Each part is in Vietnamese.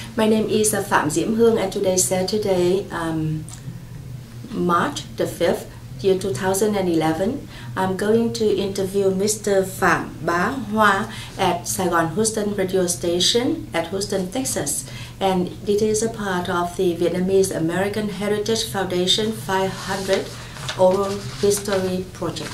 My name is Phạm and today is Saturday, March the 5th, year 2011. I'm going to interview Mr. Phạm at Saigon Houston radio station at Houston, Texas. And it is a part of the Vietnamese American Heritage Foundation 500 Oral History Project.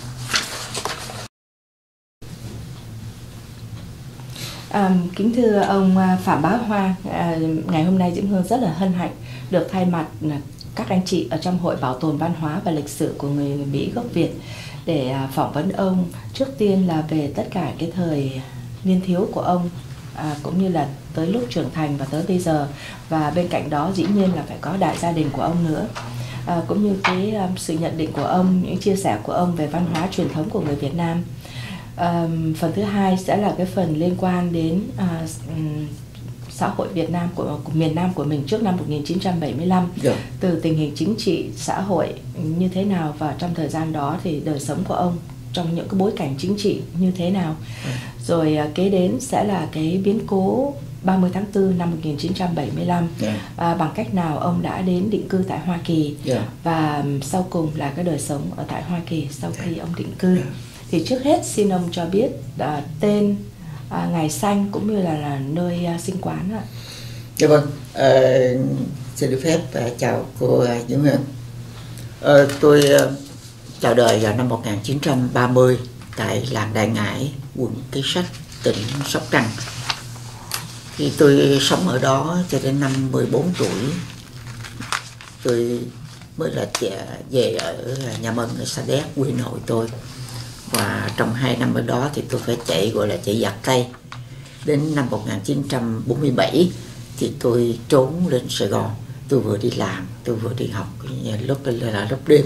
Kính thưa ông Phạm ngày hôm nay Diễm Hương rất là hân hạnh được thay mặt các anh chị ở trong Hội Bảo tồn Văn hóa và Lịch sử của người Mỹ gốc Việt để phỏng vấn ông. Trước tiên là về tất cả cái thời niên thiếu của ông, cũng như là tới lúc trưởng thành và tới bây giờ, và bên cạnh đó dĩ nhiên là phải có đại gia đình của ông nữa, cũng như cái sự nhận định của ông, những chia sẻ của ông về văn hóa truyền thống của người Việt Nam. Phần thứ hai sẽ là cái phần liên quan đến xã hội Việt Nam của miền Nam của mình trước năm 1975, từ tình hình chính trị, xã hội như thế nào, và trong thời gian đó thì đời sống của ông trong những cái bối cảnh chính trị như thế nào. Rồi kế đến sẽ là cái biến cố 30 tháng 4 năm 1975, bằng cách nào ông đã đến định cư tại Hoa Kỳ, và sau cùng là cái đời sống ở tại Hoa Kỳ sau khi ông định cư. Thì trước hết xin ông cho biết tên, ngày sanh cũng như là nơi sinh quán ạ. Dạ vâng, xin được phép chào cô Diễm Hương. Tôi chào đời vào năm 1930 tại làng Đại Ngãi, quận Kế Sách, tỉnh Sóc Trăng. Khi tôi sống ở đó cho đến năm 14 tuổi, tôi mới là về ở Nhà Mân ở Sa Đéc, quê nội tôi. Và trong 2 năm ở đó thì tôi phải chạy giặc Tây. Đến năm 1947 thì tôi trốn lên Sài Gòn. Tôi vừa đi làm, tôi vừa đi học lớp đêm.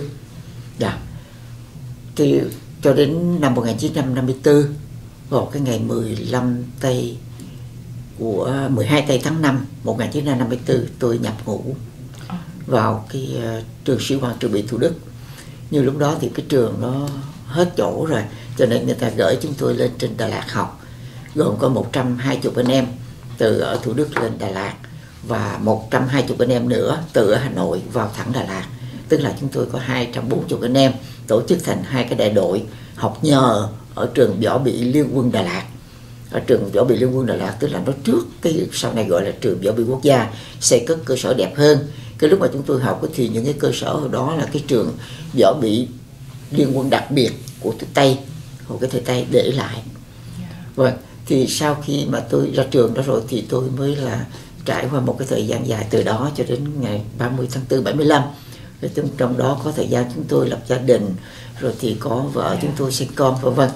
Thì cho đến năm 1954, vào cái ngày 12 tây tháng 5 1954, tôi nhập ngũ vào cái trường sĩ quan Trường Bị Thủ Đức. Nhưng lúc đó thì cái trường nó hết chỗ rồi, cho nên người ta gửi chúng tôi lên trên Đà Lạt học, gồm có 120 anh em từ ở Thủ Đức lên Đà Lạt, và 120 anh em nữa từ ở Hà Nội vào thẳng Đà Lạt. Tức là chúng tôi có 240 anh em tổ chức thành 2 cái đại đội học nhờ ở trường Võ Bị Liên quân Đà Lạt. Ở trường Võ Bị Liên quân Đà Lạt tức là nó trước cái sau này gọi là trường Võ Bị Quốc gia, xây cất cơ sở đẹp hơn. Cái lúc mà chúng tôi học thì những cái cơ sở ở đó là cái trường Võ Bị Liên quân đặc biệt của Tây, của cái thời Tây để lại. Vâng, thì sau khi mà tôi ra trường đó rồi thì tôi mới là trải qua một cái thời gian dài từ đó cho đến ngày 30 tháng 4 75. Rồi trong đó có thời gian chúng tôi lập gia đình, rồi thì có vợ chúng tôi sinh con, vân vân.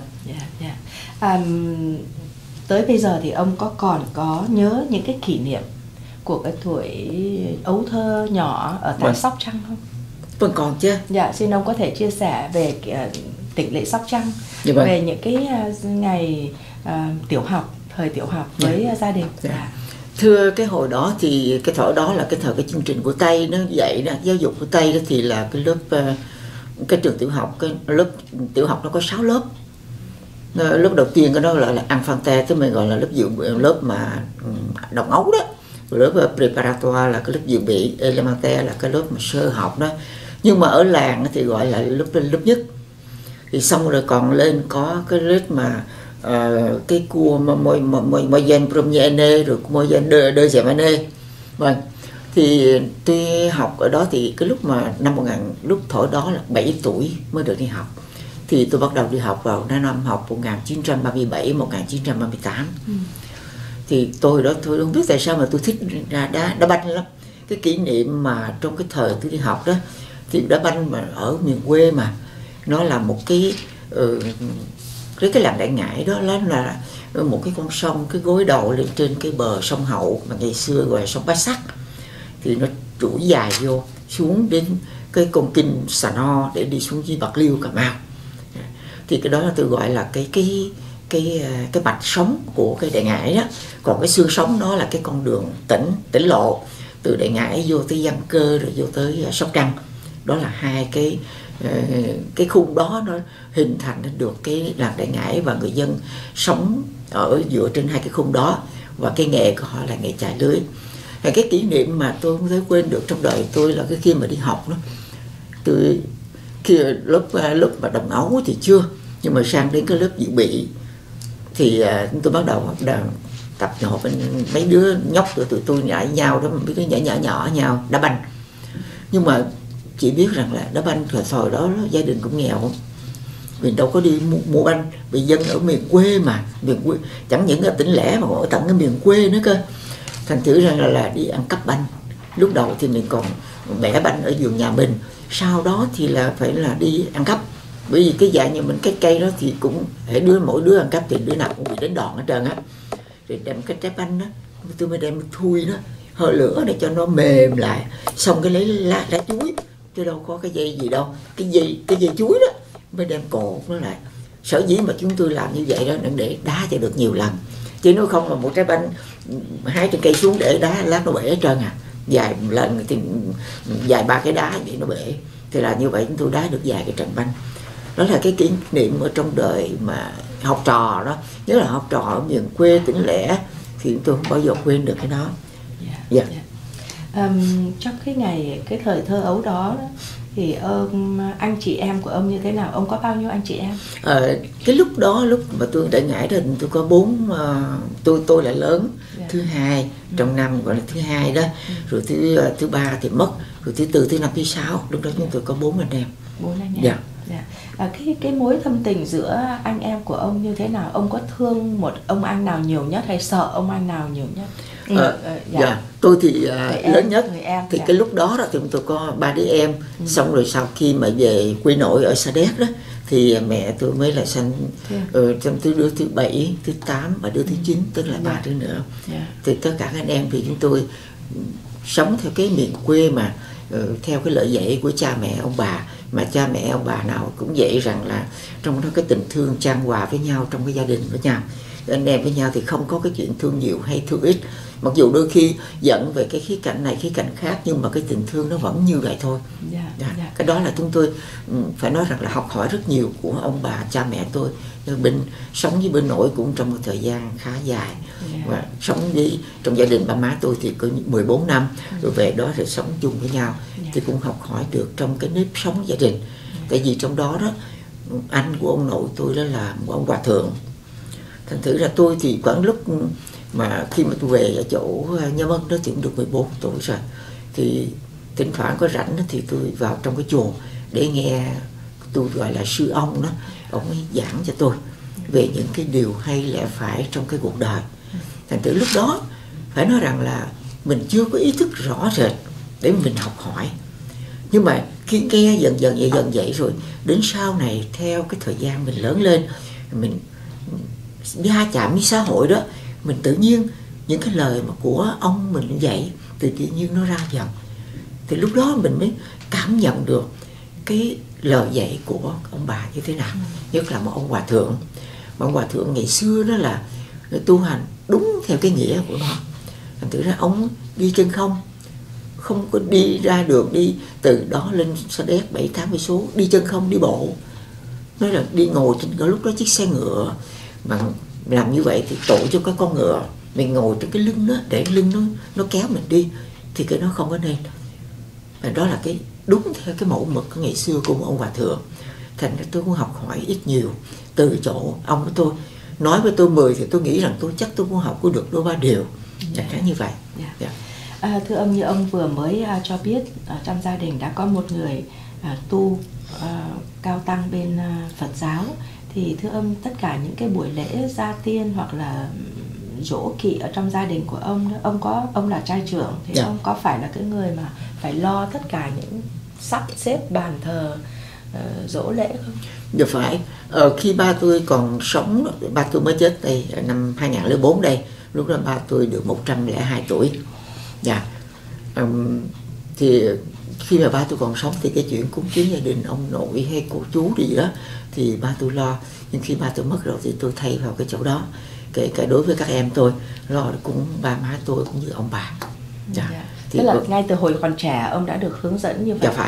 Tới bây giờ thì ông còn có nhớ những cái kỷ niệm của cái tuổi ấu thơ nhỏ ở tại Sóc Trăng không? Vâng, còn chứ. Dạ, xin ông có thể chia sẻ về tỉnh lỵ Sóc Trăng, về những cái ngày thời tiểu học với gia đình. Thưa, cái hồi đó thì cái thời đó là cái thời cái chương trình của Tây nó dạy đó, giáo dục của Tây đó thì là cái lớp cái trường tiểu học, cái lớp tiểu học nó có 6 lớp. Lớp đầu tiên cái đó là infante, tức mình gọi là lớp mà đọc ấu đó. Lớp preparatoire là cái lớp dự bị, elementaire là cái lớp mà sơ học đó. Nhưng mà ở làng thì gọi là lớp nhất. Thì xong rồi còn lên có cái lớp mà cái cua moyen premier année rồi moyen deuxième année. Vâng, thì tôi học ở đó thì cái lúc mà lúc thổi đó là 7 tuổi mới được đi học. Thì tôi bắt đầu đi học vào năm học 1937 1938. Thì tôi không biết tại sao mà tôi thích đá banh lắm. Cái kỷ niệm mà trong cái thời tôi đi học đó thì đá banh mà ở miền quê mà nó là một cái làng Đại Ngãi đó là một cái con sông, cái gối đầu lên trên cái bờ sông Hậu mà ngày xưa gọi là sông Bá Sắc, thì nó trũi dài vô xuống đến cái con kinh Sà No để đi xuống dưới Bạc Liêu, Cà Mau. Thì cái đó là tôi gọi là cái mạch sống của cái Đại Ngãi đó. Còn cái xương sống đó là cái con đường tỉnh lộ từ Đại Ngãi vô tới Giang Cơ rồi vô tới Sóc Trăng. Đó là hai cái khung đó nó hình thành được cái làng Đại Ngãi, và người dân sống ở dựa trên hai cái khung đó, và cái nghề của họ là nghề chài lưới. Cái kỷ niệm mà tôi không thể quên được trong đời tôi là cái khi mà đi học đó. Tôi khi lớp mà đồng ấu thì chưa, nhưng mà sang đến cái lớp dự bị thì tôi bắt đầu tập nhỏ với mấy đứa nhóc tụi tôi nhảy nhau đó, mấy đứa nhỏ nhau đá banh. Nhưng mà chỉ biết rằng là đá banh thời đó gia đình cũng nghèo, mình đâu có đi mua banh, vì dân ở miền quê mà, miền quê chẳng những ở tỉnh lẻ mà còn ở tận cái miền quê nữa cơ. Thành thử rằng là đi ăn cắp banh. Lúc đầu thì mình còn bẻ banh ở vườn nhà mình, sau đó thì là phải là đi ăn cắp. Bởi vì cái dạng như mình cái cây đó thì cũng hễ mỗi đứa ăn cắp thì đứa nào cũng bị đánh đòn hết trơn á. Rồi đem cái trái banh đó, tôi mới đem thui nó hơi lửa để cho nó mềm lại, xong cái lấy lá chuối, chứ đâu có cái dây gì đâu, cái dây chuối đó mới đem cột nó lại. Sở dĩ mà chúng tôi làm như vậy đó để đá cho được nhiều lần, chứ nếu không là một trái banh hái trên cây xuống để đá lát nó bể hết trơn à. Dài một lần thì dài 3 cái đá vậy nó bể, thì là như vậy chúng tôi đá được vài cái trận banh. Đó là cái kỷ niệm ở trong đời mà học trò đó, nhớ là học trò ở miền quê tỉnh lẻ thì tôi không bao giờ quên được cái đó. Trong cái thời thơ ấu đó thì anh chị em của ông như thế nào? Ông có bao nhiêu anh chị em? Cái lúc mà tôi đã ngải rồi tôi có 4, tôi là lớn, thứ hai trong năm gọi là thứ hai đó, rồi thứ ba thì mất, rồi thứ tư, thứ năm, thứ sáu, lúc đó chúng tôi có 4 anh em. 4 anh em. Cái mối thâm tình giữa anh em của ông như thế nào? Ông có thương một ông anh nào nhiều nhất hay sợ ông anh nào nhiều nhất? Tôi thì lớn nhất thì cái lúc đó thì tôi có 3 đứa em. Xong rồi sau khi mà về quê nội ở Sa Đéc đó thì mẹ tôi mới là sanh trong đứa thứ 7, thứ 8 và đứa thứ 9, tức là 3 đứa nữa. Thì tất cả anh em thì chúng tôi sống theo cái miền quê mà theo cái lời dạy của cha mẹ ông bà, mà cha mẹ ông bà nào cũng dạy rằng là trong đó cái tình thương chan hòa với nhau trong cái gia đình với nhau. Anh em với nhau thì không có cái chuyện thương nhiều hay thương ít, mặc dù đôi khi giận về cái khía cạnh này khía cạnh khác, nhưng mà cái tình thương nó vẫn như vậy thôi. Cái đó là chúng tôi phải nói rằng là học hỏi rất nhiều của ông bà cha mẹ tôi. Sống với bên nội cũng trong một thời gian khá dài, và sống với trong gia đình ba má tôi thì có 14 năm, rồi về đó rồi sống chung với nhau thì cũng học hỏi được trong cái nếp sống gia đình. Tại vì trong đó anh của ông nội tôi đó là một ông hòa thượng. Thành thử ra tôi thì khoảng lúc mà khi mà tôi về ở chỗ Nhâm Ân đó thì cũng được 14 tuổi rồi, thì thỉnh thoảng có rảnh thì tôi vào trong cái chùa để nghe, tôi gọi là sư ông đó, ông ấy giảng cho tôi về những cái điều hay lẽ phải trong cái cuộc đời. Thành thử lúc đó phải nói rằng là mình chưa có ý thức rõ rệt để mình học hỏi, nhưng mà khi nghe dần dần rồi đến sau này theo cái thời gian mình lớn lên, mình va chạm với xã hội đó, mình tự nhiên những cái lời mà của ông mình dạy thì tự nhiên nó ra dần. Thì lúc đó mình mới cảm nhận được cái lời dạy của ông bà như thế nào. Nhất là một ông hòa thượng, mà ông hòa thượng ngày xưa đó là tu hành đúng theo cái nghĩa của nó. Thành thử ra ông đi chân không có đi ra đường, đi từ đó lên Sa Đéc 7-8 cây số, đi chân không, đi bộ. Nói là đi ngồi trên lúc đó chiếc xe ngựa, mà làm như vậy thì tội cho cái con ngựa, mình ngồi trên cái lưng đó để lưng nó kéo mình đi thì cái nó không có nên. Và đó là cái đúng theo cái mẫu mực ngày xưa của một ông hòa thượng. Thành ra tôi cũng học hỏi ít nhiều từ chỗ ông của tôi. Nói với tôi 10 thì tôi nghĩ rằng chắc tôi cũng học có được đôi 3 điều, chẳng hạn như vậy. Thưa ông, như ông vừa mới cho biết, trong gia đình đã có một người tu cao tăng bên Phật giáo, thì thưa ông, tất cả những cái buổi lễ gia tiên hoặc là dỗ kỵ ở trong gia đình của ông, ông là trai trưởng thì ông có phải là cái người mà phải lo tất cả những sắp xếp bàn thờ dỗ lễ không? Dạ phải. Khi ba tôi còn sống, ba tôi mới chết đây năm 2004 đây, lúc đó ba tôi được 102 tuổi. Thì khi mà ba tôi còn sống thì cái chuyện cúng kiến gia đình ông nội hay cô chú gì đó thì ba tôi lo, nhưng khi ba tôi mất rồi thì tôi thay vào cái chỗ đó. Kể cả đối với các em tôi lo cũng ba má tôi cũng như ông bà. Tức là ngay từ hồi còn trẻ ông đã được hướng dẫn như vậy. Dạ phải.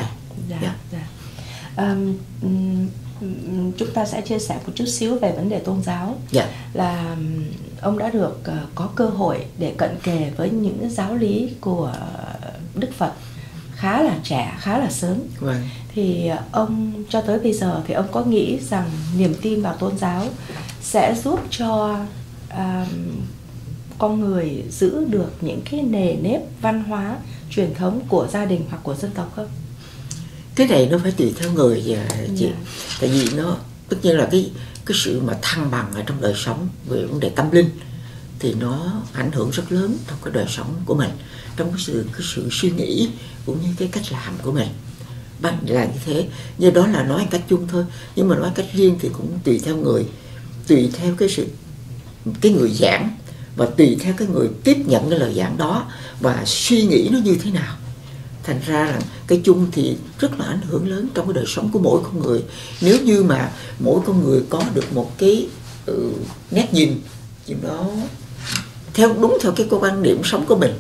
Chúng ta sẽ chia sẻ một chút xíu về vấn đề tôn giáo. Là ông đã được có cơ hội để cận kề với những giáo lý của Đức Phật khá là trẻ, khá là sớm. Vâng. Thì ông cho tới bây giờ thì ông có nghĩ rằng niềm tin vào tôn giáo sẽ giúp cho con người giữ được những cái nề nếp văn hóa truyền thống của gia đình hoặc của dân tộc không? Cái này nó phải tùy theo người chị. Tại vì nó tất nhiên là cái sự mà thăng bằng ở trong đời sống về vấn đề tâm linh thì nó ảnh hưởng rất lớn trong cái đời sống của mình, trong cái sự suy nghĩ cũng như cái cách làm của mình. Bạn là như thế, như đó là nói cách chung thôi, nhưng mà nói cách riêng thì cũng tùy theo người, tùy theo cái người giảng và tùy theo cái người tiếp nhận cái lời giảng đó và suy nghĩ nó như thế nào. Thành ra là cái chung thì rất là ảnh hưởng lớn trong cái đời sống của mỗi con người. Nếu như mà mỗi con người có được một cái nét nhìn thì nó đúng theo cái quan điểm sống của mình.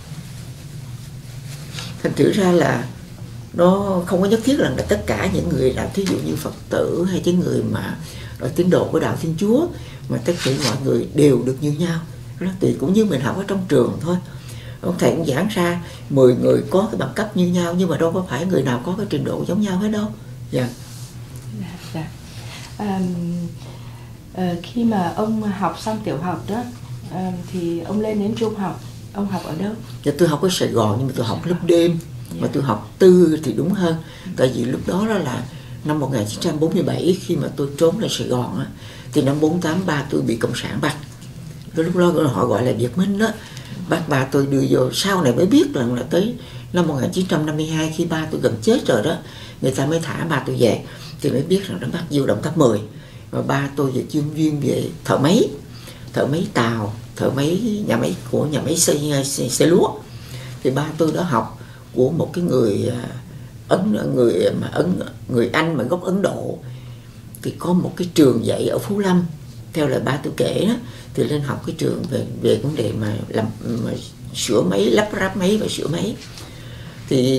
Thành thử ra là nó không có nhất thiết là tất cả những người làm, thí dụ như Phật tử hay cái người mà ở tín đồ của đạo Thiên Chúa mà tất cả mọi người đều được như nhau. Nó tùy, cũng như mình học ở trong trường thôi. Ông thầy cũng giảng ra 10 người có cái bằng cấp như nhau, nhưng mà đâu có phải người nào có cái trình độ giống nhau hết đâu. Dạ. Khi mà ông học xong tiểu học đó thì ông lên đến trung học, ông học ở đâu? Dạ, tôi học ở Sài Gòn, nhưng mà tôi học lớp đêm. Mà tôi học tư thì đúng hơn. Tại vì lúc đó là năm 1947 khi mà tôi trốn lại Sài Gòn á, thì năm 48 ba tôi bị cộng sản bắt. Lúc đó họ gọi là Việt Minh đó. Bác ba tôi đưa vô, sau này mới biết rằng là tới năm 1952 khi ba tôi gần chết rồi đó, người ta mới thả ba tôi về, thì mới biết rằng nó bắt vô động tháp 10. Và ba tôi về chuyên viên về thợ máy tàu, thợ máy, nhà máy xây lúa. Thì ba tôi đã học của một cái người Anh mà gốc Ấn Độ, thì có một cái trường dạy ở Phú Lâm, theo lời ba tôi kể đó, thì lên học cái trường về vấn đề mà làm sửa máy, lắp ráp máy và sửa máy. Thì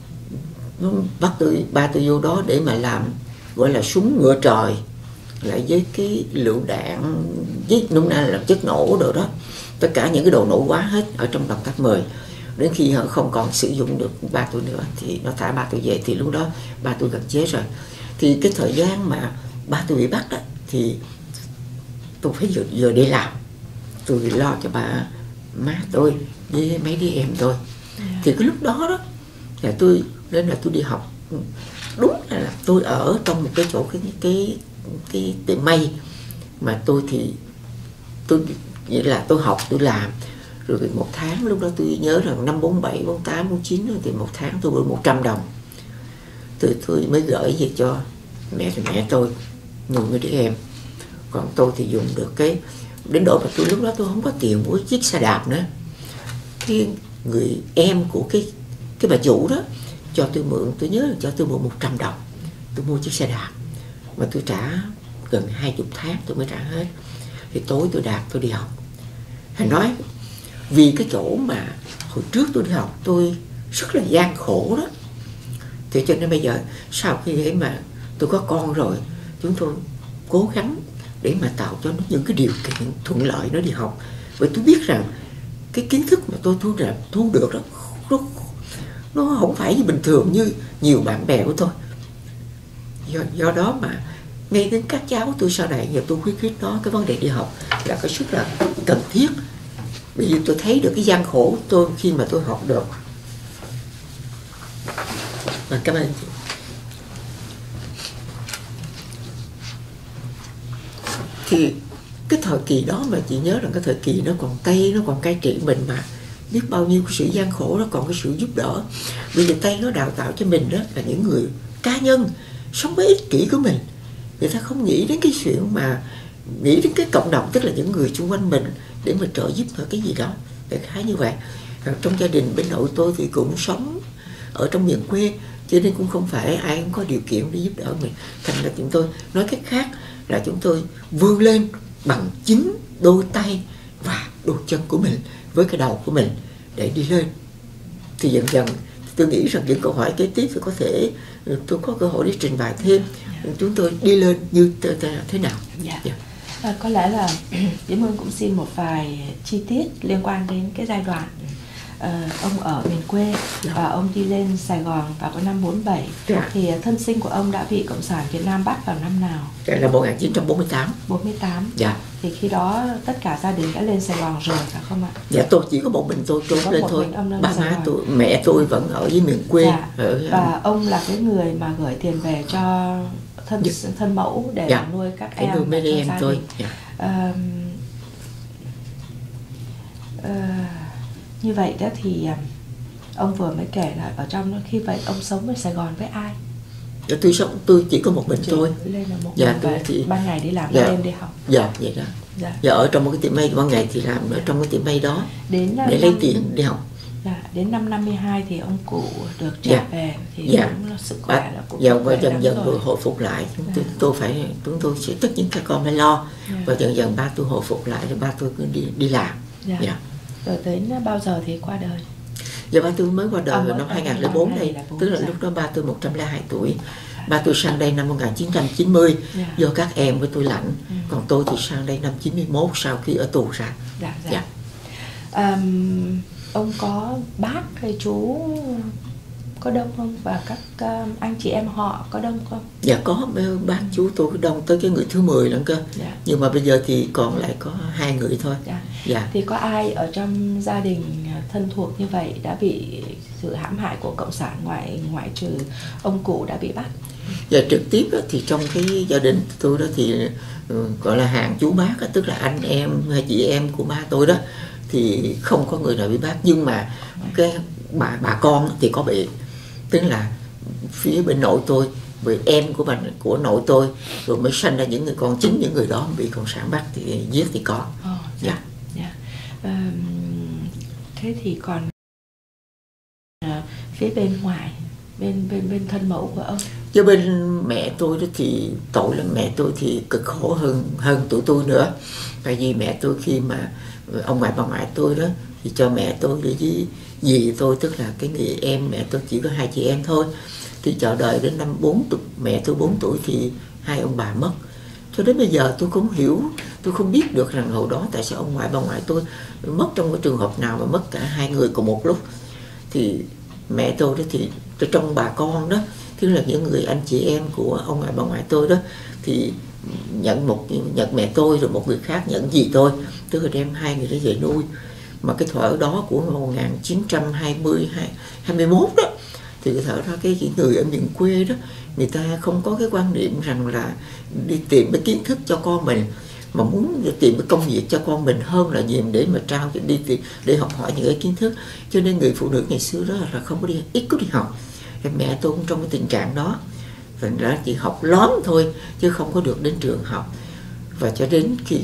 ba tôi vô đó để mà làm gọi là súng ngựa trời, lại với cái lựu đạn, với nôm na là chất nổ đồ đó, tất cả những cái đồ nổ quá hết ở trong động tháp 10. Đến khi họ không còn sử dụng được ba tôi nữa thì nó thả ba tôi về, thì lúc đó ba tôi gần chết rồi. Thì cái thời gian mà ba tôi bị bắt đó, thì tôi phải vừa đi làm, tôi lo cho bà má tôi với mấy đứa em tôi. Thì cái lúc đó là tôi lên là tôi đi học. Đúng là tôi ở trong một cái chỗ cái tiệm may mà tôi nghĩa là tôi học, tôi làm rồi một tháng, lúc đó tôi nhớ rằng năm 47, 48, 49 thì một tháng tôi được 100 đồng. Tôi mới gửi về cho mẹ tôi nuôi mấy đứa em. Còn tôi thì dùng được cái, đến độ mà lúc đó tôi không có tiền mua chiếc xe đạp nữa. Cái người em của cái bà chủ đó cho tôi mượn, tôi nhớ là cho tôi mượn 100 đồng. Tôi mua chiếc xe đạp mà tôi trả gần 20 tháng tôi mới trả hết. Thì tối tôi đạp tôi đi học. Thầy nói vì cái chỗ mà hồi trước tôi đi học tôi rất là gian khổ đó, thì cho nên bây giờ sau khi ấy mà tôi có con rồi, chúng tôi cố gắng để mà tạo cho nó những cái điều kiện thuận lợi nó đi học. Bởi tôi biết rằng cái kiến thức mà tôi thu được đó nó không phải như bình thường như nhiều bạn bè của tôi. Do đó mà ngay đến các cháu tôi sau này, giờ tôi khuyến khích nó cái vấn đề đi học là cái rất là cần thiết. Bởi vì tôi thấy được cái gian khổ của tôi khi mà tôi học được. Và cảm ơn chị. Thì cái thời kỳ đó mà chị nhớ rằng cái thời kỳ nó còn Tây, nó còn cai trị mình mà biết bao nhiêu cái sự gian khổ, nó còn cái sự giúp đỡ. Bởi vì Tây nó đào tạo cho mình đó là những người cá nhân sống với ích kỷ của mình. Người ta không nghĩ đến cái chuyện mà nghĩ đến cái cộng đồng, tức là những người xung quanh mình để mà trợ giúp ở cái gì đó. Đại khái như vậy. Trong gia đình bên nội tôi thì cũng sống ở trong miền quê, cho nên cũng không phải ai cũng có điều kiện để giúp đỡ mình. Thành ra chúng tôi nói cách khác là chúng tôi vươn lên bằng chính đôi tay và đôi chân của mình với cái đầu của mình để đi lên. Thì dần dần tôi nghĩ rằng những câu hỏi kế tiếp thì có thể tôi có cơ hội để trình bày thêm chúng tôi đi lên như thế nào. Có lẽ là Diễm Hương cũng xin một vài chi tiết liên quan đến cái giai đoạn ông ở miền quê và ông đi lên Sài Gòn vào cái năm 47. Thì thân sinh của ông đã bị Cộng sản Việt Nam bắt vào năm nào? Là 1948. 48. Dạ. Thì khi đó tất cả gia đình đã lên Sài Gòn rồi phải không ạ? Dạ, tôi chỉ có một mình tôi trốn lên thôi. Ba má tôi, mẹ tôi vẫn ở với miền quê. Dạ. Và ông là cái người mà gửi tiền về cho thân mẫu để nuôi các em, nuôi mấy em tôi. Như vậy đó thì ông vừa mới kể là ở trong khi vậy ông sống ở Sài Gòn với ai? Dạ, tôi chỉ có một mình tôi. Lên là một dạ, mình thì ban ngày đi làm, ban đêm đi học. Dạ, vậy đó. Dạ, ở trong một cái tiệm may, ban ngày thì làm ở trong cái tiệm may đó để lấy tiền đi học. Dạ, đến năm 52 thì ông cụ được trả về thì cũng sức khỏe là cũng và dần dần rồi hồi phục lại. Chúng tôi sẽ tất nhiên các con phải lo. Và dần dần ba tôi hồi phục lại rồi ba tôi cứ đi làm. Rồi đến bao giờ thì qua đời? Dạ, ba tôi mới qua đời vào năm 2004 đây, tức là lúc đó ba tôi 102 tuổi. Ba tôi sang đây năm 1990 do các em với tôi lãnh, còn tôi thì sang đây năm 91 sau khi ở tù ra. Ông có bác hay chú có đông không? Và các anh chị em họ có đông không? Dạ có, bác chú tôi có đông tới cái người thứ 10 lận cơ. Nhưng mà bây giờ thì còn lại có 2 người thôi. Thì có ai ở trong gia đình thân thuộc như vậy đã bị sự hãm hại của Cộng sản ngoại trừ ông cụ đã bị bắt? Dạ, trực tiếp đó, thì trong cái gia đình tôi đó thì gọi là hàng chú bác đó, tức là anh em hay chị em của ba tôi đó thì không có người nào bị bắt. Nhưng mà cái bà con thì có bị, tức là phía bên nội tôi, vì em của nội tôi rồi mới sanh ra những người con, chính những người đó bị Cộng sản bắt thì giết thì có. Thế thì còn phía bên ngoài, bên thân mẫu của ông? Chứ bên mẹ tôi đó thì tội lắm, mẹ tôi thì cực khổ hơn tụi tôi nữa. Tại vì mẹ tôi khi mà ông ngoại bà ngoại tôi đó thì cho mẹ tôi với dì tôi, tức là cái người em mẹ tôi chỉ có 2 chị em thôi, thì chờ đợi đến năm 4 tuổi, mẹ tôi 4 tuổi thì 2 ông bà mất. Cho đến bây giờ tôi không hiểu, tôi không biết được rằng hồi đó tại sao ông ngoại bà ngoại tôi mất trong cái trường hợp nào mà mất cả 2 người cùng một lúc. Thì mẹ tôi đó thì trong bà con đó, tức là những người anh chị em của ông ngoại bà ngoại tôi đó thì nhận mẹ tôi, rồi một người khác nhận dì tôi, tức là đem 2 người đó về nuôi. Mà cái thuở đó của 1921 đó thì cái thuở đó cái người ở miền quê đó người ta không có cái quan niệm rằng là đi tìm cái kiến thức cho con mình, mà muốn tìm cái công việc cho con mình hơn là gì để mà trao đi tìm để học hỏi những cái kiến thức. Cho nên người phụ nữ ngày xưa đó là không có đi, ít có đi học. Thì mẹ tôi cũng trong cái tình trạng đó, thành ra chỉ học lóm thôi chứ không có được đến trường học. Và cho đến khi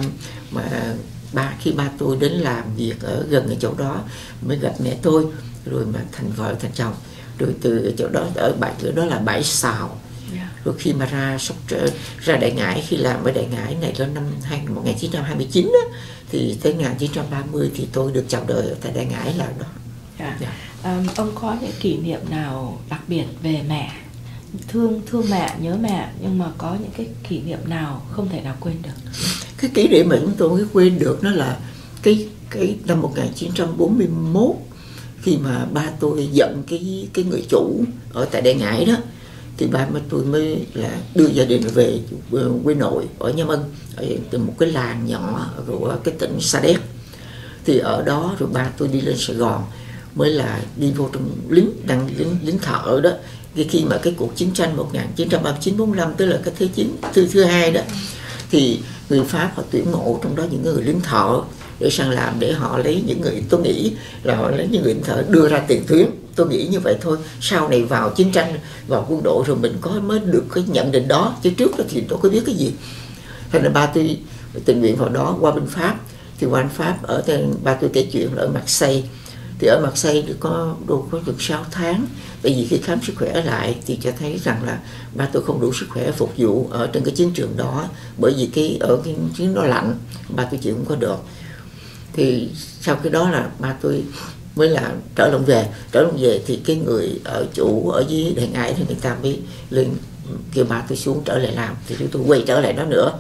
mà khi ba tôi đến làm việc ở gần ở chỗ đó mới gặp mẹ tôi, rồi mà thành vợ thành chồng, rồi từ chỗ đó ở đó là Bãi Sào. Rồi khi mà ra Đại Ngãi, khi làm ở Đại Ngãi này là năm 1929 đó, thì tới 1930 thì tôi được chào đời ở tại Đại Ngãi là đó. Ông có những kỷ niệm nào đặc biệt về mẹ? Thương mẹ, nhớ mẹ, nhưng mà có những cái kỷ niệm nào không thể nào quên được? Cái kỷ niệm mà chúng tôi quên được đó là cái năm 1941 khi mà ba tôi giận cái người chủ ở tại Đại Ngãi đó, thì ba tôi mới là đưa gia đình về quê nội ở Nham Ân, ở từ một cái làng nhỏ của cái tỉnh Sa Đéc. Thì ở đó rồi ba tôi đi lên Sài Gòn, mới là đi vô trong lính thợ đó. Khi mà cái cuộc chiến tranh 1939-45, tức là cái thế chiến thứ hai đó, thì người Pháp họ tuyển mộ trong đó những người lính thợ để sang làm, để họ lấy những người, tôi nghĩ là họ lấy những người lính thợ đưa ra tiền tuyến. Tôi nghĩ như vậy thôi, sau này vào chiến tranh, vào quân đội rồi mình mới được cái nhận định đó, chứ trước đó thì đâu có biết cái gì. Thành ra ba tôi tình nguyện vào đó qua bên Pháp. Thì qua bên Pháp ở tên ba tôi kể chuyện là ở Marseille. Thì ở Marseille có được 6 tháng. Tại vì khi khám sức khỏe lại thì cho thấy rằng là ba tôi không đủ sức khỏe phục vụ ở trên cái chiến trường đó, bởi vì ở cái chiến nó lạnh, ba tôi chịu không có được. Thì sau cái đó là ba tôi mới là trở lòng về thì cái người ở chủ ở dưới Đại Ngãi thì người ta mới lên kêu ba tôi xuống trở lại làm. Thì tôi quay trở lại đó nữa,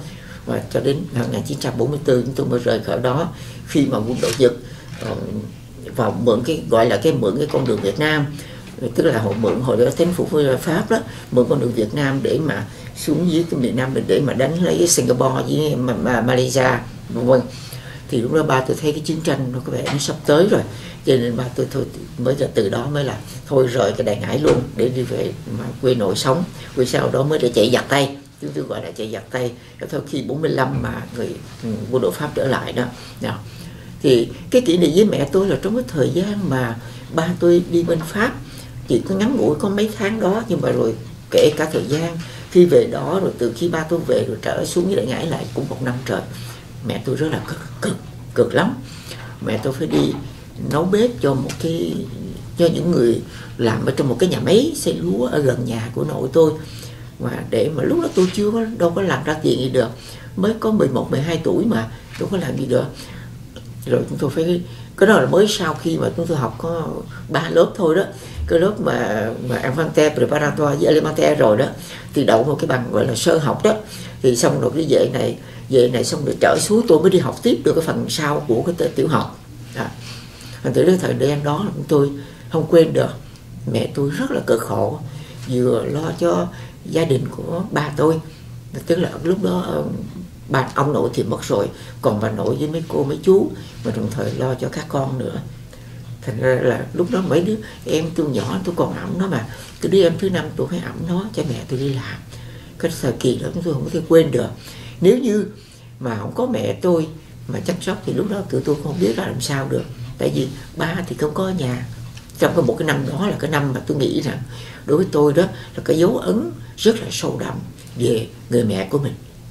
và cho đến 1944 chúng tôi mới rời khỏi đó, khi mà quân đội Nhật vào mượn cái gọi là mượn cái con đường Việt Nam, tức là họ mượn hồi đó chính phủ Pháp đó mượn con đường Việt Nam để mà xuống dưới cái miền Nam để mà đánh lấy Singapore với Malaysia, vân. Thì lúc đó ba tôi thấy cái chiến tranh nó có vẻ nó sắp tới rồi, cho nên ba tôi thôi mới là từ đó mới là thôi rời cái Đại Ngãi luôn để đi về mà quê nội sống. Vì sau đó mới để chạy giặc Tây, chúng tôi gọi là chạy giặc Tây. Sau khi 45 mà quân đội Pháp trở lại đó. Thì cái kỷ niệm với mẹ tôi là trong cái thời gian mà ba tôi đi bên Pháp chỉ có ngắn ngủi có mấy tháng đó, nhưng mà rồi kể cả thời gian khi về đó, rồi từ khi ba tôi về rồi trở xuống với Đại Ngãi lại cũng 1 năm trời. Mẹ tôi rất là cực lắm. Mẹ tôi phải đi nấu bếp cho những người làm ở trong một cái nhà máy xây lúa ở gần nhà của nội tôi, mà để mà lúc đó tôi đâu có làm ra tiền gì được, mới có 11, 12 tuổi mà đâu có làm gì được. Rồi chúng tôi phải, cái đó là mới sau khi mà chúng tôi học có 3 lớp thôi đó, cái lớp mà Infante, Preparatoire với Elementaire rồi đó, thì đậu một cái bằng gọi là sơ học đó. Thì xong rồi cái về này xong rồi trở xuống tôi mới đi học tiếp được cái phần sau của cái tiểu học. Thành thử cái thời gian đó tôi không quên được. Mẹ tôi rất là cực khổ, vừa lo cho gia đình của ba tôi, tức là lúc đó ông nội thì mất rồi, còn bà nội với mấy cô mấy chú, mà đồng thời lo cho các con nữa. Thành ra là lúc đó mấy đứa em tôi nhỏ tôi còn ẵm nó, mà cái đứa em thứ 5 tôi phải ẵm nó cho mẹ tôi đi làm. Cái thời kỳ đó tôi không có thể quên được. Nếu như mà không có mẹ tôi mà chăm sóc thì lúc đó tụi tôi không biết là làm sao được. Tại vì ba thì không có ở nhà. Trong một cái năm đó là cái năm mà tôi nghĩ rằng đối với tôi đó là cái dấu ấn rất là sâu đậm về người mẹ của mình.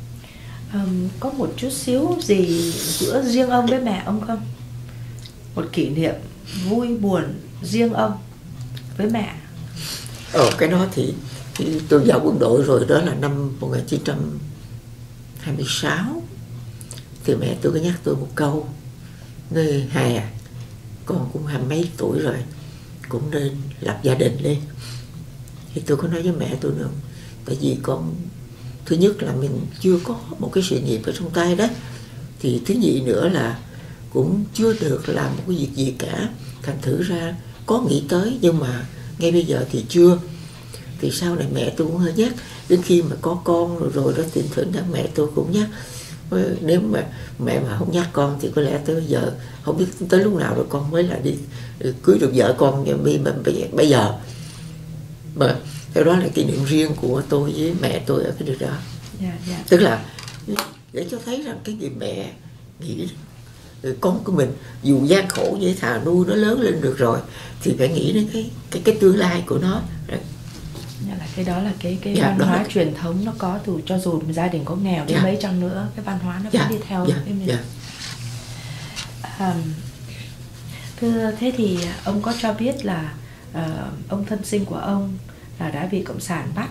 Có một chút xíu gì giữa riêng ông với mẹ ông không? Một kỷ niệm vui buồn riêng ông với mẹ. Cái đó thì tôi vào quân đội rồi, đó là năm 1926. Thì mẹ tôi có nhắc tôi một câu, nơi Hà, con cũng 20 mấy tuổi rồi, cũng nên lập gia đình lên. Thì tôi có nói với mẹ tôi nữa, tại vì con thứ nhất là mình chưa có một cái sự nghiệp ở trong tay đó, thì thứ nhì nữa là cũng chưa được làm một cái việc gì cả. Thành thử ra có nghĩ tới nhưng mà ngay bây giờ thì chưa. Thì sau này mẹ tôi cũng hơi nhắc, đến khi mà có con rồi đó thì thỉnh thoảng mẹ tôi cũng nhắc. Nếu mà mẹ mà không nhắc con thì có lẽ tới bây giờ không biết tới lúc nào rồi con mới là đi cưới được vợ con bây giờ. Mà theo đó là kỷ niệm riêng của tôi với mẹ tôi ở cái điều đó. Tức là để cho thấy rằng cái người mẹ nghĩ con của mình dù gian khổ vậy thà nuôi nó lớn lên được rồi thì phải nghĩ đến cái tương lai của nó. Là cái đó là cái văn hóa truyền thống nó có từ, cho dù gia đình có nghèo đến mấy chăng nữa, cái văn hóa nó vẫn đi theo với mình. Thưa, thế thì ông có cho biết là ông thân sinh của ông là đã bị cộng sản bắt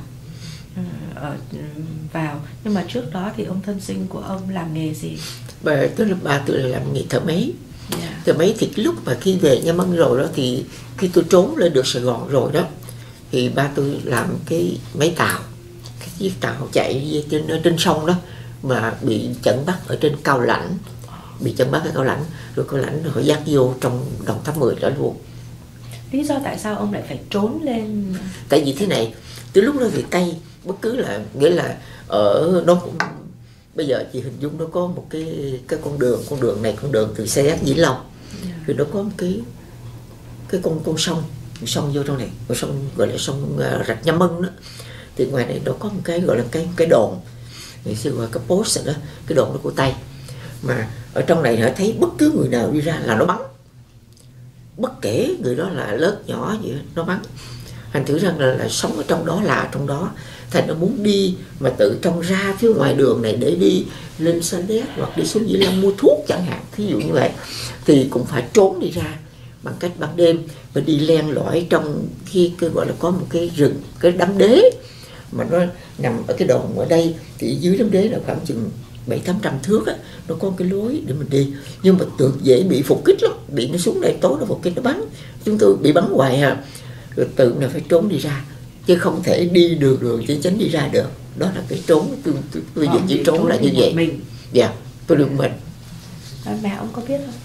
vào, nhưng mà trước đó thì ông thân sinh của ông làm nghề gì? Tức là ba tôi là làm nghề thợ máy. Thợ máy thì cái lúc mà khi về Nha Mân rồi đó, thì khi tôi trốn lên được Sài Gòn rồi đó, thì ba tôi làm cái máy tàu, cái chiếc tàu chạy trên sông đó, mà bị chặn bắt ở trên Cao Lãnh, bị chặn bắt ở Cao Lãnh, rồi Cao Lãnh họ dắt vô trong Đồng Tháp 10 đó luôn. Lý do tại sao ông lại phải trốn lên? Tại vì thế này, từ lúc đó thì Tây bất cứ là nghĩa là ở nó cũng, bây giờ chị hình dung nó có một cái con đường này, con đường từ Xe Vĩnh Long, thì nó có một cái con sông vô trong này, con sông gọi là sông Rạch Nha Mân đó. Thì ngoài này nó có một cái gọi là cái đồn, người xưa gọi cái post đó, cái đồn đó của Tây. Mà ở trong này họ thấy bất cứ người nào đi ra là nó bắn, bất kể người đó là lớn nhỏ gì nó bắn. Thành thử rằng là sống ở trong đó là trong đó, thành nó muốn đi mà tự trong ra phía ngoài đường này để đi lên Sa Đéc hoặc đi xuống Vĩnh Long mua thuốc chẳng hạn, thí dụ như vậy, thì cũng phải trốn đi ra bằng cách ban đêm và đi len lỏi trong cái gọi là có một cái rừng, cái đám đế mà nó nằm ở cái đồn ở đây, thì dưới đám đế là khoảng chừng 700-800 thước á, nó có cái lối để mình đi, nhưng mà tự dễ bị phục kích lắm, bị nó xuống đây tối nó phục kích nó bắn, chúng tôi bị bắn hoài à, rồi tự là phải trốn đi ra chứ không thể đi đường trên tránh đi ra được. Đó là cái trốn, tôi bây giờ chỉ trốn là như vậy. Mình. Dạ, tôi được mình. Mẹ ông có biết không?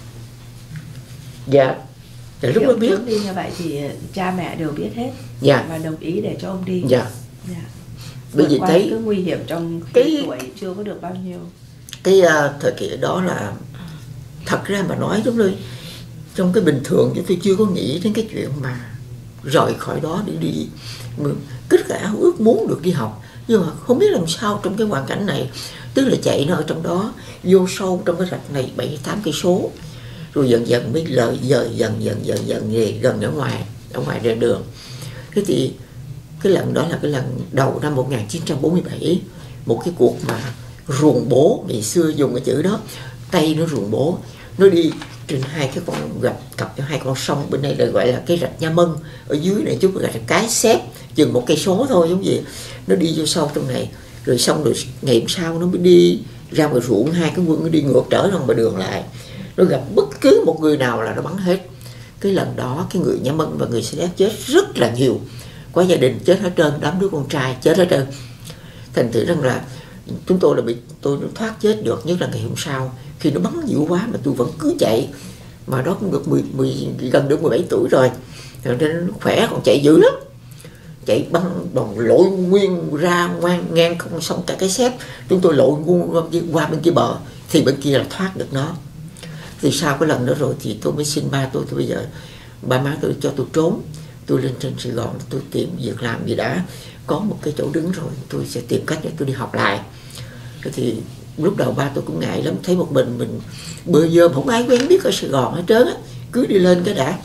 Dạ, thì lúc đó biết. Trốn đi như vậy thì cha mẹ đều biết hết. Dạ. Và đồng ý để cho ông đi. Dạ. Dạ. Bởi vì thấy cái nguy hiểm trong cái tuổi chưa có được bao nhiêu. Cái thời kỳ đó là thật ra mà nói giống như trong cái bình thường chứ tôi chưa có nghĩ đến cái chuyện mà rời khỏi đó để đi. Tất cả ước muốn được đi học, nhưng mà không biết làm sao trong cái hoàn cảnh này, tức là chạy nó ở trong đó, vô sâu trong cái rạch này 7-8 cây số, rồi dần dần mới dần về gần ở ngoài ra đường. Thế thì cái lần đó là cái lần đầu năm 1947, một cái cuộc mà ruồng bố, ngày xưa dùng cái chữ đó, tay nó ruồng bố, nó đi trên hai cái con gặp cặp cho hai con sông, bên đây là gọi là cái rạch Nha Mân, ở dưới này chút là cái xếp chừng 1 cây số thôi, giống vậy. Nó đi vô sâu trong này, rồi xong rồi ngày hôm sau nó mới đi ra ngoài ruộng, hai cái quân nó đi ngược trở ra ngoài đường lại, nó gặp bất cứ một người nào là nó bắn hết. Cái lần đó cái người Nha Mân và người Sa Đéc chết rất là nhiều, có gia đình chết hết trơn, đám đứa con trai chết hết trơn. Thành thử rằng là chúng tôi là tôi thoát chết được, nhất là ngày hôm sau khi nó bắn nhiều quá mà tôi vẫn cứ chạy, mà đó cũng được gần được 17 tuổi rồi, nên nó khỏe, còn chạy dữ lắm, chạy băng bằng lội nguyên ra ngang không xong cả cái xếp, chúng tôi lội qua bên kia bờ thì bên kia là thoát được nó. Thì sau cái lần đó rồi thì tôi mới xin ba tôi bây giờ ba má tôi cho tôi trốn, tôi lên trên Sài Gòn, tôi tìm việc làm gì đã, có một cái chỗ đứng rồi tôi sẽ tìm cách để tôi đi học lại. Thì lúc đầu ba tôi cũng ngại lắm, thấy một mình bơ vơ không ai quen biết ở Sài Gòn hết trơn á, cứ đi lên cái đã.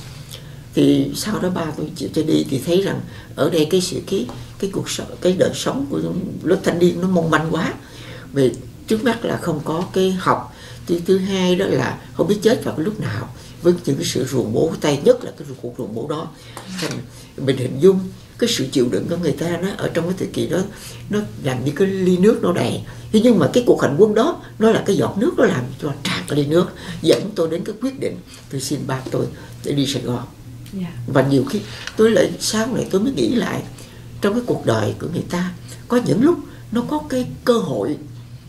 Thì sau đó ba tôi chịu cho đi, thì thấy rằng ở đây cái cuộc sống, cái đời sống của lớp thanh niên nó mong manh quá, vì trước mắt là không có cái học, thứ hai đó là không biết chết vào cái lúc nào, với những cái sự ruồng bố tay, nhất là cái cuộc ruồng bố đó. Thành mình hình dung cái sự chịu đựng của người ta nó ở trong cái thời kỳ đó, nó làm như cái ly nước nó đầy. Thế nhưng mà cái cuộc hành quân đó nó là cái giọt nước, nó làm cho tràn cái ly nước, dẫn tôi đến cái quyết định tôi xin ba tôi để đi Sài Gòn. Và nhiều khi tôi lại sau này tôi mới nghĩ lại, trong cái cuộc đời của người ta có những lúc nó có cái cơ hội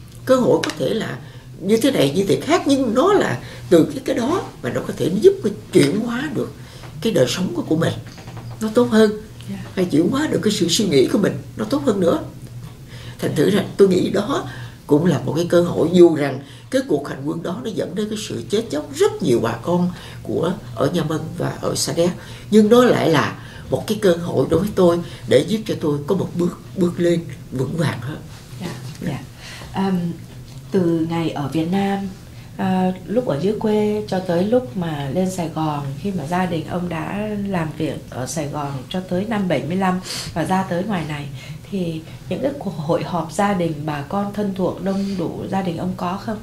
có thể là như thế này như thế khác, nhưng nó là từ cái đó mà nó có thể giúp cái chuyển hóa được cái đời sống của mình nó tốt hơn, hay chuyển hóa được cái sự suy nghĩ của mình nó tốt hơn nữa. Thành thử rằng tôi nghĩ đó cũng là một cái cơ hội, dù rằng cái cuộc hành quân đó nó dẫn đến cái sự chết chóc rất nhiều bà con của ở Nha Mân và ở Sa Đéc, nhưng nó lại là một cái cơ hội đối với tôi để giúp cho tôi có một bước lên vững vàng hơn. Từ ngày ở Việt Nam, lúc ở dưới quê cho tới lúc mà lên Sài Gòn, khi mà gia đình ông đã làm việc ở Sài Gòn cho tới năm 75 và ra tới ngoài này, thì những cái cuộc hội họp gia đình bà con thân thuộc đông đủ gia đình ông có không?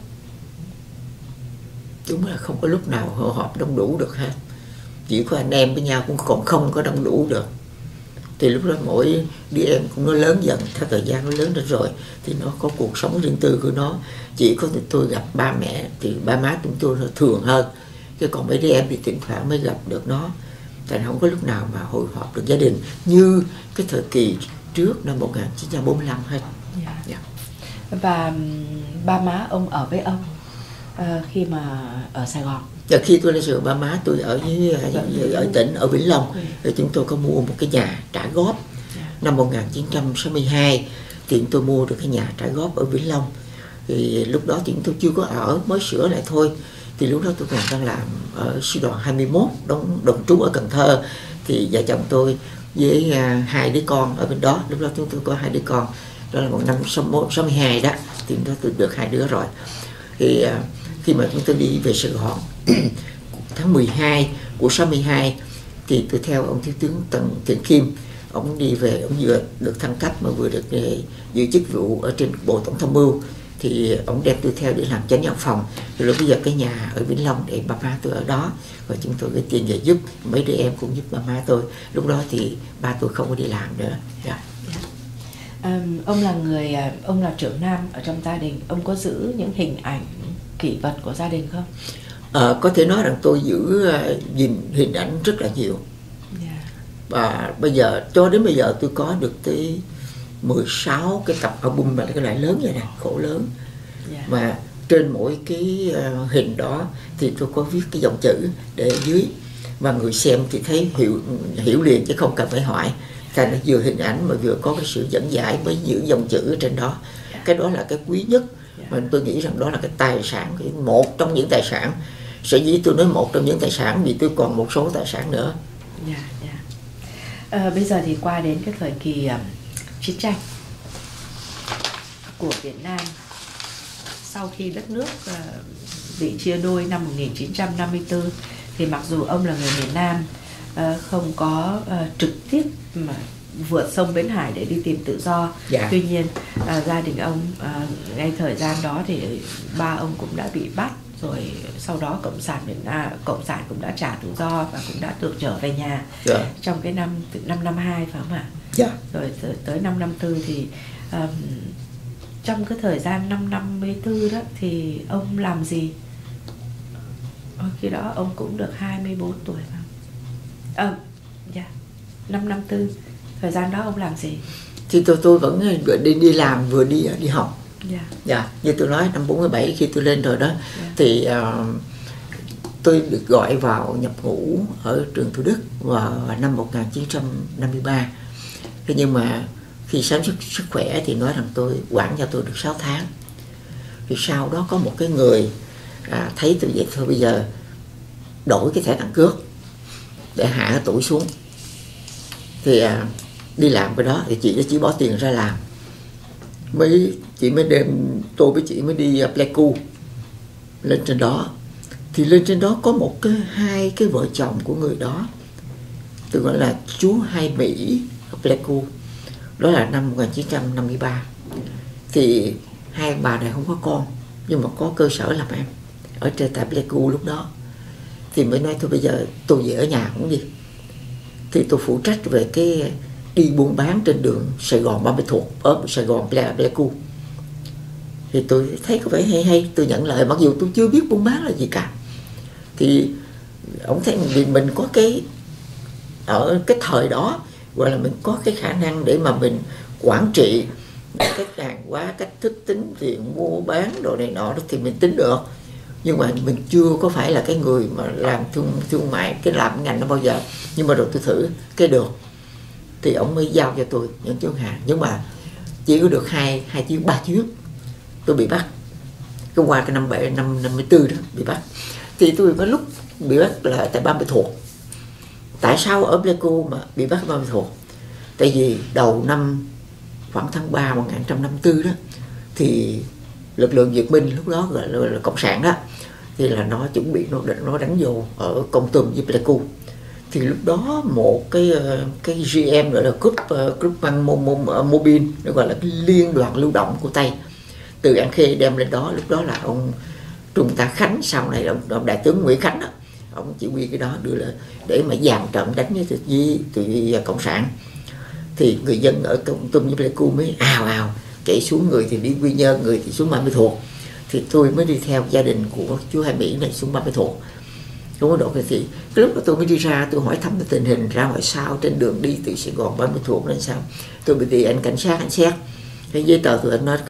Đúng là không có lúc nào hội họp đông đủ được ha, chỉ có anh em với nhau cũng còn không có đông đủ được. Thì lúc đó mỗi đứa em cũng nó lớn dần, theo thời gian nó lớn lên rồi thì nó có cuộc sống riêng tư của nó. Chỉ có tôi gặp ba mẹ thì ba má chúng tôi nó thường hơn, chứ còn mấy đứa em thì thỉnh thoảng mới gặp được nó, tại không có lúc nào mà hội họp được gia đình như cái thời kỳ trước năm 1945 hết. Và ba má ông ở với ông khi mà ở Sài Gòn? Khi tôi lên Sài Gòn, ba má tôi ở ở tỉnh, ở Vĩnh Long, thì chúng tôi có mua một cái nhà trả góp. Năm 1962 thì tôi mua được cái nhà trả góp ở Vĩnh Long. Thì lúc đó thì tôi chưa có ở, mới sửa lại thôi. Thì lúc đó tôi còn đang làm ở sư đoàn 21, đồn trú ở Cần Thơ. Thì vợ chồng tôi với hai đứa con ở bên đó, lúc đó chúng tôi có hai đứa con, đó là một năm 62 đó, thì đó tôi được hai đứa rồi. Thì khi mà chúng tôi đi về Sài Gòn tháng 12 của 62 thì tôi theo ông thiếu tướng Tần Thiện Kim, ông đi về, ông vừa được thăng cấp mà vừa được giữ chức vụ ở trên Bộ Tổng tham mưu, thì ông đem tôi theo để làm chánh văn phòng. Rồi lúc bây giờ cái nhà ở Vĩnh Long để ba má tôi ở đó, và chúng tôi cái tiền về giúp mấy đứa em cũng giúp ba má tôi. Lúc đó thì ba tôi không có đi làm nữa. Ông là trưởng nam ở trong gia đình, ông có giữ những hình ảnh kỷ vật của gia đình không? Có thể nói rằng tôi giữ gìn hình ảnh rất là nhiều. Và bây giờ cho đến bây giờ tôi có được tới 16 cái tập album mà cái loại lớn vậy nè, khổ lớn. Dạ. Mà trên mỗi cái hình đó thì tôi có viết cái dòng chữ để ở dưới, và người xem thì thấy hiểu liền chứ không cần phải hỏi. Thành ra vừa hình ảnh mà vừa có cái sự dẫn giải với những dòng chữ ở trên đó. Cái đó là cái quý nhất mà tôi nghĩ rằng đó là cái tài sản, một trong những tài sản. Sở dĩ tôi nói một trong những tài sản vì tôi còn một số tài sản nữa. Bây giờ thì qua đến cái thời kỳ chiến tranh của Việt Nam sau khi đất nước bị chia đôi năm 1954, thì mặc dù ông là người miền Nam, không có trực tiếp mà vượt sông bến hải để đi tìm tự do. Dạ. Tuy nhiên gia đình ông ngay thời gian đó thì ba ông cũng đã bị bắt, rồi sau đó cộng sản cũng đã trả tự do và cũng đã được trở về nhà. Dạ. Trong cái năm 52 phải không ạ? Dạ. Rồi tới năm 54 thì trong cái thời gian năm 54 đó thì ông làm gì? Khi đó ông cũng được 24 tuổi phải không? Năm 54, thời gian đó ông làm gì? Thì tôi vẫn đi làm vừa đi học. Dạ. Như tôi nói năm 47 khi tôi lên rồi đó, thì tôi được gọi vào nhập ngũ ở trường Thủ Đức vào năm 1953. Thế nhưng mà khi khám sức khỏe thì nói rằng tôi quản cho tôi được 6 tháng. Thì sau đó có một cái người thấy tôi vậy thôi, bây giờ đổi cái thẻ căn cước để hạ cái tuổi xuống. Thì đi làm cái đó thì chị chỉ bỏ tiền ra làm. Chị mới đem tôi với chị mới đi Pleiku lên trên đó. Thì lên trên đó có hai cái vợ chồng của người đó, tôi gọi là chú Hai Mỹ ở Pleiku. Đó là năm 1953. Thì hai bà này không có con, nhưng mà có cơ sở làm ăn ở trên tại Pleiku lúc đó. Thì mới nói thôi bây giờ tôi về ở nhà cũng đi. Thì tôi phụ trách về cái đi buôn bán trên đường Sài Gòn 30 thuộc ở Sài Gòn Pleiku. Thì tôi thấy có vẻ hay, tôi nhận lời mặc dù tôi chưa biết buôn bán là gì cả. Thì ông thấy vì mình có cái ở cái thời đó gọi là mình có cái khả năng để mà mình quản trị cách hàng hóa, cách thức tính tiền mua bán đồ này nọ thì mình tính được. Nhưng mà mình chưa có phải là cái người mà làm thương mại, cái làm ngành đó bao giờ. Nhưng mà rồi tôi thử cái được, thì ông mới giao cho tôi những chuyến hàng. Nhưng mà chỉ có được hai chuyến, 3 chuyến tôi bị bắt. Cái qua cái năm 54 đó bị bắt. Thì tôi có lúc bị bắt là tại 30 thuộc. Tại sao ở Pleiku mà bị bắt 30 thuộc? Tại vì đầu năm khoảng tháng 3 1954 đó thì lực lượng Việt Minh lúc đó gọi là cộng sản đó, thì là nó chuẩn bị nó đánh vô ở Kon Tum với Pleiku. Thì lúc đó một cái GM gọi là group mobile, nó gọi là cái liên đoàn lưu động của Tây, từ An Khê đem lên đó. Lúc đó là ông Trung tá Khánh, sau này là ông đại tướng Nguyễn Khánh đó, ông chỉ huy cái đó đưa lên để mà dàn trận đánh với cộng sản. Thì người dân ở Kon Tum với Pleiku mới ào chạy xuống, người thì đi Quy Nhơn, người thì xuống 30 thuộc. Thì tôi mới đi theo gia đình của chú Hai Mỹ này xuống 30 thuộc. Không có độ thì cái lúc đó tôi mới đi ra, tôi hỏi thăm cái tình hình ra ngoài sau trên đường đi từ Sài Gòn 30 thuộc lên sao. Tôi bị anh cảnh sát anh xét cái giấy tờ, tôi anh nói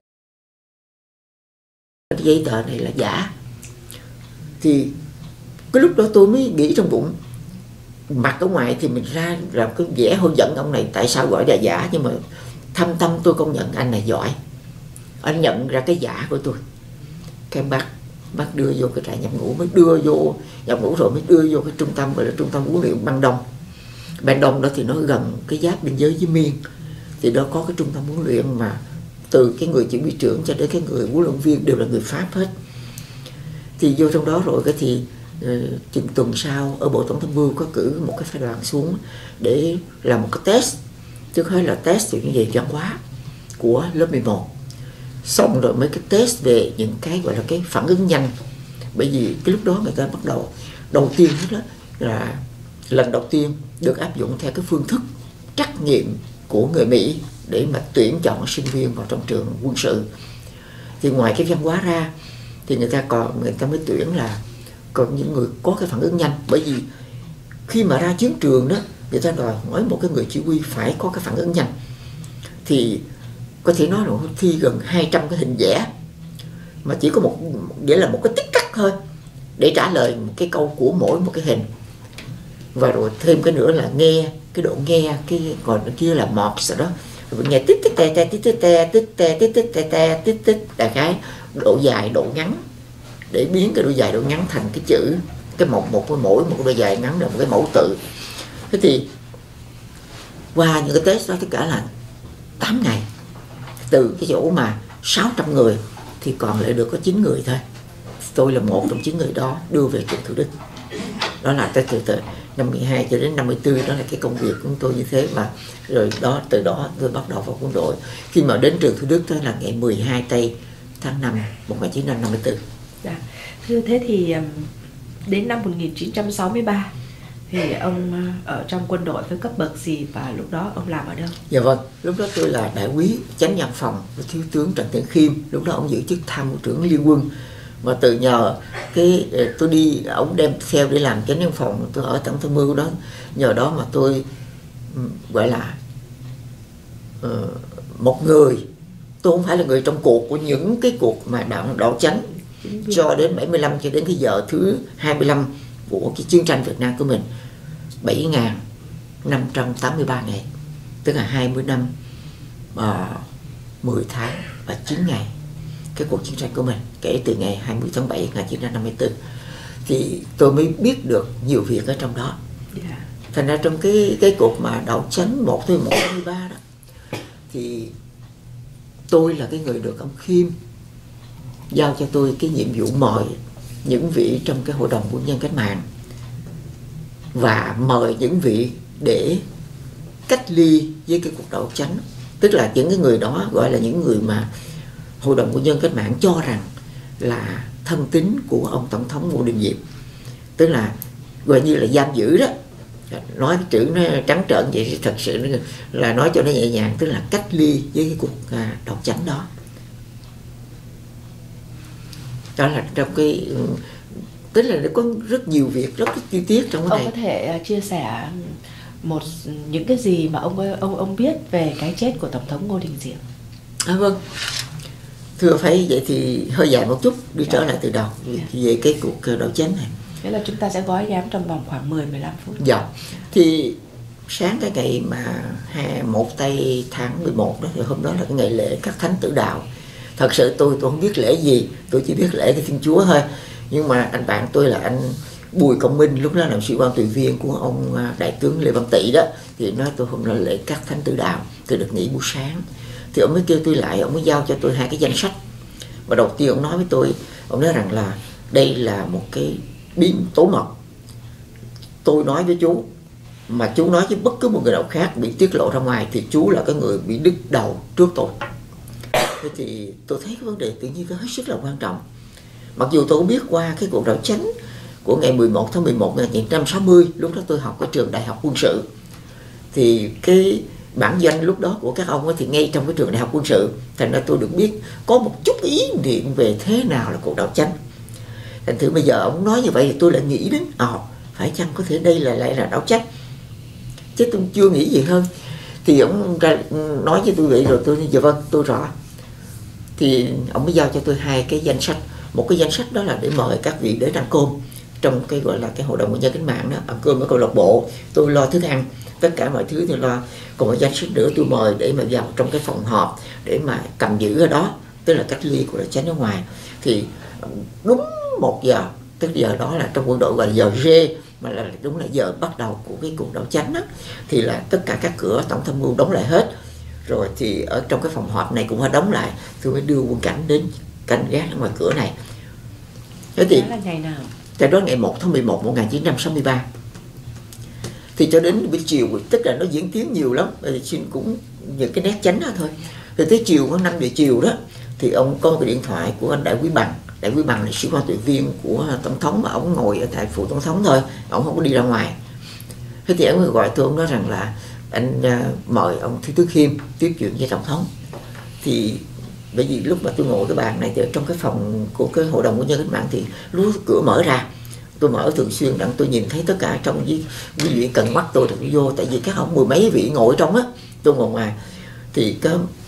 cái giấy tờ này là giả. Thì cái lúc đó tôi mới nghĩ trong bụng, mặt ở ngoài thì mình ra làm cái vẻ hơi giận ông này tại sao gọi là giả, nhưng mà thâm tâm tôi công nhận anh này giỏi, anh nhận ra cái giả của tôi. Cái bắt đưa vô cái trại nhập ngũ, mới đưa vô nhập ngũ rồi mới đưa vô cái trung tâm gọi là trung tâm huấn luyện Ban Đông đó thì nó gần cái giáp biên giới với Miên. Thì đó có cái trung tâm huấn luyện mà từ cái người chỉ huy trưởng cho đến cái người huấn luyện viên đều là người Pháp hết. Thì vô trong đó rồi cái thì chừng tuần sau ở Bộ Tổng tham mưu có cử một cái phái đoàn xuống để làm một cái test, chứ không phải là test về những gì văn hóa của lớp 11. Xong rồi mấy cái test về những cái gọi là cái phản ứng nhanh. Bởi vì cái lúc đó người ta bắt đầu tiên hết đó là lần đầu tiên được áp dụng theo cái phương thức trắc nghiệm của người Mỹ để mà tuyển chọn sinh viên vào trong trường quân sự. Thì ngoài cái văn hóa ra thì người ta mới tuyển là còn những người có cái phản ứng nhanh. Bởi vì khi mà ra chiến trường đó, người ta đòi hỏi một cái người chỉ huy phải có cái phản ứng nhanh. Thì có thể nói là thi gần 200 cái hình vẽ, mà chỉ có nghĩa là một cái tích cắt thôi để trả lời một cái câu của mỗi một cái hình. Và rồi thêm cái nữa là nghe, cái độ nghe, cái còn kia là mọt rồi đó, rồi nghe tít tít te te tít tít te tít te tít tít te te tít tít, đại khái độ dài độ ngắn, để biến cái độ dài độ ngắn thành cái chữ, cái mỗi một độ dài ngắn là một cái mẫu tự. Thế thì qua những cái test đó tất cả là 8 ngày, từ cái chỗ mà 600 người thì còn lại được có 9 người thôi. Tôi là một trong 9 người đó đưa về trường Thủ Đức. Đó là từ 52 cho đến 54, đó là cái công việc của tôi như thế. Và rồi đó, từ đó tôi bắt đầu vào quân đội. Khi mà đến trường Thủ Đức đó là ngày 12 tây tháng 5 1954. Dạ. Thưa, thế thì đến năm 1963 thì ông ở trong quân đội với cấp bậc gì và lúc đó ông làm ở đâu? Dạ vâng, lúc đó tôi là đại úy chánh văn phòng của thiếu tướng Trần Thiện Khiêm. Lúc đó ông giữ chức tham mưu trưởng liên quân. Mà từ nhờ cái tôi đi, ông đem theo để làm chánh văn phòng, tôi ở tổng tham mưu đó, nhờ đó mà tôi gọi là một người, tôi không phải là người trong cuộc của những cái cuộc mà đạo chánh cho đến 75 cho đến cái giờ thứ 25 của cái chiến tranh Việt Nam của mình, 7.583 ngày, tức là 20 năm 10 tháng và 9 ngày cái cuộc chiến tranh của mình, kể từ ngày 20 tháng 7 1954 thì tôi mới biết được nhiều việc ở trong đó. Thành ra trong cái cuộc mà đạo chánh 1/1/3 đó thì tôi là cái người được ông Khiêm giao cho tôi cái nhiệm vụ mời những vị trong cái hội đồng quân nhân cách mạng và mời những vị để cách ly với cái cuộc đấu tranh. Tức là những cái người đó gọi là những người mà hội đồng quân nhân cách mạng cho rằng là thân tín của ông tổng thống Ngô Đình Diệm, tức là gọi như là giam giữ đó. Nói cái chữ nó trắng trợn vậy thì thật sự là nói cho nó nhẹ nhàng, tức là cách ly với cái cuộc đấu tranh đó. Đó là trong cái, tức là nó có rất nhiều việc rất chi tiết trong cái này. Ông có thể chia sẻ những cái gì mà ông biết về cái chết của tổng thống Ngô Đình Diệm? Vâng, thưa phải vậy thì hơi dài một chút, đi trở lại từ đầu về cái cuộc đấu tranh này. Thế là chúng ta sẽ gói ghém trong vòng khoảng 10-15 phút. Dạ, thì sáng cái ngày mà 1 tây tháng 11 đó, thì hôm đó là cái ngày lễ các thánh tử đạo. Thật sự tôi không biết lễ gì, tôi chỉ biết lễ cái Thiên Chúa thôi. Nhưng mà anh bạn tôi là anh Bùi Công Minh, lúc đó làm sĩ quan tùy viên của ông đại tướng Lê Văn Tị đó, thì nói tôi hôm nay lễ các thánh tử đạo, tôi được nghỉ buổi sáng. Thì ông mới kêu tôi lại, ông mới giao cho tôi 2 cái danh sách. Và đầu tiên ông nói với tôi, ông nói rằng là đây là một cái bí tố mật. Tôi nói với chú, mà chú nói với bất cứ một người nào khác bị tiết lộ ra ngoài thì chú là cái người bị đứt đầu trước tôi. Thế thì tôi thấy cái vấn đề tự nhiên nó hết sức là quan trọng. Mặc dù tôi biết qua cái cuộc đấu tranh của ngày 11 tháng 11 năm 1960, lúc đó tôi học ở trường Đại học Quân sự, thì cái bản danh lúc đó của các ông ấy thì ngay trong cái trường Đại học Quân sự, thành ra tôi được biết có một chút ý niệm về thế nào là cuộc đấu tranh. Thành thử bây giờ ông nói như vậy thì tôi lại nghĩ đến phải chăng có thể đây lại là đấu tranh, chứ tôi chưa nghĩ gì hơn. Thì ông nói với tôi vậy rồi tôi nói dạ vâng, tôi rõ. Thì ông mới giao cho tôi 2 cái danh sách. Một cái danh sách đó là để mời các vị đến ăn cơm trong cái gọi là cái hội đồng quân nhân cách mạng đó, ăn cơm ở câu lạc bộ, tôi lo thức ăn, tất cả mọi thứ tôi lo. Còn một danh sách nữa tôi mời để mà vào trong cái phòng họp để mà cầm giữ ở đó, tức là cách ly của đội tránh ở ngoài. Thì đúng 1 giờ, tức giờ đó là trong quân đội gọi là giờ G, mà là đúng là giờ bắt đầu của cái cuộc đấu tranh đó, thì là tất cả các cửa tổng tham mưu đóng lại hết. Rồi thì ở trong cái phòng họp này cũng phải đóng lại, tôi mới đưa quân cảnh đến canh gác ở ngoài cửa này. Thế thì đó là ngày nào? Tại đó ngày 1 tháng 11 1963. Thì cho đến buổi chiều, tức là nó diễn tiến nhiều lắm, xin cũng những cái nét chánh đó thôi. Rồi tới chiều khoảng 5 giờ chiều đó thì ông có cái điện thoại của anh Đại Quý Bằng. Đại Quý Bằng là sĩ quan tùy viên của tổng thống, mà ông ngồi ở tại phủ tổng thống thôi, ông không có đi ra ngoài. Thế thì ông gọi tôi, ông nói rằng là anh mời ông Thiếu tướng Khiêm tiếp chuyện với tổng thống. Thì bởi vì lúc mà tôi ngồi cái bàn này thì ở trong cái phòng của cái hội đồng quân nhân cách mạng thì lúc cửa mở ra, tôi mở thường xuyên đặng tôi nhìn thấy tất cả trong với quý vị cần mắt tôi được vô, tại vì các ông 10 mấy vị ngồi trong á, tôi ngồi ngoài. Thì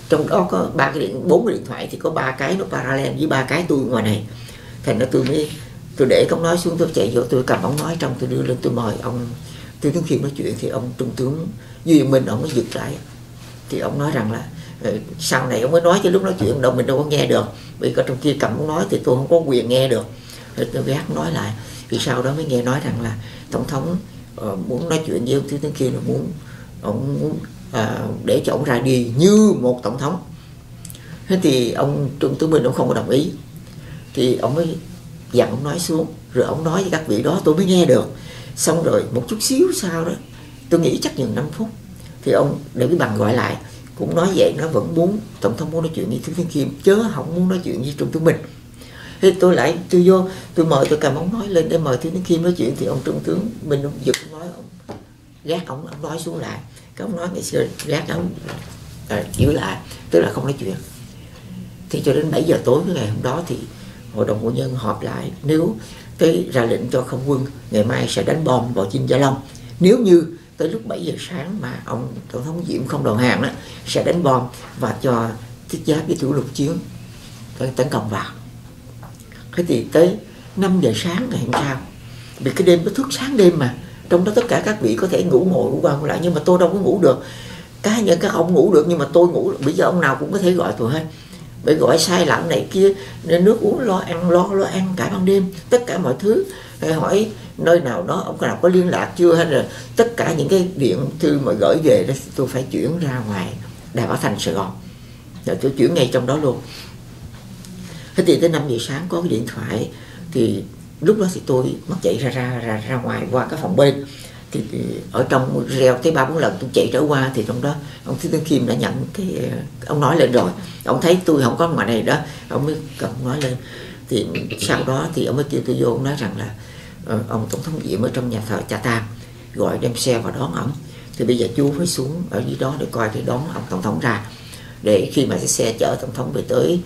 trong đó có 4 cái điện thoại thì có 3 cái nó parallel với 3 cái tôi ngoài này. Thành ra tôi để ống nói xuống, tôi chạy vô, tôi cầm ống nói trong, tôi đưa lên, tôi mời ông Thiếu tướng Khiêm nói chuyện. Thì ông trung tướng Duy Minh ông mới giật lại, thì ông nói rằng là sau này ông mới nói, chứ lúc nói chuyện đâu mình đâu có nghe được, vì có trong kia cầm ống nói thì tôi không có quyền nghe được. Rồi tôi gác nói lại, thì sau đó mới nghe nói rằng là tổng thống muốn nói chuyện với ông Thiếu tướng Khiêm, là muốn để cho ông ra đi như một tổng thống. Thế thì ông Trung tướng Minh ông không có đồng ý, thì ông mới dặn ông nói xuống, rồi ông nói với các vị đó tôi mới nghe được. Xong rồi một chút xíu sau đó, tôi nghĩ chắc chừng 5 phút, thì ông để cái bằng gọi lại, cũng nói vậy, nó vẫn muốn tổng thống muốn nói chuyện với Thiếu tướng Khiêm, chứ không muốn nói chuyện với Trung tướng Minh. Thế tôi vô, tôi mời, tôi cầm ống nói lên để mời Thiếu tướng Khiêm nói chuyện, thì ông Trung tướng Minh ông giật nói, ông gác ông nói xuống lại. Cái ông nói ngày xưa gác ông giữ lại, tức là không nói chuyện. Thì cho đến 7 giờ tối cái ngày hôm đó thì hội đồng quân nhân họp lại, nếu cái ra lệnh cho không quân ngày mai sẽ đánh bom vào Chim Gia Long, nếu như tới lúc 7 giờ sáng mà ông tổng thống Diệm không đầu hàng đó, sẽ đánh bom và cho thiết giáp với thủ lục chiến tấn công vào. Thế thì tới 5 giờ sáng ngày hôm sau, vì cái đêm nó thức sáng đêm mà, trong đó tất cả các vị có thể ngủ ngủ qua lại, nhưng mà tôi đâu có ngủ được. Cá nhân các ông ngủ được, nhưng mà tôi ngủ được. Bây giờ ông nào cũng có thể gọi tôi hết, bởi gọi sai lặng này kia, nên nước uống lo ăn cả ban đêm, tất cả mọi thứ. Hỏi nơi nào đó ông nào có liên lạc chưa, hay là tất cả những cái điện thư mà gửi về đó tôi phải chuyển ra ngoài Đài Bảo Thành Sài Gòn, rồi tôi chuyển ngay trong đó luôn. Thế thì tới 5 giờ sáng có cái điện thoại, thì lúc đó thì tôi mất chạy ra ngoài qua cái phòng bên, thì ở trong reo tới 3-4 lần tôi chạy trở qua, thì trong đó ông Thiếu tướng Khiêm đã nhận cái ông nói lên rồi. Ông thấy tôi không có ngoài này đó, ông mới cầm nói lên. Thì sau đó thì ông mới kêu tôi vô, ông nói rằng là ông tổng thống Diệm ở trong nhà thờ Cha Tam, gọi đem xe vào đón ổng. Thì bây giờ chú phải xuống ở dưới đó để coi, để đón ông tổng thống ra, để khi mà cái xe chở tổng thống về tới,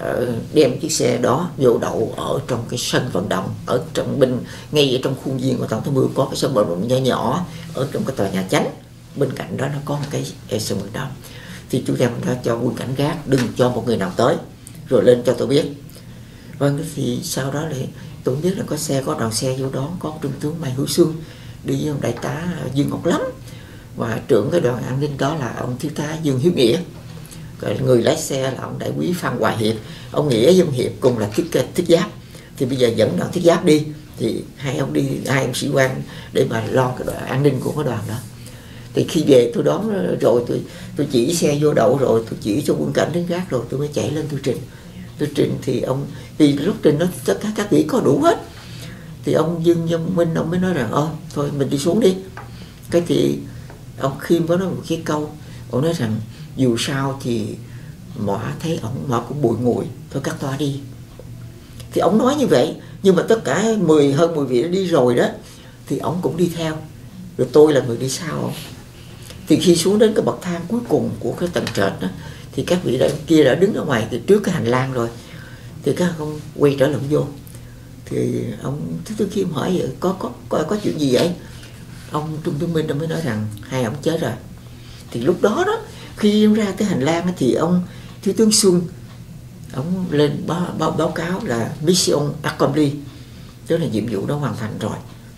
đem chiếc xe đó vô đậu ở trong cái sân vận động, ở trong ngay ở trong khuôn viên của tổng thống Mưu có cái sân vận động nhỏ nhỏ ở trong cái tòa nhà Chánh, bên cạnh đó nó có một cái sân vận động. Thì chú đem ra cho quân cảnh gác, đừng cho một người nào tới, rồi lên cho tôi biết. Vâng, thì sau đó thì tôi biết là có xe, có đoàn xe vô đón, có trung tướng Mai Hữu Xuân đi với ông đại tá Dương Ngọc Lắm, và trưởng cái đoàn an ninh đó là ông thiếu tá Dương Hiếu Nghĩa. Người lái xe là ông đại úy Phan Hoài Hiệp, ông Nghĩa với ông Hiệp cùng là thiết giáp. Thì bây giờ dẫn đoàn thiết giáp đi, thì hai ông sĩ quan để mà lo cái đoàn an ninh của cái đoàn đó. Thì khi về tôi đón rồi, tôi chỉ xe vô đậu rồi, tôi chỉ cho quân cảnh đến gác rồi, tôi mới chạy lên tôi trình. Thì vì lúc trình đó tất cả các vị có đủ hết, thì ông Dương Nhân Minh ông mới nói rằng thôi mình đi xuống đi. Cái thì ông Khiêm có nói một cái câu, ông nói rằng dù sao thì mỏ thấy ông mỏ cũng bùi ngùi, thôi cắt toa đi. Thì ông nói như vậy, nhưng mà tất cả hơn 10 vị đã đi rồi đó, thì ông cũng đi theo, rồi tôi là người đi sau ông. Thì khi xuống đến cái bậc thang cuối cùng của cái tầng trệt đó, thì các vị kia đã đứng ở ngoài trước cái hành lang rồi. Thì các ông quay trở lại vô, thì ông Thiếu tướng Khiêm hỏi vậy, có chuyện gì vậy? Ông Trung tướng Minh mới nói rằng hai ông chết rồi. Thì lúc đó khi em ra tới hành lang thì ông Thiếu tướng Xuân ông lên báo cáo là mission accomplished, tức là nhiệm vụ đó hoàn thành rồi.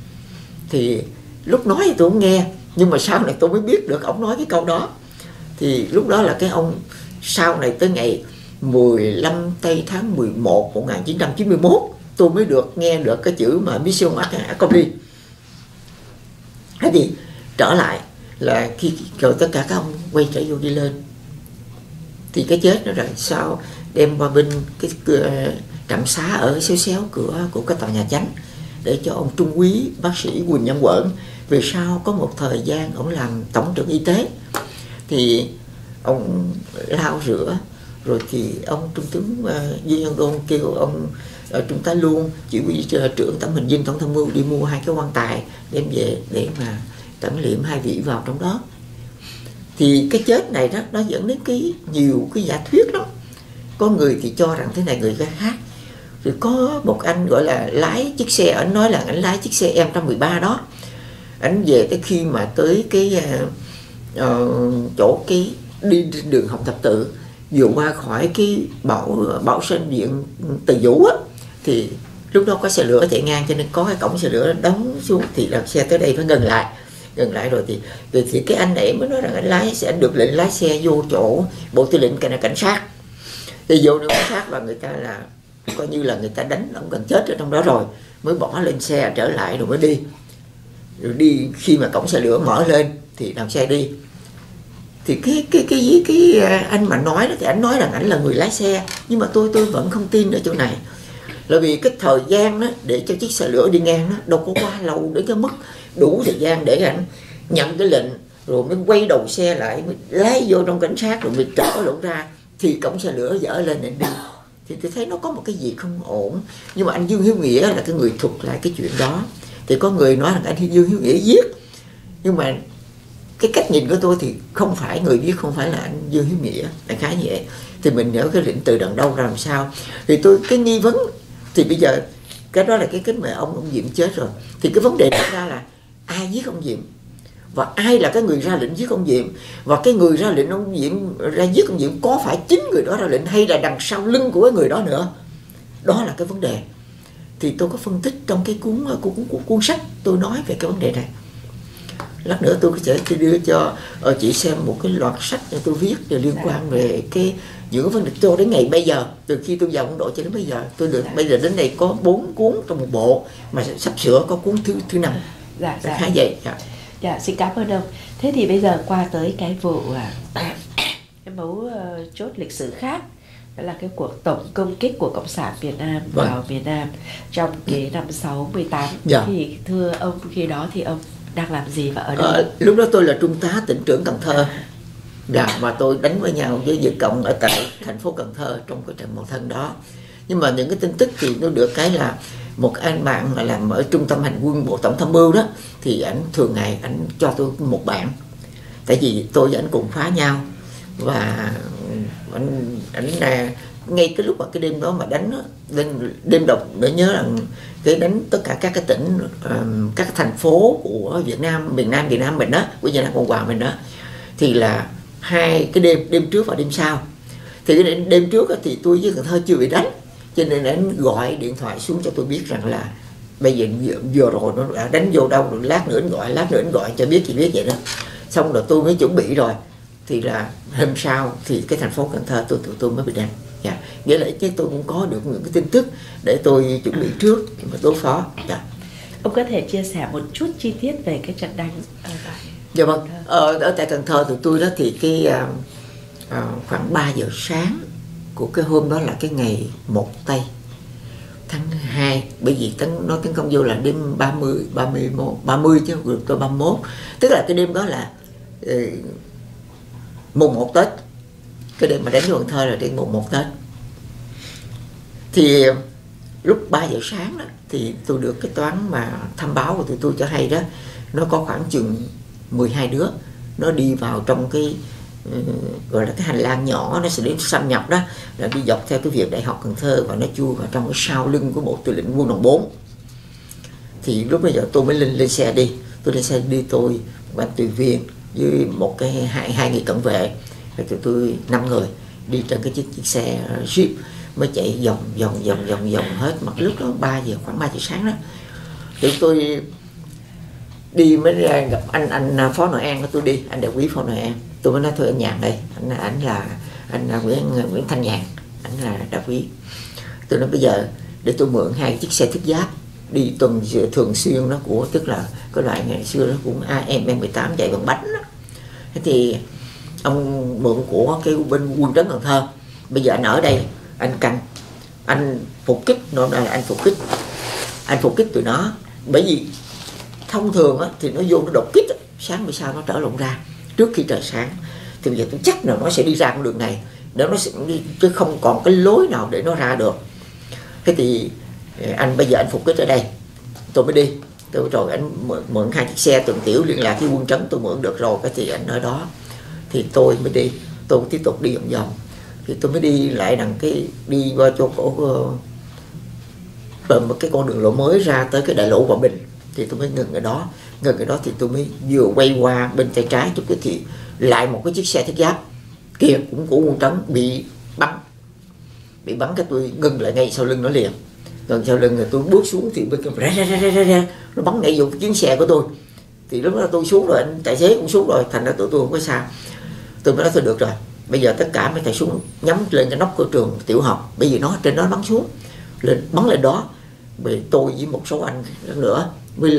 Thì lúc nói thì tôi không nghe, nhưng mà sau này tôi mới biết được ông nói cái câu đó. Thì lúc đó là cái ông sau này tới ngày 15 tây tháng 11 1991 tôi mới nghe được cái chữ mà mission accomplished. Thế thì trở lại là khi rồi tất cả các ông quay trở vô đi lên, thì cái chết nó rồi sao đem qua bên cái trạm xá ở xéo cửa của cái tòa nhà Chánh, để cho ông trung úy bác sĩ Quỳnh Nhân Quẩn về sau có một thời gian ông làm tổng trưởng y tế, thì ông lau rửa. Rồi thì ông trung tướng Duy Nhân Đôn kêu ông trung tá Luôn chỉ huy trưởng Tẩm Hình Dinh Tổng tham mưu đi mua 2 cái quan tài đem về để mà tẩm liệm 2 vị vào trong đó. Thì cái chết này đó nó dẫn đến nhiều cái giả thuyết lắm. Có người thì cho rằng thế này, người khác. Rồi có một anh gọi là lái chiếc xe, anh nói là anh lái chiếc xe M113 đó, anh về tới khi mà tới cái chỗ cái đi đường Hồng Thập Tự, vừa qua khỏi cái bảo sinh viện Từ Dũ á, thì lúc đó có xe lửa chạy ngang, cho nên có cái cổng xe lửa đóng xuống, thì là xe tới đây phải ngừng lại rồi thì cái anh này mới nói rằng anh được lệnh lái xe vô chỗ bộ tư lệnh cảnh sát. Thì vô nơi cảnh sát và người ta là coi như là người ta đánh ông gần chết ở trong đó rồi, mới bỏ lên xe trở lại rồi mới đi. Rồi đi khi mà cổng xe lửa mở lên thì đào xe đi. Thì cái anh mà nói đó thì anh nói rằng anh là người lái xe, nhưng mà tôi vẫn không tin ở chỗ này. Là vì cái thời gian đó để cho chiếc xe lửa đi ngang đó đâu có quá lâu để cái mức đủ thời gian để anh nhận cái lệnh rồi mới quay đầu xe lại, mới lái vô trong cảnh sát rồi mới trở lộn ra, thì cổng xe lửa dở lên để đi. Thì tôi thấy nó có một cái gì không ổn. Nhưng mà anh Dương Hiếu Nghĩa là cái người thuật lại cái chuyện đó. Thì có người nói rằng anh Dương Hiếu Nghĩa viết, nhưng mà cái cách nhìn của tôi thì không phải người viết, không phải là anh Dương Hiếu Nghĩa, đại khái như vậy. Thì mình nhớ cái lệnh từ đằng đâu ra làm sao. Thì tôi cái nghi vấn thì bây giờ cái đó là cái mà ông Diệm chết rồi, thì cái vấn đề đặt ra là ai giết ông Diệm, và ai là cái người ra lệnh giết ông Diệm, và cái người ra lệnh ông Diệm ra giết ông Diệm có phải chính người đó ra lệnh hay là đằng sau lưng của cái người đó nữa. Đó là cái vấn đề. Thì tôi có phân tích trong cái cuốn sách tôi nói về cái vấn đề này. Lát nữa tôi sẽ đưa cho chị xem một cái loạt sách để tôi viết liên quan về những vấn đề cho đến ngày bây giờ, từ khi tôi vào quân đội cho đến bây giờ. Tôi được bây giờ đến đây có 4 cuốn trong một bộ, mà sắp sửa có cuốn thứ 5. Khá vậy. Dạ, xin cảm ơn ông. Thế thì bây giờ qua tới cái vụ cái mấu chốt lịch sử khác, đó là cái cuộc tổng công kích của Cộng sản Việt Nam vào Việt Nam trong cái năm 68. Thì thưa ông, khi đó thì ông đang làm gì và ở đâu? Lúc đó tôi là trung tá tỉnh trưởng Cần Thơ. Và tôi đánh với nhau với Việt Cộng ở tại thành phố Cần Thơ trong cái trận mậu thân đó. Nhưng mà những cái tin tức thì nó được cái là một anh bạn mà làm ở trung tâm hành quân bộ tổng tham mưu đó, thì ảnh thường ngày ảnh cho tôi một bạn, tại vì tôi và ảnh cùng phá nhau. Và ảnh là ngay cái lúc mà cái đêm đó mà đánh đó, đêm độc để nhớ rằng cái đánh tất cả các cái tỉnh, các thành phố của Việt Nam, miền Nam Việt Nam mình đó, của Việt Nam Cộng Hòa mình đó, thì là hai cái đêm trước và đêm sau. Thì cái đêm trước thì tôi với Cần Thơ chưa bị đánh, cho nên anh gọi điện thoại xuống cho tôi biết rằng là bây giờ vừa rồi nó đã đánh vô đâu, rồi lát nữa anh gọi cho biết, chỉ biết vậy đó. Xong rồi tôi mới chuẩn bị rồi, thì là hôm sau thì cái thành phố Cần Thơ tôi mới bị đánh. Nghĩa là chứ tôi cũng có được những cái tin tức để tôi chuẩn bị trước mà đối phó. Ông có thể chia sẻ một chút chi tiết về cái trận đánh dạ vâng. Ở tại Cần Thơ thì tôi đó thì khoảng 3 giờ sáng của cái hôm đó là cái ngày 1 Tây tháng 2, bởi vì nó tấn công vô là đêm 30 chứ tôi 31, tức là cái đêm đó là mùng 1 Tết. Cái đêm mà đánh vô Cần Thơ là đêm mùng 1 Tết. Thì lúc 3 giờ sáng đó thì tôi được cái toán mà thông báo của tụi tôi cho hay đó, nó có khoảng chừng 12 đứa nó đi vào trong cái gọi là cái hành lang nhỏ, nó sẽ đến xâm nhập đó, là đi dọc theo cái viện Đại học Cần Thơ và nó chui vào trong cái sau lưng của bộ tư lệnh quân đoàn 4. Thì lúc bây giờ tôi mới lên xe đi, tôi một anh tùy viên với một cái hai người cận vệ, rồi tụi tôi 5 người đi trên cái chiếc xe Jeep mới chạy vòng hết. Mà lúc đó khoảng 3 giờ sáng đó, thì tôi đi mới ra gặp anh Phó Nội An của tôi đi, anh đại úy Phó Nội An. Tôi mới nói thôi anh Nhàn đây, anh là Nguyễn Thanh Nhàn, anh là đại úy. Tôi nói bây giờ để tôi mượn 2 chiếc xe thiết giáp đi tuần thường xuyên đó, của tức là cái loại ngày xưa nó cũng AM-18 chạy bằng bánh đó. Thế thì ông mượn của cái bên quân trấn Cần Thơ. Bây giờ anh ở đây anh canh, anh phục kích, nó là anh phục kích tụi nó. Bởi vì thông thường á, thì nó vô nó đột kích á, sáng bữa sau nó trở lộn ra trước khi trời sáng. Thì bây giờ tôi chắc là nó sẽ đi ra con đường này, để nó sẽ đi, chứ không còn cái lối nào để nó ra được. Thế thì bây giờ anh phục kích ở đây, tôi mới đi. Rồi anh mượn 2 chiếc xe tuần tiểu liên lạc với quân trấn, tôi mượn được rồi, cái thì anh ở đó. Thì tôi mới đi, tôi tiếp tục đi vòng. Thì tôi mới đi lại đi qua chỗ cổ một cái con đường lộ mới ra tới cái đại lộ Hòa Bình. Thì tôi mới ngừng ở đó thì tôi mới vừa quay qua bên tay trái chút cái thì lại một cái chiếc xe thiết giáp kia cũng của quân Trấn bị bắn cái tôi ngưng lại ngay sau lưng nó liền. Gần sau lưng rồi tôi bước xuống thì bên kia nó bắn ngay vô cái chuyến xe của tôi. Thì lúc đó tôi xuống rồi, anh tài xế cũng xuống rồi, thành ra tụi tôi không có sao. Tôi mới nói thôi được rồi, bây giờ tất cả mấy thầy súng nhắm lên cái nóc của trường tiểu học, bởi vì nó trên đó bắn xuống, bắn lên đó. Bởi tôi với một số anh nữa mới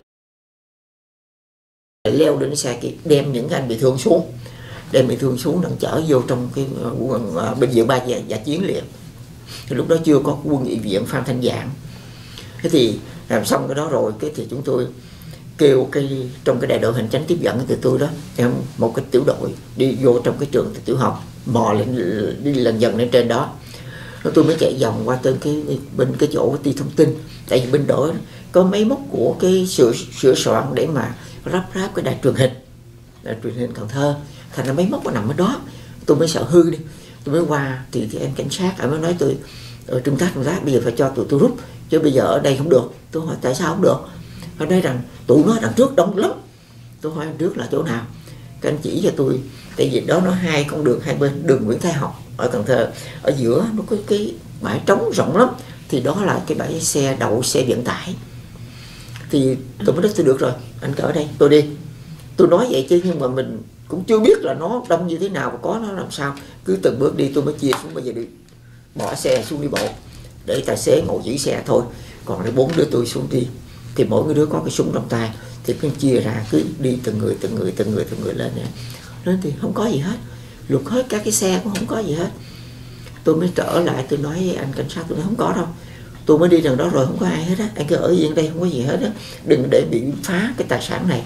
leo lên cái xe kia, đem những cái anh bị thương xuống, đang chở vô trong cái bệnh viện 3 dạ chiến liền. Thì lúc đó chưa có quân nghị viện Phan Thanh Giảng. Thế thì làm xong cái đó rồi, cái thì chúng tôi kêu trong cái đại đội hành chánh tiếp dẫn từ tôi đó, một cái tiểu đội đi vô trong cái trường tiểu học, mò lên, đi lần dần lên trên đó. Tôi mới chạy vòng qua tên bên cái chỗ ti thông tin, tại vì bên đó có máy móc của cái sửa soạn để mà ráp cái đài truyền hình Cần Thơ, thành ra máy móc nó nằm ở đó. Tôi mới sợ hư đi, tôi mới qua thì em cảnh sát mới nói tôi trung tá bây giờ phải cho tụi tôi rút, chứ bây giờ ở đây không được. Tôi hỏi tại sao không được? Họ nói rằng tụi nó đằng trước đông lắm. Tôi hỏi đằng trước là chỗ nào? Các anh chỉ cho tôi, tại vì đó nó hai con đường hai bên, đường Nguyễn Thái Học ở Cần Thơ, ở giữa nó có cái bãi trống rộng lắm, thì đó là cái bãi xe đậu xe vận tải. Thì tôi mới nói tôi được rồi, anh ở đây tôi đi. Tôi nói vậy chứ nhưng mà mình cũng chưa biết là nó đông như thế nào và có nó làm sao. Cứ từng bước đi tôi mới chia xuống, bây giờ đi bỏ xe xuống đi bộ để tài xế ngồi giữ xe thôi, còn để 4 đứa tôi xuống đi. Thì mỗi người đứa có cái súng trong tay, thì cứ chia ra, cứ đi từng người lên nè. Nên thì không có gì hết, lục hết các cái xe cũng không có gì hết. Tôi mới trở lại, tôi nói với anh cảnh sát, tôi nói không có đâu, tôi mới đi đằng đó rồi, không có ai hết á, anh cứ ở yên đây, không có gì hết á, đừng để bị phá cái tài sản này.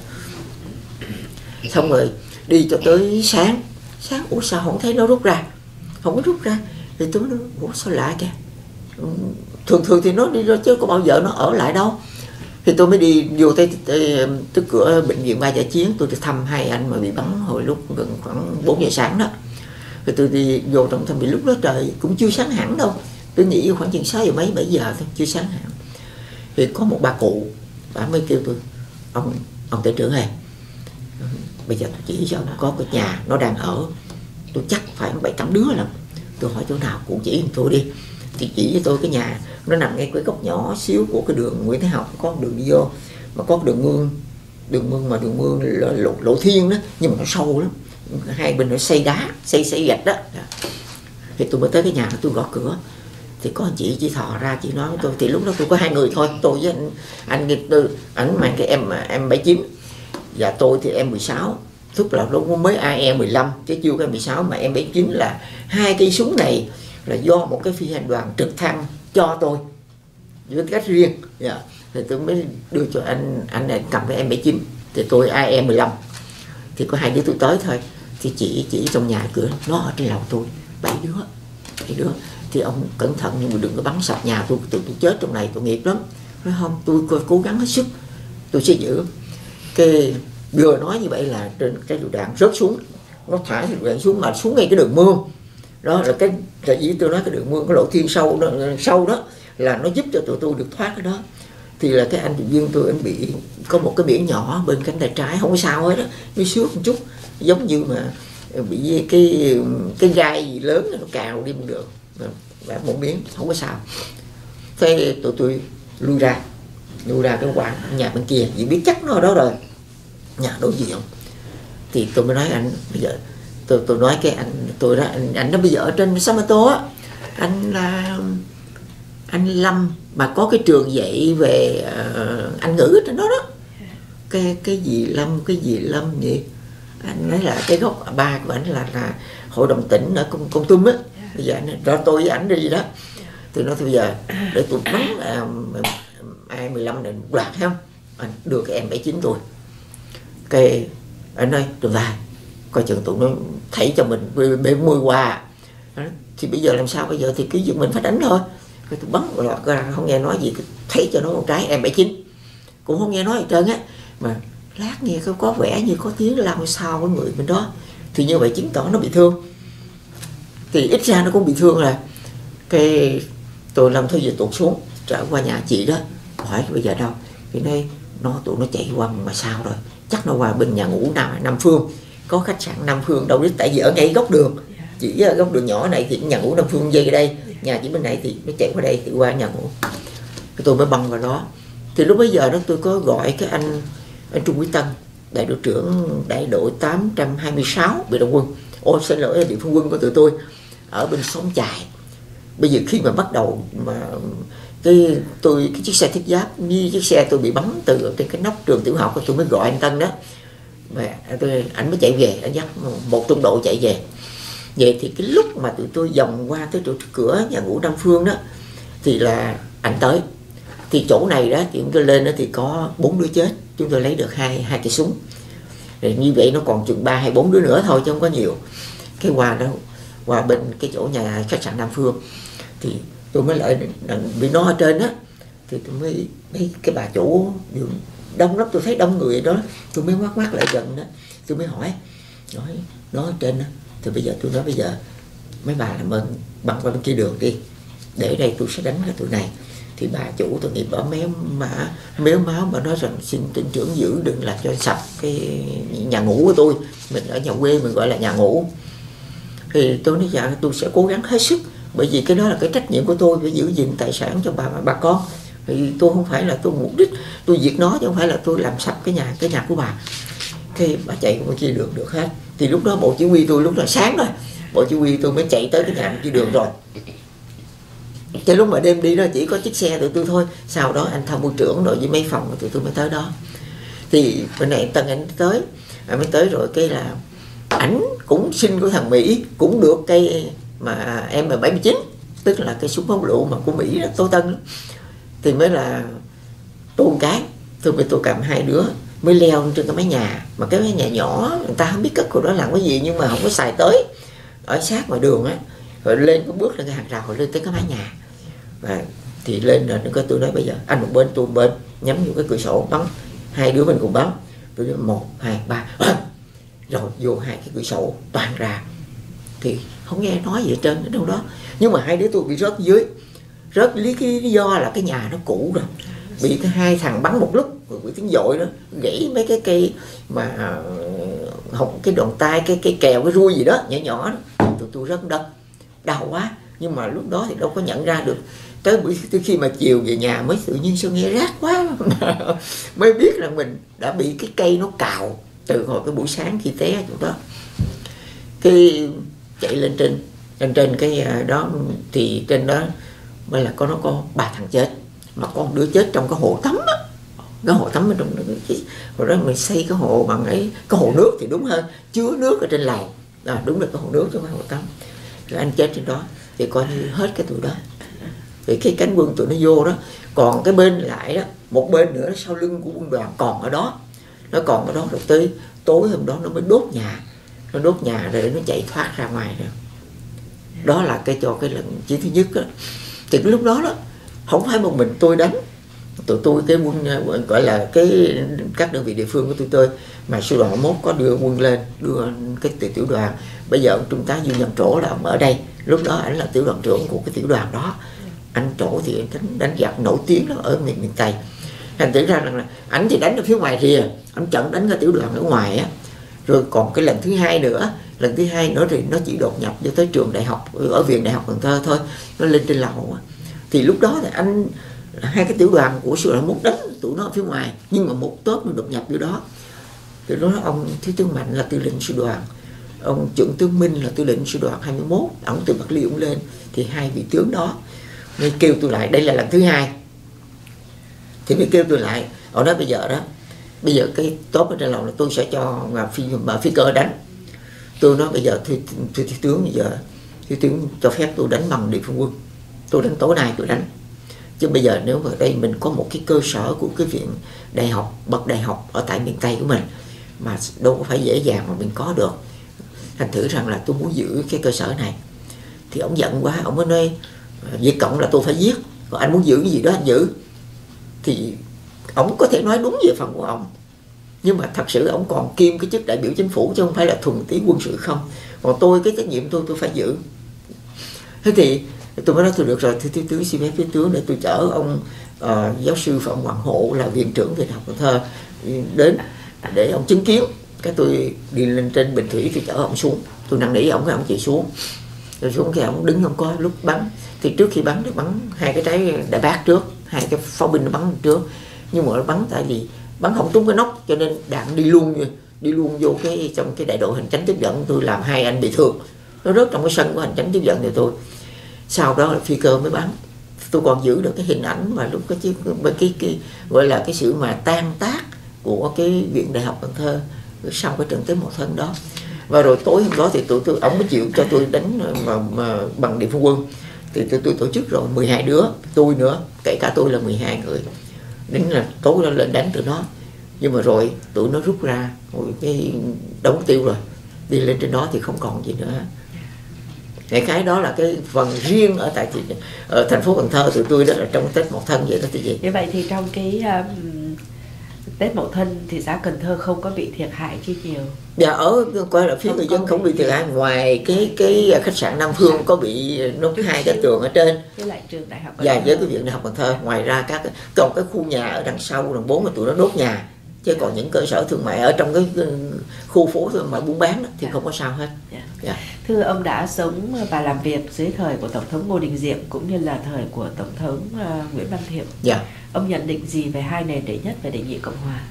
Xong rồi đi cho tới sáng, ủa sao không thấy nó rút ra, không có rút ra. Thì tôi nói ủa sao lạ kìa, thường thì nó đi ra chứ có bao giờ nó ở lại đâu. Thì tôi mới đi vô tới cửa bệnh viện 3 dạ chiến, tôi đi thăm hai anh mà bị bắn hồi lúc gần khoảng 4 giờ sáng đó. Rồi tôi đi vô trong thăm, bị lúc đó trời cũng chưa sáng hẳn đâu, tôi nghĩ khoảng chừng 6 giờ mấy 7 giờ thôi, chưa sáng hẳn. Thì có một bà cụ, bà mới kêu tôi, ông隊trưởng ơi, bây giờ tôi chỉ cho ông có cái nhà nó đang ở, tôi chắc phải 7-8 đứa lắm. Tôi hỏi chỗ nào, cụ chỉ tôi đi. Thì chỉ với tôi cái nhà nó nằm ngay cái góc nhỏ xíu của cái đường Nguyễn Thái Học, có đường đi vô mà có đường mương mà đường mương lộ thiên đó, nhưng mà nó sâu lắm, hai bên nó xây đá, xây gạch đó. Thì tôi mới tới cái nhà, tôi gõ cửa thì có anh chị chỉ thò ra, chị nói với tôi. Thì lúc đó tôi có 2 người thôi, tôi với anh nghiệp tư, ảnh mang cái em 79 và tôi thì em 16, tức là nó mới em 15 chứ chưa cái 16, mà em 79 là 2 cây súng này là do một cái phi hành đoàn trực thăng cho tôi với cách riêng. Thì tôi mới đưa cho anh này cầm cái M79, thì tôi em 15, thì có 2 đứa tôi tới thôi. Thì chỉ trong nhà cửa, nó ở trên lầu tôi 7 đứa. Thì ông cẩn thận nhưng mà đừng có bắn sập nhà tôi chết trong này tội nghiệp lắm. Nói không, tôi cố gắng hết sức, tôi sẽ giữ. Cái vừa nói như vậy là trên cái lựu đạn rớt xuống, nó thả lựu đạn xuống mà xuống ngay cái đường mương đó, là cái ý tôi nói, cái đường mương có lộ thiên sâu đó là nó giúp cho tụi tôi được thoát cái đó. Thì là cái anh điệp viên tôi, anh bị có một cái biển nhỏ bên cánh tay trái, không có sao hết đó, mới xước một chút, giống như mà bị cái gai gì lớn nó cào đi không được, và một miếng không có sao. Thế tụi tôi lui ra cái quán nhà bên kia, vì biết chắc nó ở đó rồi, nhà đối diện. Thì tôi mới nói anh bây giờ, tôi nói cái tôi đó, anh nó bây giờ ở trên Samato á, anh là anh Lâm mà có cái trường dạy về Anh ngữ ở trên đó đó, cái gì Lâm vậy. Anh nói là cái gốc ba của anh là hội đồng tỉnh ở Kon Tum á. Bây giờ anh cho tôi với ảnh đi đó. Tôi nói bây giờ để tôi bắn A15 này một loạt, thấy không? Anh đưa cái M79 tôi. Cái anh nói được rồi, coi chừng tụi nó thảy cho mình bê môi qua. Thì bây giờ làm sao? Bây giờ thì cứ dựng mình phải đánh thôi. Cái tôi bắn loạt ra, không nghe nói gì, thấy cho nó một cái M79 cũng không nghe nói gì trơn á, mà lát nghe có vẻ như có tiếng lao sao với người bên đó, thì như vậy chứng tỏ nó bị thương, thì ít ra nó cũng bị thương rồi. Cái tôi làm thôi giờ tuột xuống trở qua nhà chị đó, hỏi bây giờ đâu, thì nói tụi nó chạy qua ngoài sao rồi, chắc nó qua bên nhà ngủ Nam Phương, có khách sạn Nam Phương đâu biết, tại vì ở ngay góc đường chỉ góc đường nhỏ này thì nhà ngủ Nam Phương dây ở đây, nhà chỉ bên này thì nó chạy qua đây thì qua nhà ngủ. Tôi mới băng vào đó. Thì lúc bấy giờ đó tôi có gọi cái anh Trung Quý Tân, đại đội trưởng đại đội 826 biệt động quân, xin lỗi địa phương quân của tụi tôi ở bên xóm Chài. Bây giờ khi mà bắt đầu mà cái chiếc xe thiết giáp như chiếc xe tôi bị bắn từ trên cái nóc trường tiểu học, tôi mới gọi anh Tân đó, và anh mới chạy về, anh dắt một trung đội chạy về. Vậy thì cái lúc mà tụi tôi vòng qua tới chỗ cửa nhà ngủ Nam Phương đó thì là anh tới. Thì chỗ này đó thì chúng tôi lên đó thì có 4 đứa chết, chúng tôi lấy được hai cây súng. Rồi như vậy nó còn chừng 3 hay 4 đứa nữa thôi chứ không có nhiều. Cái qua bên cái chỗ nhà khách sạn Nam Phương thì tôi mới lại bị nó ở trên á, thì tôi mới cái bà chủ đông lắm, tôi thấy đông người đó, tôi mới ngoắc lại gần đó, tôi mới hỏi nói nó ở trên đó. Thì bây giờ tôi nói bây giờ mấy bà làm ơn băng qua bên kia đường đi, để đây tôi sẽ đánh cái tụi này. Thì bà chủ tội nghiệp ở méo máu mà nói rằng xin tỉnh trưởng giữ đừng làm cho sập cái nhà ngủ của tôi, mình ở nhà quê mình gọi là nhà ngủ. Thì tôi nói dạ tôi sẽ cố gắng hết sức, bởi vì cái đó là cái trách nhiệm của tôi phải giữ gìn tài sản cho bà con. Thì tôi không phải là tôi mục đích tôi diệt nó, chứ không phải là tôi làm sập cái nhà của bà. Thì bà chạy qua kia đường được hết. Thì lúc đó bộ chỉ huy tôi lúc đó sáng rồi, bộ chỉ huy tôi mới chạy tới cái nhà kia đường rồi. Cái lúc mà đêm đi đó chỉ có chiếc xe tụi tôi thôi. Sau đó anh tham mưu trưởng rồi với mấy phòng tụi tôi mới tới đó. Thì bên này Tân anh mới tới rồi cái là ảnh cũng xin của thằng Mỹ, cũng được cây mà M79, tức là cái súng phóng lựu mà của Mỹ đó, Tô Tân đó. Thì mới là tôi một cái, tôi cầm hai đứa mới leo trên cái mái nhà, mà cái mái nhà nhỏ người ta không biết cất của đó làm cái gì, nhưng mà không có xài tới, ở sát ngoài đường á, rồi lên có bước lên cái hàng rào rồi lên tới cái mái nhà. Và thì lên rồi tôi nói bây giờ anh một bên tôi một bên, nhắm vô cái cửa sổ bắn, hai đứa mình cùng bắn. Tôi nói 1, 2, 3 rồi vô hai cái cửa sổ toàn ra, thì không nghe nói gì hết trơn ở đâu đó. Nhưng mà hai đứa tôi bị rớt dưới, rớt lý do là cái nhà nó cũ rồi, bị cái hai thằng bắn một lúc rồi bị tiếng dội đó, gãy mấy cái cây mà không, cái đòn tay, cái kèo, cái ruôi gì đó nhỏ nhỏ đó. Tụi tôi rớt đất đau quá, nhưng mà lúc đó thì đâu có nhận ra được. Tới khi mà chiều về nhà mới tự nhiên sao nghe rát quá mới biết là mình đã bị cái cây nó cào từ hồi cái buổi sáng khi té chỗ đó. Cái chạy lên trên cái đó thì trên đó mới là nó có 3 thằng chết, mà có một đứa chết trong cái hồ tắm á, cái hồ tắm ở trong rồi đó mình xây cái hồ bằng cái hồ nước thì đúng hơn, chứa nước ở trên lầu, đúng là cái hồ nước trong cái hồ tắm. Rồi anh chết trên đó thì coi như hết cái tụi đó. Thì cái cánh quân tụi nó vô đó, còn cái bên lại đó, một bên nữa sau lưng của quân đoàn còn ở đó, nó còn ở đó. Rồi tới tối hôm đó nó mới đốt nhà, nó đốt nhà rồi nó chạy thoát ra ngoài rồi. Đó là cái lần chiến thứ nhất đó. Thì cái lúc đó đó không phải một mình tôi đánh, tụi tôi cái quân gọi là các đơn vị địa phương của tôi mà sư đoàn 21 có đưa quân lên, đưa cái tiểu đoàn. Bây giờ ông Trung tá Dương Văn Trổ là ông ở đây, lúc đó ảnh là tiểu đoàn trưởng của cái tiểu đoàn đó. Anh Trổ thì đánh giặc nổi tiếng lắm ở miền Tây. Thành thử ra rằng là ảnh thì đánh ở phía ngoài rìa, ảnh chặn đánh cái tiểu đoàn ở ngoài á. Rồi còn cái lần thứ hai nữa thì nó chỉ đột nhập vô tới trường đại học, ở viện đại học Cần Thơ thôi, nó lên trên lầu á. Thì lúc đó thì hai cái tiểu đoàn của sư đoàn 1 đánh tụi nó ở phía ngoài, nhưng mà một tốp nó đột nhập vô đó. Thì đó ông thiếu tướng Mạnh là tư lệnh sư đoàn, ông trưởng tướng Minh là tư lệnh sư đoàn 21, ông từ Bạc Liêu lên. Thì hai vị tướng đó mới kêu tôi lại, đây là lần thứ hai, thì mới kêu tôi lại. Ở đó bây giờ cái tốp ở trên lầu là tôi sẽ cho phi cơ đánh. Tôi nói bây giờ thưa thiếu tướng, bây giờ thiếu tướng cho phép tôi đánh bằng địa phương quân, tôi đánh tối nay tôi đánh. Chứ bây giờ nếu mà đây mình có một cái cơ sở của cái viện đại học, bậc đại học ở tại miền Tây của mình, mà đâu có phải dễ dàng mà mình có được. Thành thử rằng là tôi muốn giữ cái cơ sở này. Thì ông giận quá, ông mới nói Việt Cộng là tôi phải giết, còn anh muốn giữ cái gì đó anh giữ. Thì ông có thể nói đúng về phần của ông, nhưng mà thật sự ông còn kiêm cái chức đại biểu chính phủ chứ không phải là thuần túy quân sự không. Còn tôi, cái trách nhiệm tôi phải giữ. Thế thì tôi mới nói tôi được rồi, thưa thiếu tướng xin phép thiếu tướng để tôi chở ông giáo sư Phạm Hoàng Hộ là viện trưởng viện học Cần Thơ đến để ông chứng kiến. Cái tôi đi lên trên Bình Thủy, tôi chở ông xuống, tôi năn nỉ ổng, cái ổng chịu xuống. Rồi xuống cái ổng đứng, ổng có lúc bắn thì trước khi bắn thì bắn 2 cái trái đại bác trước, 2 cái pháo binh nó bắn trước, nhưng mà nó bắn tại vì bắn không trúng cái nóc cho nên đạn đi luôn vô cái trong cái đại đội hành chánh tiếp dẫn. Tôi làm 2 anh bị thương, nó rớt trong cái sân của hành chánh tiếp dẫn thì tôi. Sau đó là phi cơ mới bắn. Tôi còn giữ được cái hình ảnh mà lúc cái gọi là cái sự mà tan tác của cái viện đại học Cần Thơ sau cái trận Tết Mậu Thân đó. Và rồi tối hôm đó thì ổng mới chịu cho tôi đánh mà bằng địa phương quân. Thì tôi tổ chức rồi 12 đứa, tôi nữa, kể cả tôi là 12 người. Đến là tối đó lên đánh tụi nó. Nhưng mà rồi tụi nó rút ra, rồi cái đóng tiêu rồi. Đi lên trên đó thì không còn gì nữa. Cái đó là cái phần riêng ở tại ở thành phố Cần Thơ tụi tôi đó, là trong Tết Mậu Thân vậy đó thì gì. Như vậy thì trong cái Tết Mậu Thân thị xã Cần Thơ không có bị thiệt hại chi nhiều. Dạ, ở coi là phía người dân không bị thiệt hại, ngoài cái khách sạn Nam Phương có bị nốt 2 cái tường ở trên. Với lại trường đại học. Và với cái viện đại học Cần Thơ, ngoài ra còn cái khu nhà ở đằng sau đằng 4 là tụi nó đốt nhà. Chứ còn những cơ sở thương mại ở trong cái khu phố thương mại buôn bán đó, thì không có sao hết. Thưa ông đã sống và làm việc dưới thời của Tổng thống Ngô Đình Diệm cũng như là thời của Tổng thống Nguyễn Văn Thiệu. Ông nhận định gì về 2 nền đệ nhất và đệ nhị Cộng hòa?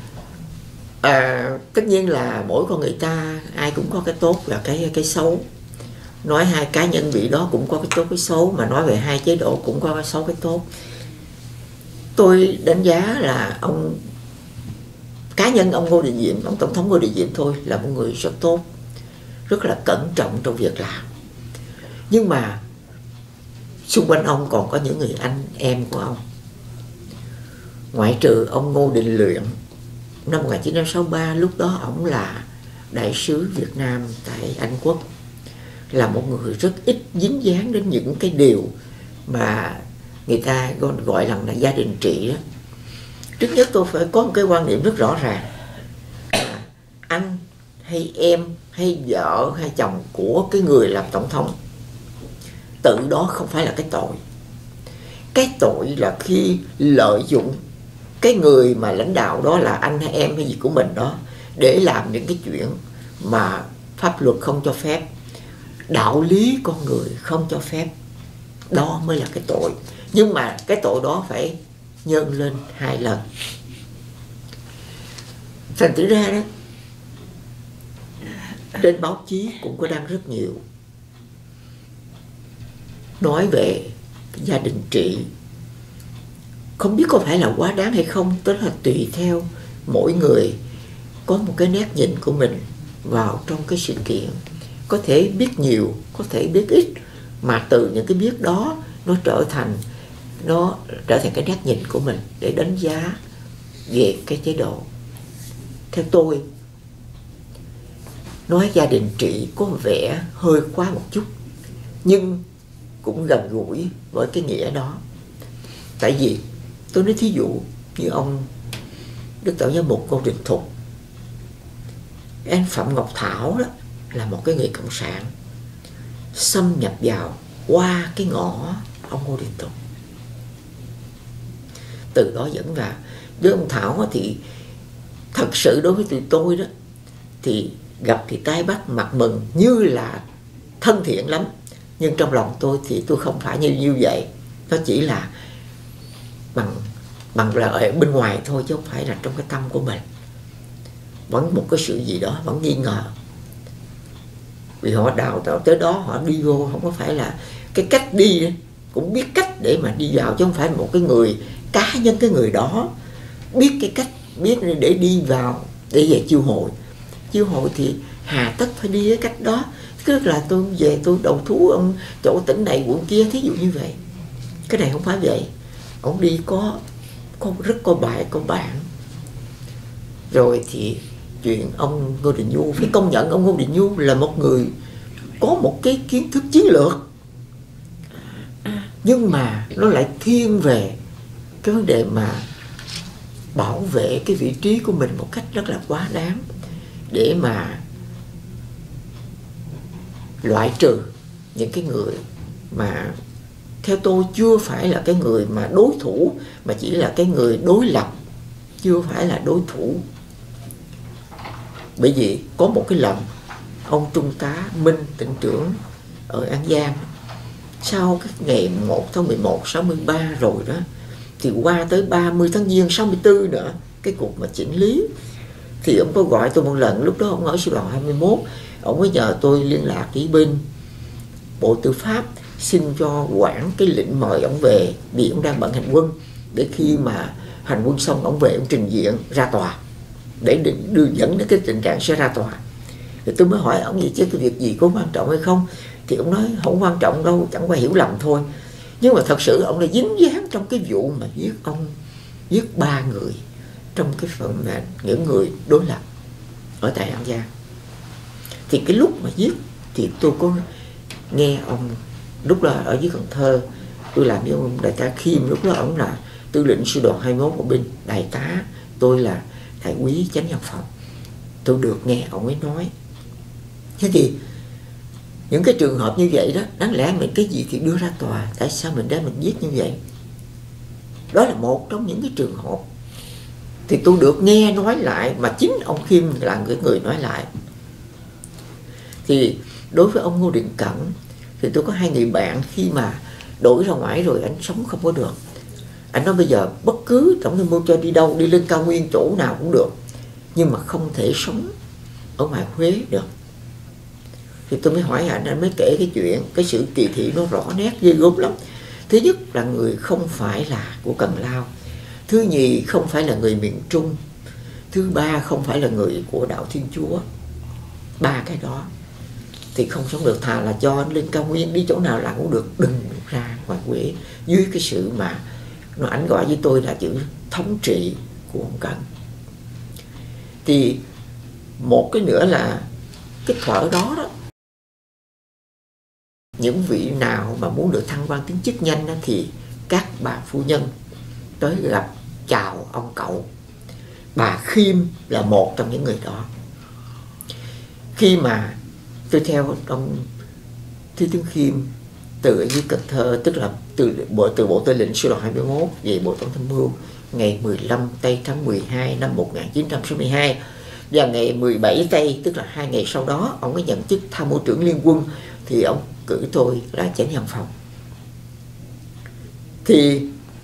Tất nhiên là mỗi con người ta ai cũng có cái tốt và cái xấu. Nói 2 cá nhân vị đó cũng có cái tốt cái xấu, mà nói về 2 chế độ cũng có cái xấu cái tốt. Tôi đánh giá là cá nhân ông Ngô Đình Diệm, ông Tổng thống Ngô Đình Diệm thôi là một người rất tốt, rất là cẩn trọng trong việc làm. Nhưng mà xung quanh ông còn có những người anh em của ông. Ngoại trừ ông Ngô Đình Luyện, năm 1963, lúc đó ông là đại sứ Việt Nam tại Anh Quốc, là một người rất ít dính dáng đến những cái điều mà người ta gọi là gia đình trị đó. Trước nhất tôi phải có một cái quan niệm rất rõ ràng. Anh hay em hay vợ hay chồng của cái người làm tổng thống, tự đó không phải là cái tội. Cái tội là khi lợi dụng cái người mà lãnh đạo đó là anh hay em hay gì của mình đó để làm những cái chuyện mà pháp luật không cho phép, đạo lý con người không cho phép. Đó mới là cái tội. Nhưng mà cái tội đó phải nhân lên 2 lần. Thành thử ra đó, trên báo chí cũng có đăng rất nhiều nói về gia đình trị. Không biết có phải là quá đáng hay không, tức là tùy theo mỗi người có một cái nét nhìn của mình vào trong cái sự kiện. Có thể biết nhiều, có thể biết ít, mà từ những cái biết đó nó trở thành cái nét nhìn của mình để đánh giá về cái chế độ. Theo tôi, nói gia đình trị có vẻ hơi quá một chút, nhưng cũng gần gũi với cái nghĩa đó. Tại vì tôi nói thí dụ như ông Đức Tổng giám mục Ngô Đình Thục, anh Phạm Ngọc Thảo đó là một cái người cộng sản xâm nhập vào qua cái ngõ ông Ngô Đình Thục, từ đó dẫn vào. Với ông Thảo thì thật sự đối với tụi tôi đó thì gặp thì tay bắt mặt mừng, như là thân thiện lắm. Nhưng trong lòng tôi thì tôi không phải như vậy. Nó chỉ là bằng là ở bên ngoài thôi, chứ không phải là trong cái tâm của mình vẫn một cái sự gì đó vẫn nghi ngờ. Vì họ đào tạo tới đó, họ đi vô không có phải là cái cách đi cũng biết cách để mà đi vào, chứ không phải một cái người cá nhân cái người đó biết cái cách, biết để đi vào để về chiêu hội. Chiêu hội thì hà tất phải đi cái cách đó. Tức là tôi về tôi đầu thú ông chỗ tỉnh này quận kia, thí dụ như vậy. Cái này không phải vậy. Ông đi có rất có bài có bản. Rồi thì chuyện ông Ngô Đình Nhu, phải công nhận ông Ngô Đình Nhu là một người có một cái kiến thức chiến lược, nhưng mà nó lại thiên về cái vấn đề mà bảo vệ cái vị trí của mình một cách rất là quá đáng, để mà loại trừ những cái người mà theo tôi chưa phải là cái người mà đối thủ, mà chỉ là cái người đối lập, chưa phải là đối thủ. Bởi vì có một cái lần ông Trung tá Minh tỉnh trưởng ở An Giang, sau cái ngày 1 tháng 11 63 rồi đó, thì qua tới 30 tháng Giêng 64 nữa, cái cuộc mà chỉnh lý, thì ông có gọi tôi một lần. Lúc đó ông ở sư đoàn 21, ông mới nhờ tôi liên lạc với bên Bộ Tư pháp xin cho quản cái lệnh mời ông về, vì ông đang bận hành quân, để khi mà hành quân xong ông về ông trình diện ra tòa, để đưa dẫn đến cái tình trạng sẽ ra tòa. Thì tôi mới hỏi ông gì chứ cái việc gì có quan trọng hay không, thì ông nói không quan trọng đâu, chẳng qua hiểu lầm thôi. Nhưng mà thật sự ông là dính dáng trong cái vụ mà giết 3 người trong cái phần mà những người đối lập ở tại An Giang. Thì cái lúc mà giết thì tôi có nghe ông, lúc là ở dưới Cần Thơ, tôi làm với ông đại tá Khiêm, lúc đó ông là tư lệnh sư đoàn 21 bộ binh, đại tá, tôi là đại úy chánh văn phòng. Tôi được nghe ông ấy nói. Thế thì những cái trường hợp như vậy đó, đáng lẽ mình cái gì thì đưa ra tòa, tại sao mình để mình giết như vậy? Đó là một trong những cái trường hợp. Thì tôi được nghe nói lại, mà chính ông Khiêm là người nói lại. Thì đối với ông Ngô Đình Cẩn, thì tôi có 2 người bạn khi mà đổi ra ngoài rồi anh sống không có được. Anh nói bây giờ bất cứ tổng tham mưu cho đi đâu, đi lên cao nguyên chỗ nào cũng được, nhưng mà không thể sống ở ngoài Huế được. Thì tôi mới hỏi anh mới kể cái chuyện, cái sự kỳ thị nó rõ nét ghê gớm lắm. Thứ nhất là người không phải là của Cần Lao. Thứ nhì không phải là người miền Trung. Thứ ba không phải là người của đạo Thiên Chúa. 3 cái đó thì không sống được, thà là cho lên cao nguyên, đi chỗ nào làm cũng được, đừng ra ngoài Huế, dưới cái sự mà nó ảnh gọi với tôi là chữ thống trị của ông Cẩn. Thì một cái nữa là cái thuở đó đó, những vị nào mà muốn được thăng quan tiến chức nhanh đó, thì các bà phu nhân tới gặp chào ông cậu. Bà Khiêm là một trong những người đó. Khi mà tôi theo ông Thiếu tướng Khiêm từ ở dưới Cần Thơ, tức là từ bộ tư lệnh sư đoàn 21 về Bộ Tổng tham mưu ngày 15 tây tháng 12 năm 1962, và ngày 17 tây, tức là 2 ngày sau đó, ông mới nhận chức tham mưu trưởng liên quân, thì ông cử tôi là chánh văn phòng. Thì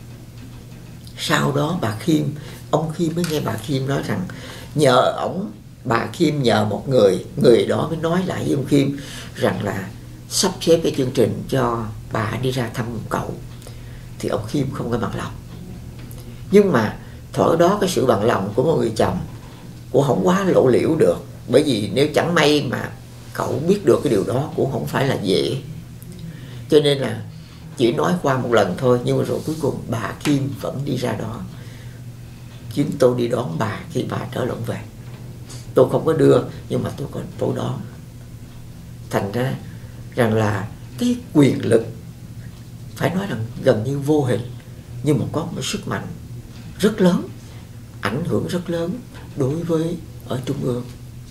sau đó bà Khiêm, ông Khiêm mới nghe bà Khiêm nói rằng nhờ ổng, bà Khiêm nhờ một người đó mới nói lại với ông Khiêm rằng là sắp xếp cái chương trình cho bà đi ra thăm cậu. Thì ông Khiêm không có bằng lòng. Nhưng mà thuở đó cái sự bằng lòng của một người chồng cũng không quá lộ liễu được, bởi vì nếu chẳng may mà cậu biết được cái điều đó cũng không phải là dễ. Cho nên là chỉ nói qua một lần thôi, nhưng mà rồi cuối cùng bà Kim vẫn đi ra đó. Chính tôi đi đón bà khi bà trở lộn về. Tôi không có đưa, nhưng mà tôi còn tôi đón. Thành ra rằng là cái quyền lực phải nói rằng gần như vô hình, nhưng mà có một sức mạnh rất lớn, ảnh hưởng rất lớn đối với ở Trung ương.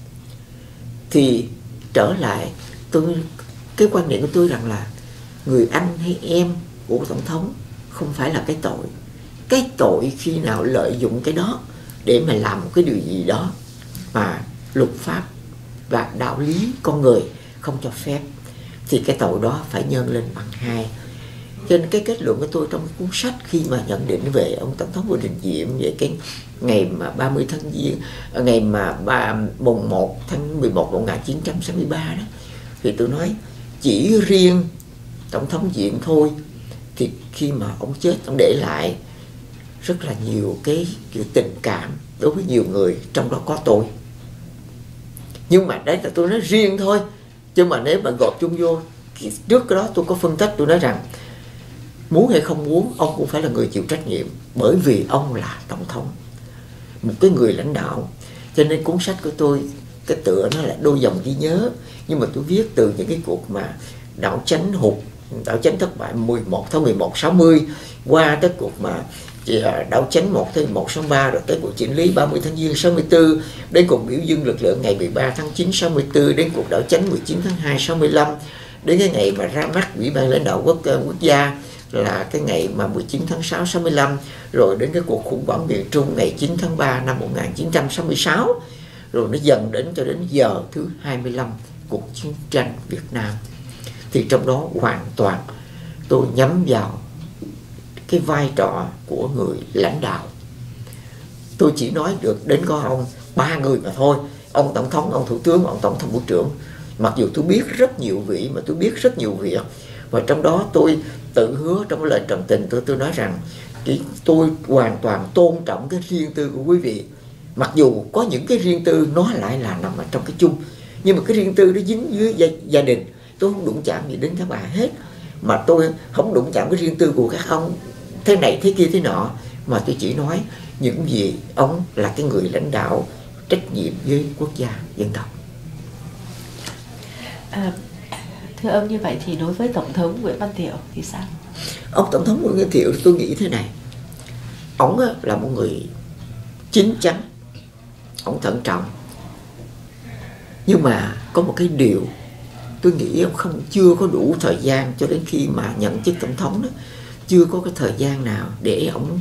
Thì trở lại, cái quan niệm của tôi rằng là người anh hay em của tổng thống không phải là cái tội. Cái tội khi nào lợi dụng cái đó để mà làm một cái điều gì đó mà luật pháp và đạo lý con người không cho phép, thì cái tội đó phải nhân lên bằng 2. Cho nên cái kết luận của tôi trong cái cuốn sách khi mà nhận định về ông tổng thống Ngô Đình Diệm về cái ngày mà 30 tháng Giêng, ngày mà mùng 1 tháng 11 năm 1963 đó, thì tôi nói chỉ riêng tổng thống Diệm thôi, thì khi mà ông chết, ông để lại rất là nhiều cái tình cảm đối với nhiều người, trong đó có tôi. Nhưng mà đấy là tôi nói riêng thôi, chứ mà nếu mà gộp chung vô, trước cái đó tôi có phân tích, tôi nói rằng muốn hay không muốn, ông cũng phải là người chịu trách nhiệm, bởi vì ông là tổng thống, một cái người lãnh đạo. Cho nên cuốn sách của tôi, cái tựa nó là đôi dòng ghi nhớ, nhưng mà tôi viết từ những cái cuộc mà đảo chánh thất bại 11 tháng 11 60, qua tới cuộc mà đảo chánh 1 tháng 11 63, rồi tới cuộc chỉnh lý 30 tháng Giêng 64, đến cuộc biểu dương lực lượng ngày 13 tháng 9 64, đến cuộc đảo chánh 19 tháng 2 65, đến cái ngày mà ra mắt Ủy ban lãnh đạo quốc gia là cái ngày mà 19 tháng 6 65, rồi đến cái cuộc khủng hoảng miền Trung ngày 9 tháng 3 năm 1966, rồi nó dần đến cho đến giờ thứ 25 cuộc chiến tranh Việt Nam, thì trong đó hoàn toàn tôi nhắm vào cái vai trò của người lãnh đạo. Tôi chỉ nói được đến có ông 3 người mà thôi: ông tổng thống, ông thủ tướng, ông tổng tham mưu trưởng. Mặc dù tôi biết rất nhiều vị, mà tôi biết rất nhiều việc, và trong đó tôi tự hứa trong lời trần tình tôi nói rằng tôi hoàn toàn tôn trọng cái riêng tư của quý vị. Mặc dù có những cái riêng tư nó lại là nằm ở trong cái chung, nhưng mà cái riêng tư nó dính dưới gia đình, tôi không đụng chạm gì đến các bà hết. Mà tôi không đụng chạm cái riêng tư của các ông thế này thế kia thế nọ, mà tôi chỉ nói những gì ông là cái người lãnh đạo trách nhiệm với quốc gia dân tộc. Thưa ông, như vậy thì đối với Tổng thống Nguyễn Văn Thiệu thì sao? Ông Tổng thống Nguyễn Văn Thiệu tôi nghĩ thế này: ông là một người chín chắn, ông thận trọng, nhưng mà có một cái điều tôi nghĩ ông chưa có đủ thời gian cho đến khi mà nhận chức tổng thống đó, chưa có cái thời gian nào để ông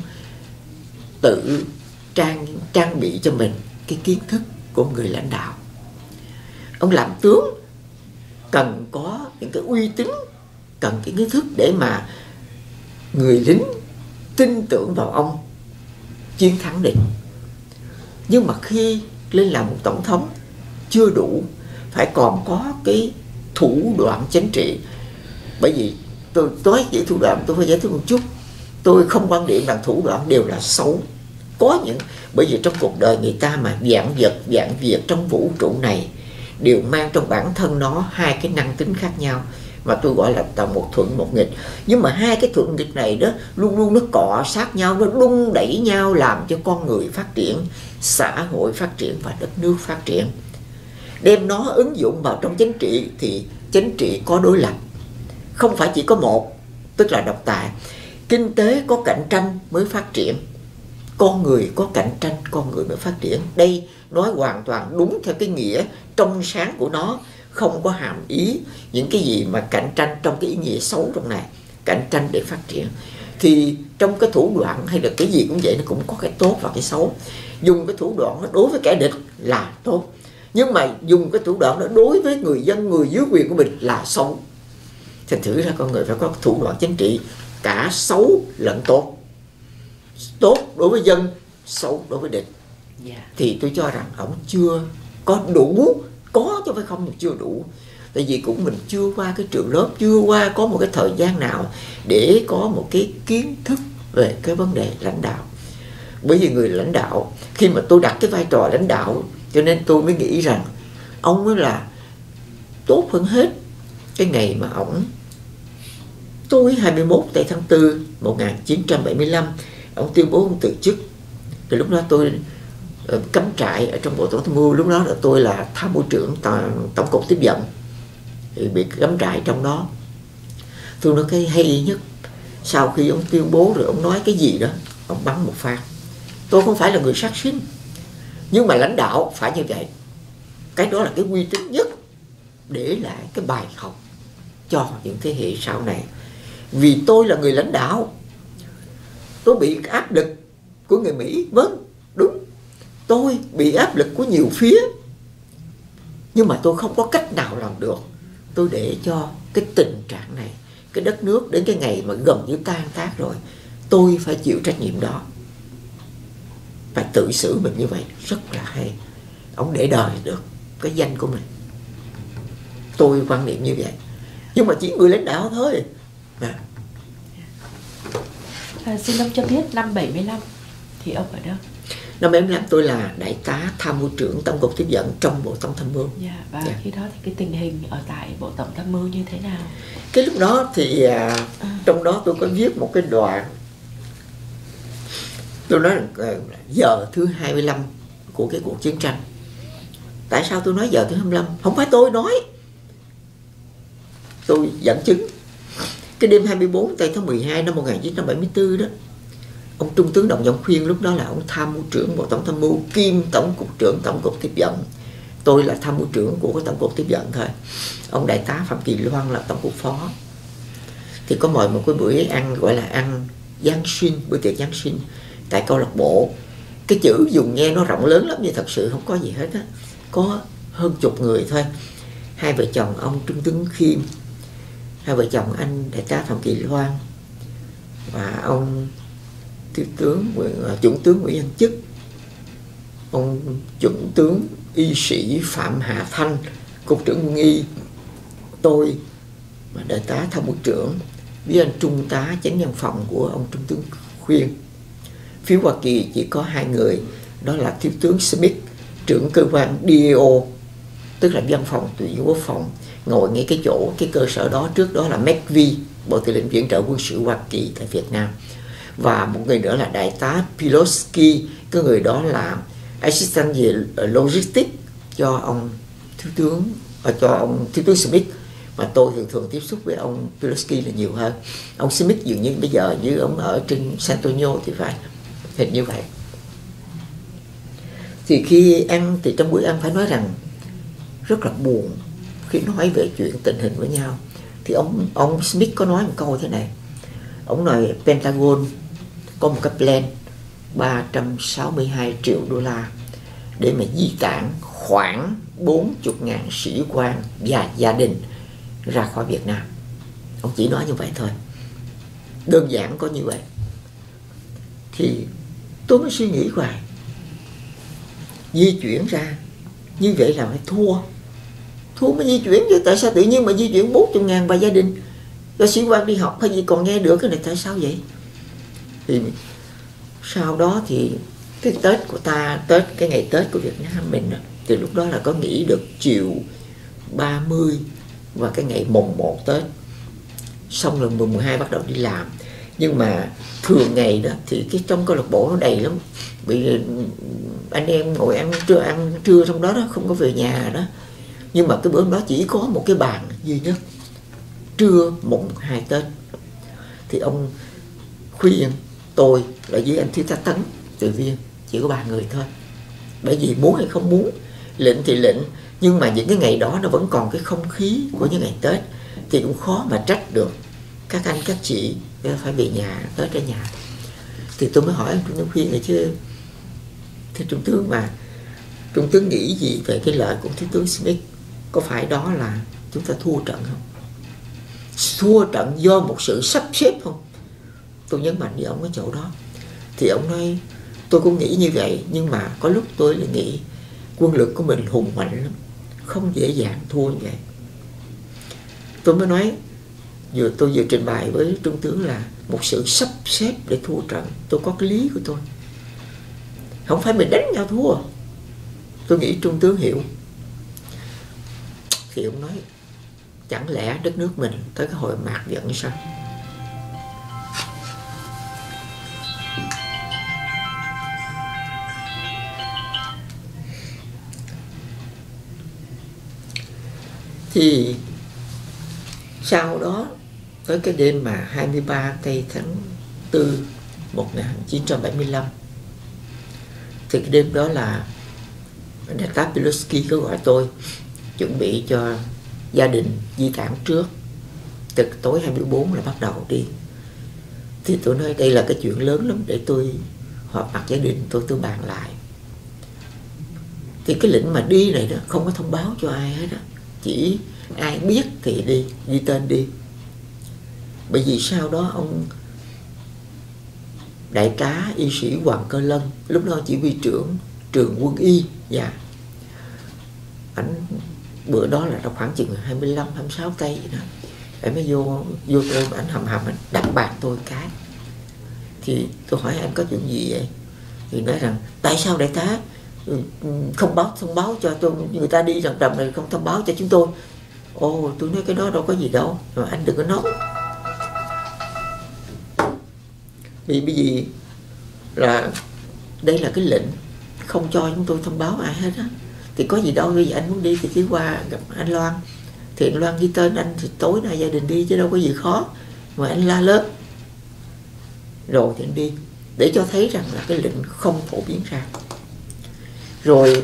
tự trang bị cho mình cái kiến thức của người lãnh đạo. Ông làm tướng cần có những cái uy tín, cần cái kiến thức để mà người lính tin tưởng vào ông chiến thắng địch. Nhưng mà khi lên làm một tổng thống chưa đủ, phải còn có cái thủ đoạn chính trị. Bởi vì tôi nói về thủ đoạn tôi phải giải thích một chút. Tôi không quan điểm rằng thủ đoạn đều là xấu. Có những, bởi vì trong cuộc đời người ta mà vạn việc trong vũ trụ này đều mang trong bản thân nó hai cái năng tính khác nhau, mà tôi gọi là một thuận một nghịch. Nhưng mà hai cái thuận nghịch này đó luôn luôn nó cọ sát nhau, nó đung đẩy nhau, làm cho con người phát triển, xã hội phát triển và đất nước phát triển. Đem nó ứng dụng vào trong chính trị thì chính trị có đối lập, không phải chỉ có một, tức là độc tài. Kinh tế có cạnh tranh mới phát triển, con người có cạnh tranh con người mới phát triển. Đây nói hoàn toàn đúng theo cái nghĩa trong sáng của nó, không có hàm ý những cái gì mà cạnh tranh trong cái ý nghĩa xấu trong này. Cạnh tranh để phát triển. Thì trong cái thủ đoạn hay là cái gì cũng vậy, nó cũng có cái tốt và cái xấu. Dùng cái thủ đoạn nó đối với kẻ địch là tốt, nhưng mà dùng cái thủ đoạn đó đối với người dân, người dưới quyền của mình là xấu. Thành thử ra con người phải có thủ đoạn chính trị cả xấu lẫn tốt. Tốt đối với dân, xấu đối với địch. Thì tôi cho rằng ông chưa có đủ, có chứ phải không, chưa đủ. Tại vì cũng mình chưa qua cái trường lớp, chưa qua có một cái thời gian nào để có một cái kiến thức về cái vấn đề lãnh đạo. Bởi vì người lãnh đạo, khi mà tôi đặt cái vai trò lãnh đạo, cho nên tôi mới nghĩ rằng ông mới là tốt hơn hết. Cái ngày mà tối 21 tây tháng 4 1975, ông tuyên bố ông từ chức. Thì lúc đó tôi cắm trại ở trong bộ tổng tham mưu, lúc đó là tôi là tham mưu trưởng tổng cục tiếp dẫn, thì bị cắm trại trong đó. Tôi nói cái hay nhất, sau khi ông tuyên bố rồi ông nói cái gì đó, ông bắn một phát. Tôi không phải là người sát sinh, nhưng mà lãnh đạo phải như vậy. Cái đó là cái uy tín nhất, để lại cái bài học cho những thế hệ sau này. Vì tôi là người lãnh đạo, tôi bị áp lực của người Mỹ, vâng, đúng, tôi bị áp lực của nhiều phía, nhưng mà tôi không có cách nào làm được. Tôi để cho cái tình trạng này, cái đất nước đến cái ngày mà gần như tan tác rồi, tôi phải chịu trách nhiệm đó, phải tự xử mình như vậy. Rất là hay. Ông để đời được cái danh của mình. Tôi quan niệm như vậy, nhưng mà chỉ người lãnh đạo thôi. Xin ông cho biết năm 75 thì ông ở đâu? Năm 75 tôi là đại tá tham mưu trưởng tổng cục tiếp dẫn trong bộ tổng tham mưu. Và khi đó thì cái tình hình ở tại bộ tổng tham mưu như thế nào? Cái lúc đó thì trong đó tôi có viết một cái đoạn, tôi nói là giờ thứ 25 của cái cuộc chiến tranh. Tại sao tôi nói giờ thứ 25? Không phải tôi nói, tôi dẫn chứng. Cái đêm 24 tây tháng 12 năm 1974 đó, ông Trung tướng Đồng Giọng Khuyên, lúc đó là ông tham mưu trưởng bộ tổng tham mưu kiêm tổng cục trưởng tổng cục tiếp dẫn. Tôi là tham mưu trưởng của cái tổng cục tiếp dẫn thôi. Ông đại tá Phạm Kỳ Loan là tổng cục phó. Thì có mời một cái bữa ăn gọi là ăn Giáng sinh, bữa tiệc Giáng sinh tại câu lạc bộ. Cái chữ dùng nghe nó rộng lớn lắm nhưng thật sự không có gì hết á, có hơn chục người thôi. hai vợ chồng ông Trung tướng Khiêm, hai vợ chồng anh đại tá Phạm Kỳ Loan và ông chuẩn tướng Nguyễn Văn Chức, ông chuẩn tướng y sĩ Phạm Hà Thanh, cục trưởng quân y, tôi và đại tá tham mưu trưởng với anh trung tá chánh văn phòng của ông Trung tướng Khuyên. Phía Hoa Kỳ chỉ có 2 người, đó là thiếu tướng Smith, trưởng cơ quan DAO, tức là văn phòng tùy quốc phòng, ngồi ngay cái cơ sở đó. Trước đó là McVie, Bộ Tư lệnh Viện trợ quân sự Hoa Kỳ tại Việt Nam, và một người nữa là đại tá Pilosky, cái người đó là assistant về logistics cho ông thiếu tướng Smith, mà tôi thường tiếp xúc với ông Pilosky là nhiều hơn. Ông Smith dường như bây giờ như ông ở trên San Antonio thì phải, hình như vậy. Thì khi ăn thì trong bữa ăn phải nói rằng rất là buồn khi nói về chuyện tình hình với nhau. Thì ông Smith có nói một câu thế này. Ông nói Pentagon có một cái plan 362 triệu đô la để mà di tản khoảng 40.000 sĩ quan và gia đình ra khỏi Việt Nam. Ông chỉ nói như vậy thôi, đơn giản có như vậy. Thì tôi mới suy nghĩ hoài, di chuyển ra như vậy là phải thua mới di chuyển chứ. Tại sao tự nhiên mà di chuyển 40.000 và gia đình cho sĩ quan đi học hay gì còn nghe được cái này, tại sao vậy? Thì sau đó thì cái Tết của ta, cái ngày Tết của Việt Nam mình thì lúc đó là có nghỉ được chiều 30 và cái ngày mùng 1 Tết, xong rồi mùng 12 bắt đầu đi làm. Nhưng mà thường ngày đó thì cái trong câu lạc bộ nó đầy lắm, vì anh em ngồi ăn trưa trong đó không có về nhà đó. Nhưng mà cái bữa đó chỉ có một cái bàn duy nhất, trưa mùng 2 Tết. Thì ông khuyên tôi là với anh thiếu tá Tấn từ Viên, chỉ có 3 người thôi. Bởi vì muốn hay không muốn, lệnh thì lệnh, nhưng mà những cái ngày đó nó vẫn còn cái không khí của những ngày Tết, thì cũng khó mà trách được các anh các chị phải về nhà, Tết ở nhà. Thì tôi mới hỏi anh Trung tướng Khuyên này chứ, thưa Trung tướng, mà Trung tướng nghĩ gì về cái lời của thiếu tướng Smith? Có phải đó là chúng ta thua trận không? Thua trận do một sự sắp xếp không? Tôi nhấn mạnh với ông ở chỗ đó. Thì ông nói tôi cũng nghĩ như vậy, nhưng mà có lúc tôi lại nghĩ quân lực của mình hùng mạnh lắm, không dễ dàng thua như vậy. Tôi mới nói tôi vừa trình bày với Trung tướng là một sự sắp xếp để thua trận. Tôi có cái lý của tôi, không phải mình đánh nhau thua. Tôi nghĩ Trung tướng hiểu. Thì ông nói chẳng lẽ đất nước mình tới cái hồi mạt giận sao? Thì sau đó tới cái đêm mà 23 tây tháng 4 1975, thì cái đêm đó là đại tá Pilosky có gọi tôi chuẩn bị cho gia đình di tản trước, từ tối 24 là bắt đầu đi. Thì tôi nói đây là cái chuyện lớn lắm, để tôi họp mặt gia đình tôi bàn lại. Thì cái lệnh mà đi này đó không có thông báo cho ai hết đó, chỉ ai biết thì đi, ghi tên đi. Bởi vì sau đó ông đại tá y sĩ Hoàng Cơ Lân, lúc đó chỉ huy trưởng trường quân y, và ảnh bữa đó là khoảng chừng 25-26 tây vậy đó, anh mới vô tôi, ảnh hầm ảnh đập bàn tôi cái. Thì tôi hỏi anh có chuyện gì vậy? Thì nói rằng tại sao đại tá không thông báo cho tôi, người ta đi rằng trầm này không thông báo cho chúng tôi. Ồ, tôi nói cái đó đâu có gì đâu, mà anh đừng có nói. Vì bởi vì là đây là cái lệnh không cho chúng tôi thông báo ai hết á. Thì có gì đâu, bây giờ anh muốn đi thì chỉ qua gặp anh Loan. Thì anh Loan ghi tên anh thì tối nay gia đình đi chứ đâu có gì khó. Mà anh la lớn. Rồi thì anh đi, để cho thấy rằng là cái lệnh không phổ biến ra. Rồi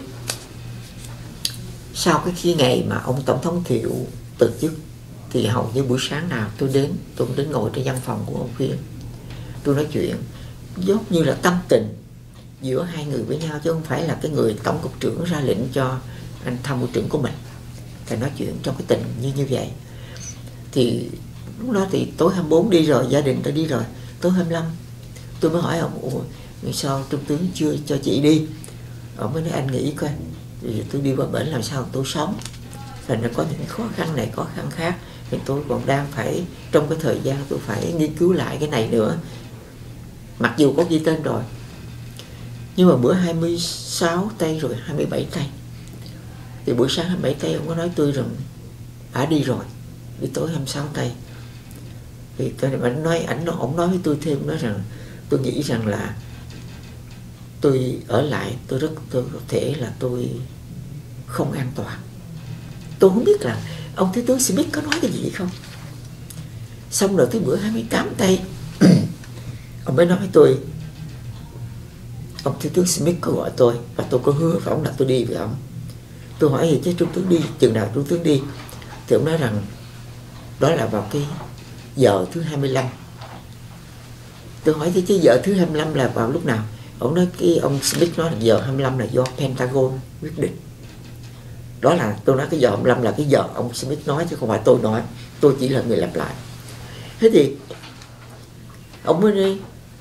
sau cái ngày mà ông Tổng thống Thiệu từ chức, thì hầu như buổi sáng nào tôi cũng đến ngồi trên văn phòng của ông Khuyên. Tôi nói chuyện giống như là tâm tình giữa hai người với nhau, chứ không phải là cái người tổng cục trưởng ra lệnh cho anh tham mưu trưởng của mình. phải nói chuyện trong cái tình như vậy. Thì lúc đó thì tối 24 đi rồi, gia đình ta đi rồi. Tối 25 tôi mới hỏi ông: ủa sao trung tướng chưa cho chị đi? Ông mới nói: anh nghĩ coi, vì tôi đi qua bển làm sao tôi sống, thành ra có những khó khăn này khó khăn khác, thì tôi còn đang phải trong cái thời gian tôi phải nghiên cứu lại cái này nữa, mặc dù có ghi tên rồi. Nhưng mà bữa 26 tây rồi 27 tây thì buổi sáng 27 tây ông có nói tôi rằng đã đi rồi, đi tối 26 tây. Thì ông nói với tôi thêm, nói rằng tôi nghĩ rằng là tôi ở lại tôi có thể là tôi không an toàn. Tôi không biết là ông Thiếu tướng Smith có nói cái gì không. Xong rồi tới bữa 28 tây ông mới nói với tôi, ông Thiếu tướng Smith có gọi tôi và tôi có hứa với ông là tôi đi với ông. Tôi hỏi gì chứ trung tướng đi chừng nào trung tướng đi? Thì ông nói rằng đó là vào cái giờ thứ 25. Tôi hỏi chứ giờ thứ 25 là vào lúc nào? Ông nói ông Smith nói là giờ 25 là do Pentagon quyết định. Đó là tôi nói cái giờ 25 là cái giờ ông Smith nói chứ không phải tôi nói. Tôi chỉ là người lặp lại. Thế thì ông mới đi.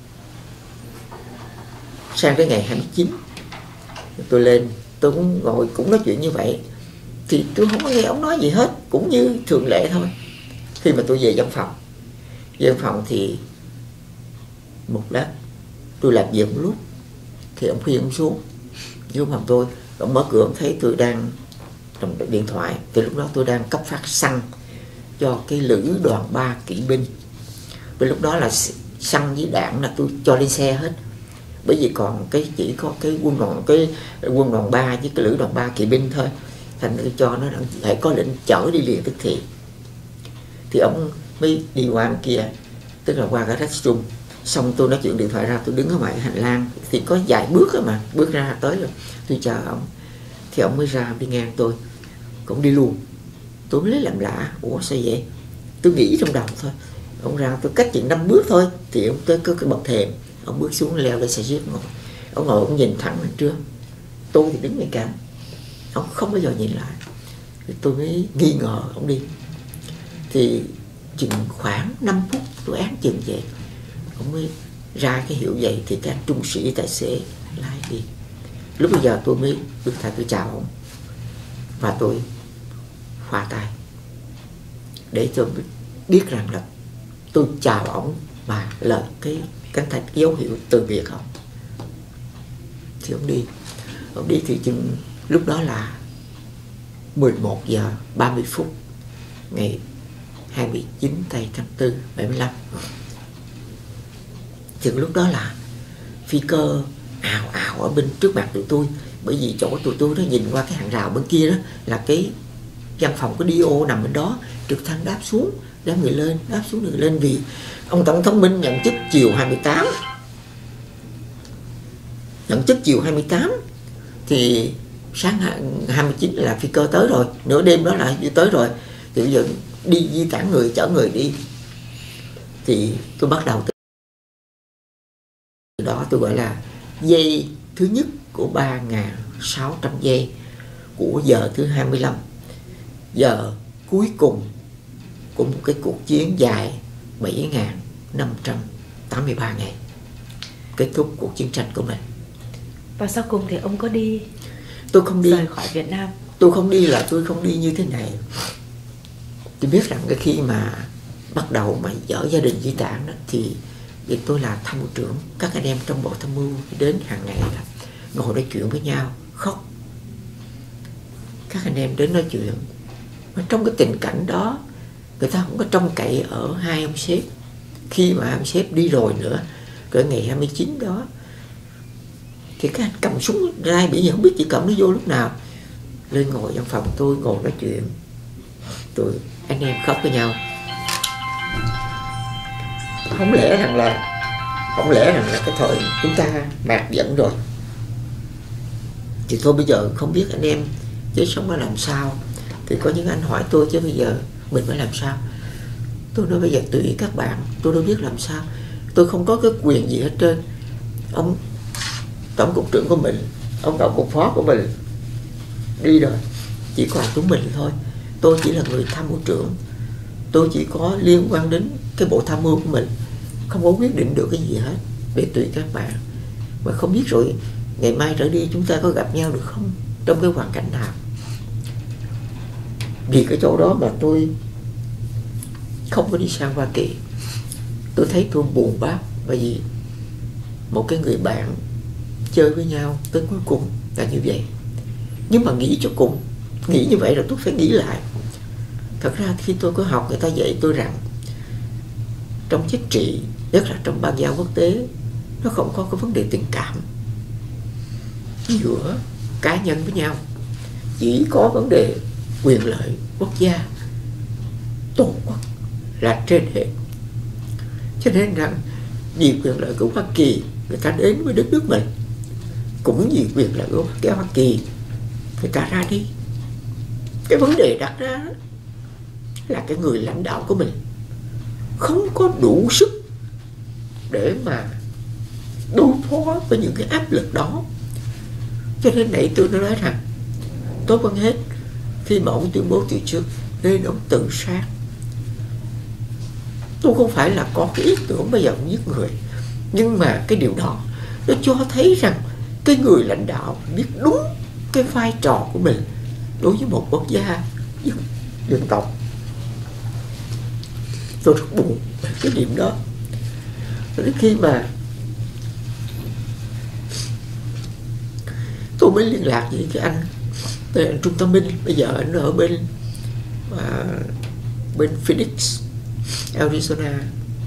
Sang tới ngày 29 tôi lên, tôi cũng ngồi cũng nói chuyện như vậy. Thì tôi không có nghe ông nói gì hết, cũng như thường lệ thôi. Khi mà tôi về văn phòng, thì một lát tôi làm việc một lúc thì ông khuyên ông xuống vô phòng tôi. Ông mở cửa, ông thấy tôi đang trong điện thoại. Từ lúc đó tôi đang cấp phát xăng cho cái lữ đoàn 3 kỵ binh. Vì lúc đó là xăng với đạn là tôi cho lên xe hết, bởi vì còn chỉ có cái quân đoàn 3 với cái lữ đoàn 3 kỵ binh thôi. Thành tôi cho nó phải có lệnh chở đi liền tức thì. Thì ông mới đi qua bên kia, tức là qua cái restroom. Xong tôi nói chuyện điện thoại ra, tôi đứng ở ngoài hành lang thì có vài bước mà bước ra tới rồi. Tôi chờ ông thì ông mới ra đi ngang tôi, cũng đi luôn. Tôi mới lấy làm lạ, ủa sao vậy? Tôi nghĩ trong đầu thôi. Ông ra, tôi cách chừng 5 bước thôi thì ông tới có cái bậc thềm. Ông bước xuống leo lên xe jeep ngồi. Ông nhìn thẳng lên trước. Tôi thì đứng bên cạnh, ông không bao giờ nhìn lại. Thì tôi mới nghi ngờ ông đi. Thì chừng khoảng 5 phút tôi án chừng vậy, ông mới ra cái hiệu vậy. Thì các trung sĩ tài xế lái đi. Lúc bây giờ tôi mới bước tay tôi chào ông và tôi khoa tay để cho biết rằng là tôi chào ông mà lời cái thành dấu hiệu từ biệt ông. Thì ông đi thì chừng lúc đó là 11 giờ 30 phút ngày 29 tây tháng 4 75. Chừng lúc đó là phi cơ ào ào ở bên trước mặt tụi tôi, bởi vì chỗ tụi tôi nó nhìn qua cái hàng rào bên kia đó là cái văn phòng của DO nằm bên đó. Trực thăng đáp xuống, đám người lên, đáp xuống người lên, vì ông Tổng thống Minh nhận chức chiều 28. Nhận chức chiều 28 thì sáng 29 là phi cơ tới rồi, nửa đêm đó là tới rồi. Thì bây giờ đi di tản người, chở người đi. Thì tôi bắt đầu từ đó tôi gọi là giây thứ nhất của 3.600 giây của giờ thứ 25, giờ cuối cùng của một cái cuộc chiến dài 7.583 ngày, kết thúc cuộc chiến tranh của mình. Và sau cùng thì ông có đi? Tôi không đi rời khỏi Việt Nam. Tôi không đi là tôi không đi như thế này. Tôi biết rằng cái khi mà bắt đầu mà dỡ gia đình di tản đó, thì tôi là tham mưu trưởng, các anh em trong bộ tham mưu đến hàng ngày là ngồi nói chuyện với nhau, khóc. Các anh em đến nói chuyện. Mà trong cái tình cảnh đó, người ta không có trông cậy ở hai ông sếp. Khi mà ông sếp đi rồi nữa, cỡ ngày 29 đó, thì các anh cầm súng ra, bởi vì không biết chị cầm nó vô lúc nào. Lên ngồi trong phòng tôi, ngồi nói chuyện. Tụi anh em khóc với nhau. Không lẽ rằng là cái thời chúng ta mạt giận rồi. Thì thôi bây giờ không biết anh em chết sống phải làm sao. Thì có những anh hỏi tôi chứ bây giờ mình phải làm sao. Tôi nói bây giờ tùy các bạn, tôi đâu biết làm sao. Tôi không có cái quyền gì hết trơn. Ông tổng cục trưởng của mình, ông tổng cục phó của mình đi rồi, chỉ còn chúng mình thôi. tôi chỉ là người tham mưu trưởng, tôi chỉ có liên quan đến cái bộ tham mưu của mình, không có quyết định được cái gì hết, để tùy các bạn. Mà không biết rồi ngày mai trở đi chúng ta có gặp nhau được không, trong cái hoàn cảnh nào. Vì cái chỗ đó mà tôi không có đi sang Hoa Kỳ, tôi thấy tôi buồn bã, bởi vì một cái người bạn chơi với nhau tới cuối cùng là như vậy. Nhưng mà nghĩ cho cùng, nghĩ như vậy là tôi phải nghĩ lại. Thật ra khi tôi có học, người ta dạy tôi rằng trong chính trị, nhất là trong ban giao quốc tế, nó không có cái vấn đề tình cảm giữa cá nhân với nhau, chỉ có vấn đề quyền lợi quốc gia, tổ quốc là trên hết. Cho nên rằng vì quyền lợi của Hoa Kỳ người ta đến với đất nước mình, cũng vì quyền lợi của cái Hoa Kỳ người ta ra đi. Cái vấn đề đặt ra là cái người lãnh đạo của mình không có đủ sức để mà đối phó với những cái áp lực đó. Cho nên nãy tôi nói rằng tốt hơn hết khi mà ông tuyên bố từ trước nên ông tự sát. Tôi không phải là có cái ý tưởng bây giờ ông giết người, nhưng mà cái điều đó nó cho thấy rằng cái người lãnh đạo biết đúng cái vai trò của mình đối với một quốc gia, dân tộc. Tôi rất buồn về cái điểm đó. Đến khi mà tôi mới liên lạc với cái anh Trung Tâm Minh, bây giờ anh ở bên Phoenix, Arizona.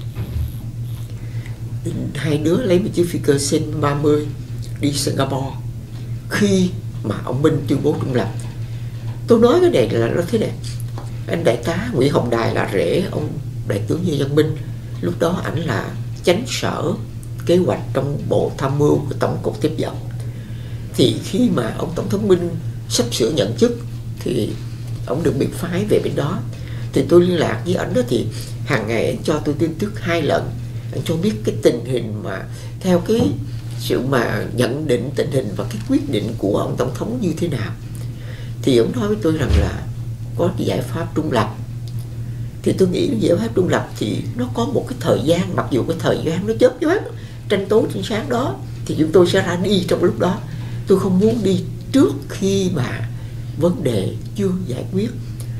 Hai đứa lấy một chiếc phi cơ C-30 đi Singapore khi mà ông Minh tuyên bố trung lập. Tôi nói cái này là nó thế này: anh đại tá Nguyễn Hồng Đài là rể ông đại tướng Lê Văn Minh, lúc đó ảnh là chánh sở kế hoạch trong bộ tham mưu của tổng cục tiếp dẫn. Thì khi mà ông tổng thống Minh sắp sửa nhận chức thì ông được biệt phái về bên đó, thì tôi liên lạc với ảnh đó, thì hàng ngày anh cho tôi tin tức 2 lần, anh cho biết cái tình hình mà theo cái sự mà nhận định tình hình và cái quyết định của ông tổng thống như thế nào. Thì ông nói với tôi rằng là có giải pháp trung lập. Thì tôi nghĩ giải pháp trung lập thì nó có một cái thời gian, mặc dù cái thời gian nó chớp nhoáng, tranh tối tranh sáng đó, thì chúng tôi sẽ ra đi trong lúc đó. Tôi không muốn đi trước khi mà vấn đề chưa giải quyết.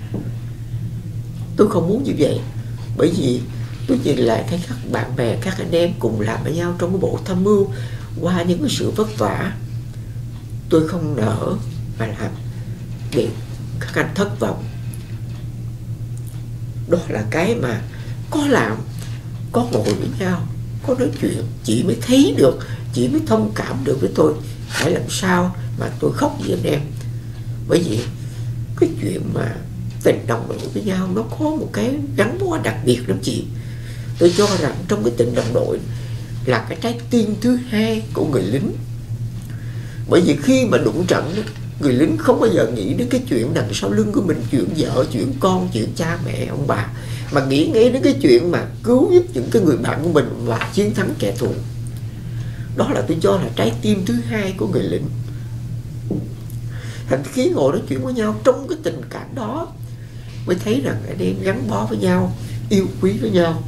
Tôi không muốn như vậy, bởi vì tôi nhìn lại thấy các bạn bè, các anh em cùng làm với nhau trong cái bộ tham mưu, qua những cái sự vất vả, tôi không nỡ mà làm để các anh thất vọng. Đó là cái mà có làm, có ngồi với nhau, có nói chuyện, chị mới thấy được, chị mới thông cảm được với tôi. Phải làm sao mà tôi khóc với anh em, bởi vì cái chuyện mà tình đồng đội với nhau nó có một cái gắn bó đặc biệt lắm chị. Tôi cho rằng trong cái tình đồng đội là cái trái tim thứ hai của người lính. Bởi vì khi mà đụng trận, người lính không bao giờ nghĩ đến cái chuyện đằng sau lưng của mình, chuyện vợ, chuyện con, chuyện cha mẹ, ông bà, mà nghĩ ngay đến cái chuyện mà cứu giúp những cái người bạn của mình và chiến thắng kẻ thù. Đó là tôi cho là trái tim thứ hai của người lính. Thành khi ngồi nói chuyện với nhau trong cái tình cảm đó mới thấy rằng anh em gắn bó với nhau, yêu quý với nhau.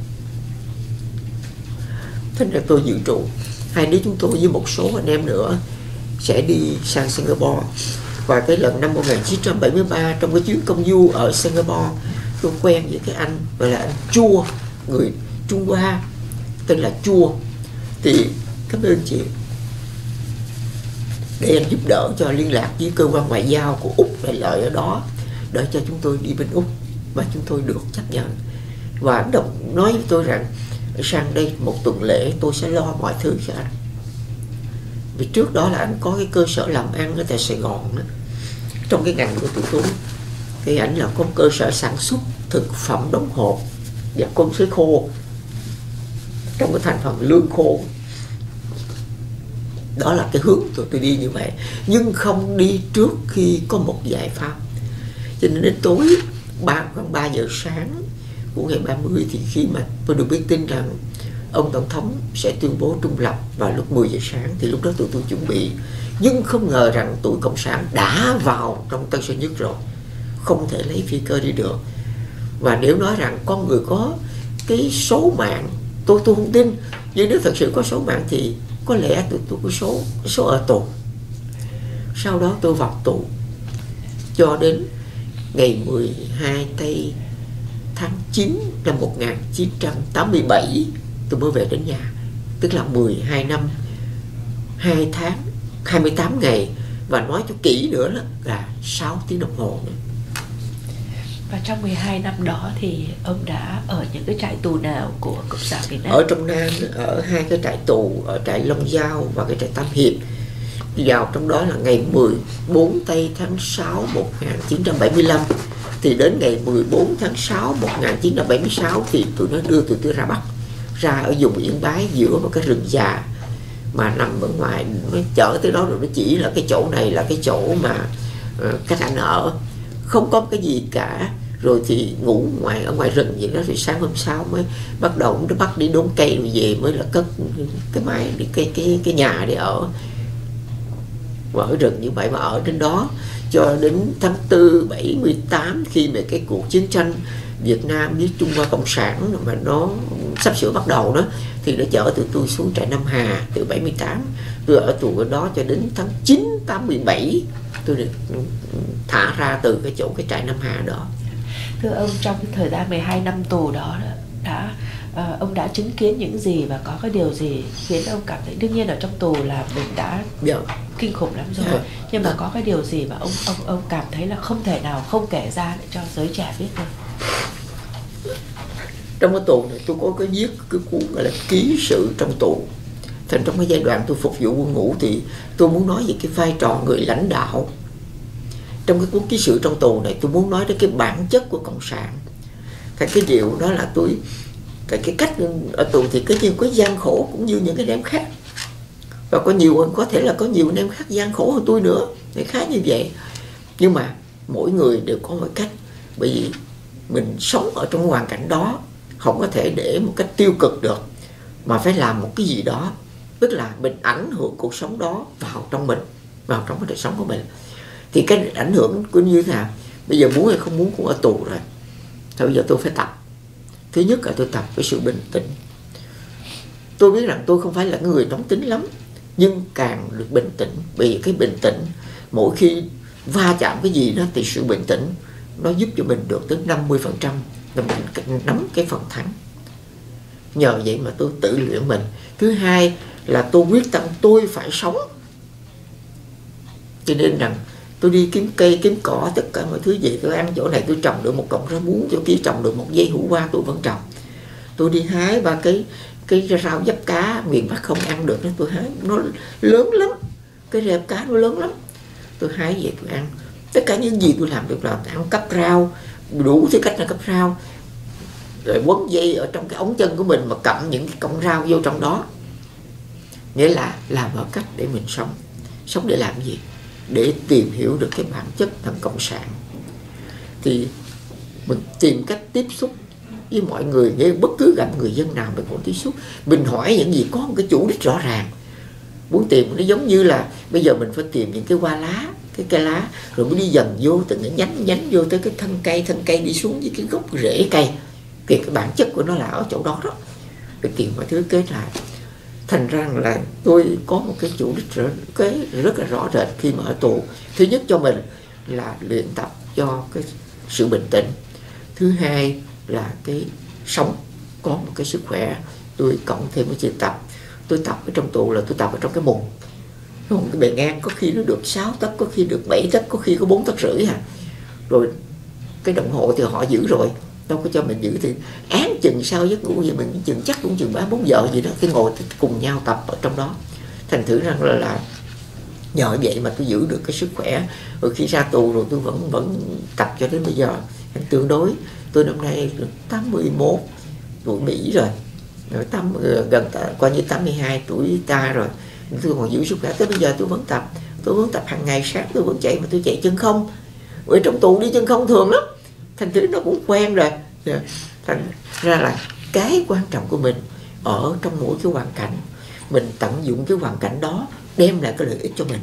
Thế nên tôi dự trù hai đứa chúng tôi với một số anh em nữa sẽ đi sang Singapore. Và cái lần năm 1973 trong cái chuyến công du ở Singapore, tôi quen với cái anh gọi là anh Chua, người Trung Hoa tên là Chua. Thì cảm ơn chị để anh giúp đỡ cho liên lạc với cơ quan ngoại giao của Úc Đại Lợi ở đó, để cho chúng tôi đi bên Úc và chúng tôi được chấp nhận. Và anh nói với tôi rằng sang đây một tuần lễ tôi sẽ lo mọi thứ cho anh. Vì trước đó là anh có cái cơ sở làm ăn ở tại Sài Gòn đó, trong cái ngành của tụi tôi. Thì anh là có cơ sở sản xuất thực phẩm đóng hộp và cơm sấy khô, trong cái thành phần lương khô. Đó là cái hướng tụi tôi đi như vậy, nhưng không đi trước khi có một giải pháp. Cho nên đến tối khoảng 3 giờ sáng của ngày 30 thì khi mà tôi được biết tin rằng ông tổng thống sẽ tuyên bố trung lập vào lúc 10 giờ sáng, thì lúc đó tụi tôi chuẩn bị. Nhưng không ngờ rằng tụi cộng sản đã vào trong Tân Sơn Nhất rồi. không thể lấy phi cơ đi được. Và nếu nói rằng con người có cái số mạng, tôi không tin. Nhưng nếu thật sự có số mạng thì có lẽ tôi có số ở tù. Sau đó tôi vào tù cho đến ngày 12 tây tháng 9 năm 1987 tôi mới về đến nhà. Tức là 12 năm 2 tháng 28 ngày, và nói cho kỹ nữa là 6 tiếng đồng hồ nữa. Và trong 12 năm đó thì ông đã ở những cái trại tù nào của Cộng sản Việt Nam? Ở trong Nam, ở 2 cái trại tù, ở trại Long Giao và cái trại Tam Hiệp. Vào trong đó là ngày 14 tây tháng 6 1975. Thì đến ngày 14 tháng 6 1976 thì tụi nó đưa tụi tôi ra Bắc, ra ở vùng Yên Bái giữa một cái rừng già mà nằm ở ngoài. Nó chở tới đó rồi nó chỉ là cái chỗ này là cái chỗ mà các anh ở, không có cái gì cả. Rồi thì ngủ ở ngoài rừng vậy đó. Rồi sáng hôm sau mới bắt đầu nó bắt đi đốn cây, rồi về mới là cất cái mái, cái nhà để ở. Và ở rừng như vậy mà ở trên đó cho đến tháng 4 78, khi mà cái cuộc chiến tranh Việt Nam với Trung Hoa Cộng sản mà nó sắp sửa bắt đầu đó, thì nó chở tụi tôi xuống trại Nam Hà từ 78. Tôi ở tù ở đó cho đến tháng 9 87 tôi được thả ra từ cái trại Nam Hà đó. Thưa ông, trong cái thời gian 12 năm tù đó ông đã chứng kiến những gì và có cái điều gì khiến ông cảm thấy, đương nhiên ở trong tù là mình đã kinh khủng lắm rồi, nhưng mà có cái điều gì mà ông cảm thấy là không thể nào không kể ra để cho giới trẻ biết được? Trong cái tù này tôi có cái viết cái cuốn gọi là ký sự trong tù. Thành trong cái giai đoạn tôi phục vụ quân ngũ thì tôi muốn nói về cái vai trò người lãnh đạo. Trong cái cuốn ký sự trong tù này tôi muốn nói đến cái bản chất của Cộng sản. Thành cái điều đó là cái cách ở tù thì cái nhiều cái gian khổ cũng như những cái đêm khác, và có thể là có nhiều đêm khác gian khổ hơn tôi nữa, cái khá như vậy. Nhưng mà mỗi người đều có một cách, bởi vì mình sống ở trong hoàn cảnh đó, không có thể để một cách tiêu cực được, mà phải làm một cái gì đó, tức là mình ảnh hưởng cuộc sống đó vào trong mình, vào trong cái đời sống của mình. Thì cái ảnh hưởng của như thế nào? Bây giờ muốn hay không muốn cũng ở tù rồi. Thôi bây giờ tôi phải tập. Thứ nhất là tôi tập cái sự bình tĩnh. Tôi biết rằng tôi không phải là người nóng tính lắm, nhưng càng được bình tĩnh. Bởi vì cái bình tĩnh, mỗi khi va chạm cái gì đó thì sự bình tĩnh nó giúp cho mình được tới 50% nắm cái phần thắng. Nhờ vậy mà tôi tự luyện mình. Thứ hai là tôi quyết tâm tôi phải sống. Cho nên rằng tôi đi kiếm cây, kiếm cỏ, tất cả mọi thứ gì tôi ăn. Chỗ này tôi trồng được một cọng rau muống, chỗ kia trồng được một dây hũ qua, tôi vẫn trồng. Tôi đi hái ba cái rau giáp cá miền Bắc không ăn được, tôi hái, nó lớn lắm. Cái rệp cá nó lớn lắm, tôi hái về tôi ăn. Tất cả những gì tôi làm được là ăn cắp rau, đủ thứ cách là cắp rau. Rồi quấn dây ở trong cái ống chân của mình mà cầm những cái cọng rau vô trong đó. Nghĩa là làm một cách để mình sống. Sống để làm gì? Để tìm hiểu được cái bản chất thằng cộng sản. Thì mình tìm cách tiếp xúc với mọi người, với bất cứ gặp người dân nào mình cũng tiếp xúc. Mình hỏi những gì có một cái chủ đích rõ ràng. Muốn tìm nó giống như là bây giờ mình phải tìm những cái hoa lá, cái cây lá, rồi mới đi dần vô từng cái nhánh vô tới cái thân cây đi xuống với cái gốc rễ cây. Thì cái bản chất của nó là ở chỗ đó đó. Để tìm mọi thứ kết lại. Thành ra là tôi có một cái chủ đích rất là rõ rệt khi mà ở tù. Thứ nhất cho mình là luyện tập cho cái sự bình tĩnh. Thứ hai là cái sống có một cái sức khỏe. Tôi cộng thêm cái chuyện tập. Tôi tập ở trong tù là tôi tập ở trong cái mùng. Cái bề ngang có khi nó được 6 tấc, có khi được 7 tấc, có khi có 4 tấc rưỡi à. Rồi cái đồng hồ thì họ giữ rồi, đâu có cho mình giữ, thì án chừng sau giấc ngủ gì mình chừng chắc cũng chừng 3-4 giờ gì đó, cái ngồi cùng nhau tập ở trong đó. Thành thử rằng là nhờ vậy mà tôi giữ được cái sức khỏe. Rồi khi ra tù rồi tôi vẫn tập cho đến bây giờ. Tương đối tôi năm nay 81 tuổi Mỹ rồi, gần coi như 82 tuổi ta rồi, tôi còn giữ sức khỏe tới bây giờ. Tôi vẫn tập hàng ngày, sáng tôi vẫn chạy, mà tôi chạy chân không. Ở trong tù đi chân không thường lắm, thành thử nó cũng quen rồi. Thành ra là cái quan trọng của mình ở trong mỗi cái hoàn cảnh, mình tận dụng cái hoàn cảnh đó đem lại cái lợi ích cho mình.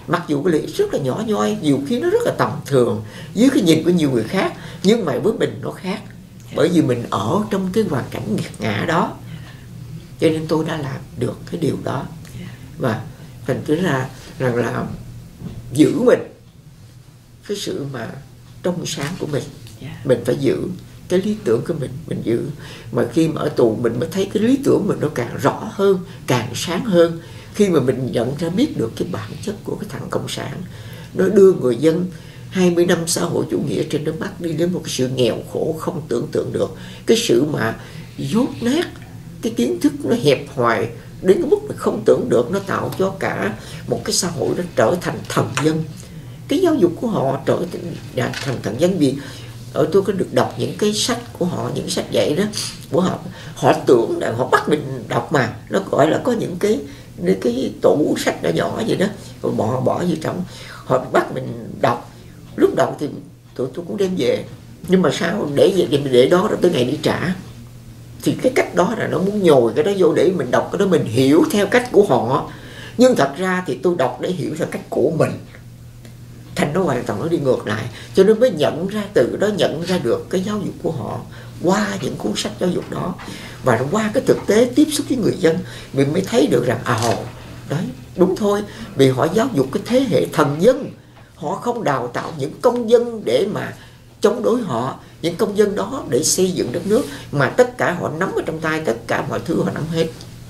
Mặc dù cái lợi ích rất là nhỏ nhoi, nhiều khi nó rất là tầm thường dưới cái nhìn của nhiều người khác, nhưng mà với mình nó khác. Bởi vì mình ở trong cái hoàn cảnh nghiệt ngã đó, cho nên tôi đã làm được cái điều đó. Và thành thử ra rằng là giữ mình cái sự mà trong sáng của mình. Mình phải giữ cái lý tưởng của mình giữ. Mà khi mà ở tù mình mới thấy cái lý tưởng mình nó càng rõ hơn, càng sáng hơn. Khi mà mình nhận ra biết được cái bản chất của cái thằng cộng sản, nó đưa người dân 20 năm xã hội chủ nghĩa trên nước Bắc đi đến một cái sự nghèo khổ không tưởng tượng được. Cái sự mà dốt nát, cái kiến thức nó hẹp hòi đến cái mức mà không tưởng được, nó tạo cho cả một cái xã hội nó trở thành thần dân. Cái giáo dục của họ trở thành thần dân. Vì ở tôi có được đọc những cái sách của họ, những cái sách dạy đó của họ. Họ tưởng là họ bắt mình đọc, mà nó gọi là có những cái tủ sách nhỏ nhỏ vậy đó, rồi bỏ vô trong. Họ bắt mình đọc. Lúc đầu thì tôi cũng đem về, nhưng mà sao để đó rồi tới ngày đi trả thì cái cách đó là nó muốn nhồi cái đó vô để mình đọc cái đó, mình hiểu theo cách của họ. Nhưng thật ra thì tôi đọc để hiểu theo cách của mình, thành nó hoàn toàn nó đi ngược lại. Cho nên mới nhận ra, từ đó nhận ra được cái giáo dục của họ qua những cuốn sách giáo dục đó. Và qua cái thực tế tiếp xúc với người dân, mình mới thấy được rằng đấy, đúng thôi. Vì họ giáo dục cái thế hệ thần dân, họ không đào tạo những công dân để mà chống đối họ, những công dân đó để xây dựng đất nước, mà tất cả họ nắm ở trong tay, tất cả mọi thứ họ nắm hết.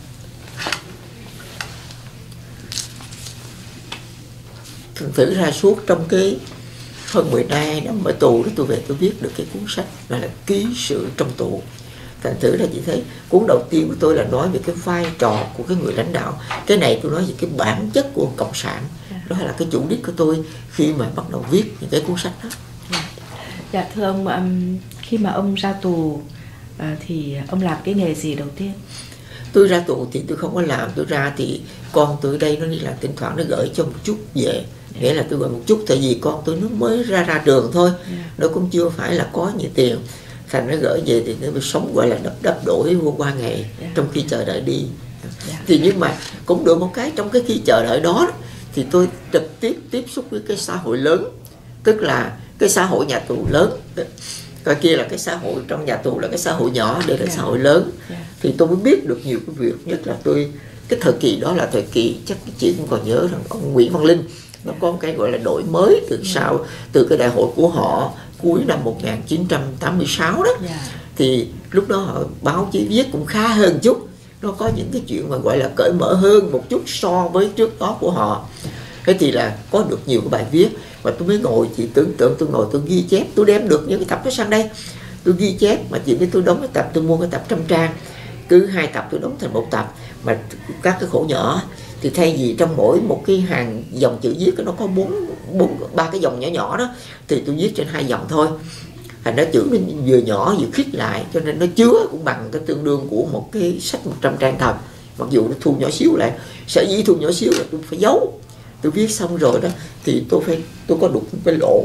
Thành thử ra suốt trong cái hơn 12 năm ở tù đó, tôi về tôi viết được cái cuốn sách là Ký sự trong tù. Thành thử là chị thấy cuốn đầu tiên của tôi là nói về cái vai trò của cái người lãnh đạo. Cái này tôi nói về cái bản chất của cộng sản. Đó là cái chủ đích của tôi khi mà bắt đầu viết những cái cuốn sách đó. Dạ thưa ông, khi mà ông ra tù thì ông làm cái nghề gì đầu tiên? Tôi ra tù thì tôi không có làm. Tôi ra thì con tôi ở đây nó đi làm, thỉnh thoảng nó gửi cho một chút về. Nghĩa là tôi gọi một chút, tại vì con tôi nó mới ra trường thôi, nó cũng chưa phải là có nhiều tiền. Thành nó gửi về thì nó sống gọi là đắp đổi vô qua ngày trong khi chờ đợi đi. Thì nhưng mà cũng được một cái, trong cái khi chờ đợi đó thì tôi trực tiếp xúc với cái xã hội lớn. Tức là cái xã hội nhà tù lớn, coi kia là cái xã hội trong nhà tù là cái xã hội nhỏ, đây là xã hội lớn. Thì tôi mới biết được nhiều cái việc. Nhất là cái thời kỳ đó là thời kỳ, chắc chị cũng còn nhớ rằng ông Nguyễn Văn Linh nó có một cái gọi là đổi mới từ cái đại hội của họ cuối năm 1986 đó. Thì lúc đó họ báo chí viết cũng khá hơn chút, nó có những cái chuyện mà gọi là cởi mở hơn một chút so với trước đó của họ. Thế thì là có được nhiều cái bài viết, và tôi mới ngồi, chị tưởng tượng tôi ngồi tôi ghi chép. Tôi đem được những cái tập đó sang đây, tôi ghi chép. Mà chị biết tôi đóng cái tập, tôi mua cái tập 100 trang, cứ 2 tập tôi đóng thành một tập. Mà các cái khổ nhỏ thì thay vì trong mỗi một cái hàng dòng chữ viết nó có 3 cái dòng nhỏ nhỏ đó, thì tôi viết trên 2 dòng thôi. Thành ra chữ nó vừa nhỏ vừa khít lại, cho nên nó chứa cũng bằng cái tương đương của một cái sách 100 trang thật. Mặc dù nó thu nhỏ xíu lại, sở dĩ thu nhỏ xíu là tôi phải giấu. Tôi viết xong rồi đó thì tôi có đục cái lỗ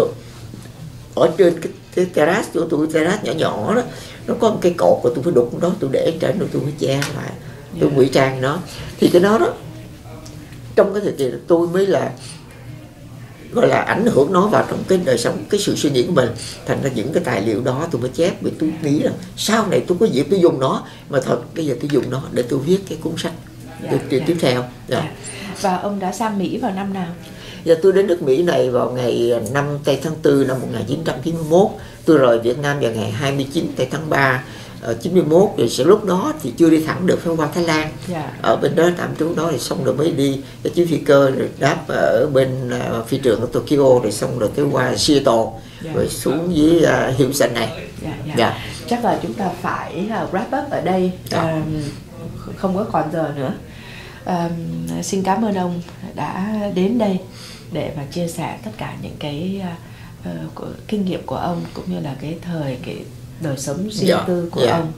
ở trên cái terrace của tôi, terrace nhỏ nhỏ đó, nó có một cái cột của tôi phải đục đó, tôi để trên rồi tôi phải che lại, tôi ngụy trang nó. Thì cái đó trong cái thời kỳ tôi mới là gọi là ảnh hưởng nó vào trong cái đời sống, cái sự suy nghĩ của mình. Thành ra những cái tài liệu đó tôi mới chép, vì tôi nghĩ là sau này tôi có dịp tôi dùng nó, mà thật bây giờ tôi dùng nó để tôi viết cái cuốn sách tiếp theo. Và ông đã sang Mỹ vào năm nào? Giờ tôi đến nước Mỹ này vào ngày 5 tây tháng 4 năm 1991. Tôi rời Việt Nam vào ngày 29 tây tháng 3 91. Rồi lúc đó thì chưa đi thẳng được, phải qua Thái Lan. Ở bên đó tạm trú đó, thì xong rồi mới đi cái chuyến phi cơ, rồi đáp ở bên phi trường ở Tokyo, rồi xong rồi tới qua Seattle, rồi xuống dưới Houston này. Chắc là chúng ta phải wrap up ở đây, không có còn giờ nữa. Xin cảm ơn ông đã đến đây để mà chia sẻ tất cả những cái kinh nghiệm của ông, cũng như là cái đời sống riêng tư của ông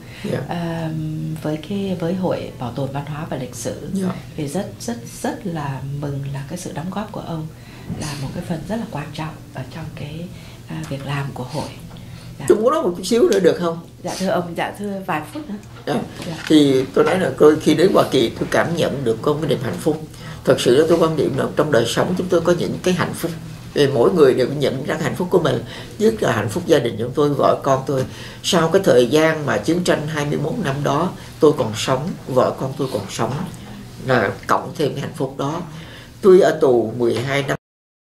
với Hội Bảo tồn Văn hóa và Lịch sử. Thì rất là mừng là cái sự đóng góp của ông là một cái phần rất là quan trọng ở trong cái việc làm của hội. Tôi muốn nói một chút xíu nữa được không? Dạ thưa ông, dạ thưa vài phút nữa. Thì tôi nói là khi đến Hoa Kỳ tôi cảm nhận được có một cái niềm hạnh phúc. Thật sự là tôi quan niệm là trong đời sống chúng tôi có những cái hạnh phúc, mỗi người đều nhận ra hạnh phúc của mình, nhất là hạnh phúc gia đình chúng tôi, vợ con tôi. Sau cái thời gian mà chiến tranh 21 năm đó tôi còn sống, vợ con tôi còn sống, là cộng thêm cái hạnh phúc đó. Tôi ở tù 12 năm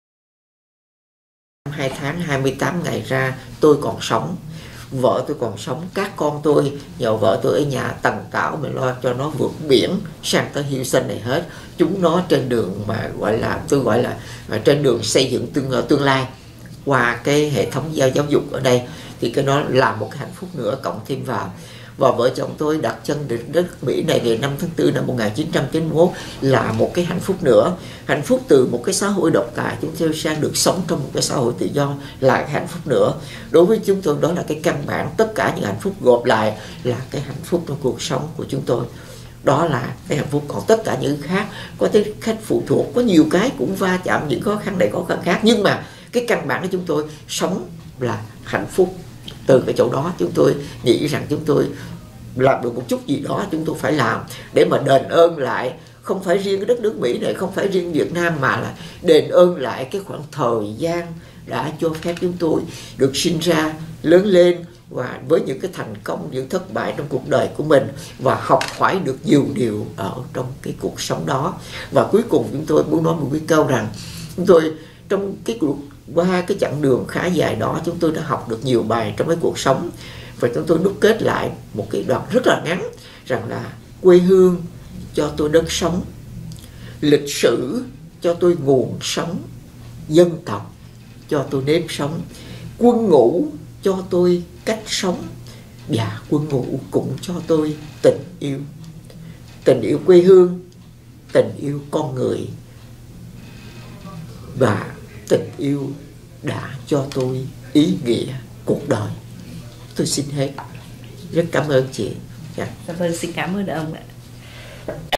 2 tháng 28 ngày ra tôi còn sống, vợ tôi còn sống, các con tôi nhờ vợ tôi ở nhà tần tảo mà lo cho nó vượt biển sang tới Hưu Sinh này hết. Chúng nó trên đường mà tôi gọi là trên đường xây dựng tương lai qua cái hệ thống giáo dục ở đây, thì cái đó là một cái hạnh phúc nữa cộng thêm vào. Và vợ chồng tôi đặt chân đến đất Mỹ này ngày 5 tháng 4 năm 1991 là một cái hạnh phúc nữa. Hạnh phúc từ một cái xã hội độc tài chúng tôi sang được sống trong một cái xã hội tự do là cái hạnh phúc nữa. Đối với chúng tôi đó là cái căn bản, tất cả những hạnh phúc gộp lại là cái hạnh phúc trong cuộc sống của chúng tôi. Đó là cái hạnh phúc. Còn tất cả những khác có tới khách phụ thuộc, có nhiều cái cũng va chạm những khó khăn này khó khăn khác, nhưng mà cái căn bản của chúng tôi sống là hạnh phúc. Từ cái chỗ đó chúng tôi nghĩ rằng chúng tôi làm được một chút gì đó chúng tôi phải làm để mà đền ơn lại, không phải riêng cái đất nước Mỹ này, không phải riêng Việt Nam, mà là đền ơn lại cái khoảng thời gian đã cho phép chúng tôi được sinh ra, lớn lên và với những cái thành công, những thất bại trong cuộc đời của mình, và học hỏi được nhiều điều ở trong cái cuộc sống đó. Và cuối cùng chúng tôi muốn nói một cái câu rằng chúng tôi trong cái cuộc qua cái chặng đường khá dài đó chúng tôi đã học được nhiều bài trong cái cuộc sống, và chúng tôi đúc kết lại một cái đoạn rất là ngắn rằng là quê hương cho tôi đất sống, lịch sử cho tôi nguồn sống, dân tộc cho tôi nếp sống, quân ngũ cho tôi cách sống, và quân ngũ cũng cho tôi tình yêu. Tình yêu quê hương, tình yêu con người, và tình yêu đã cho tôi ý nghĩa cuộc đời. Tôi xin hết. Rất cảm ơn chị. Dạ vâng, xin cảm ơn ông ạ.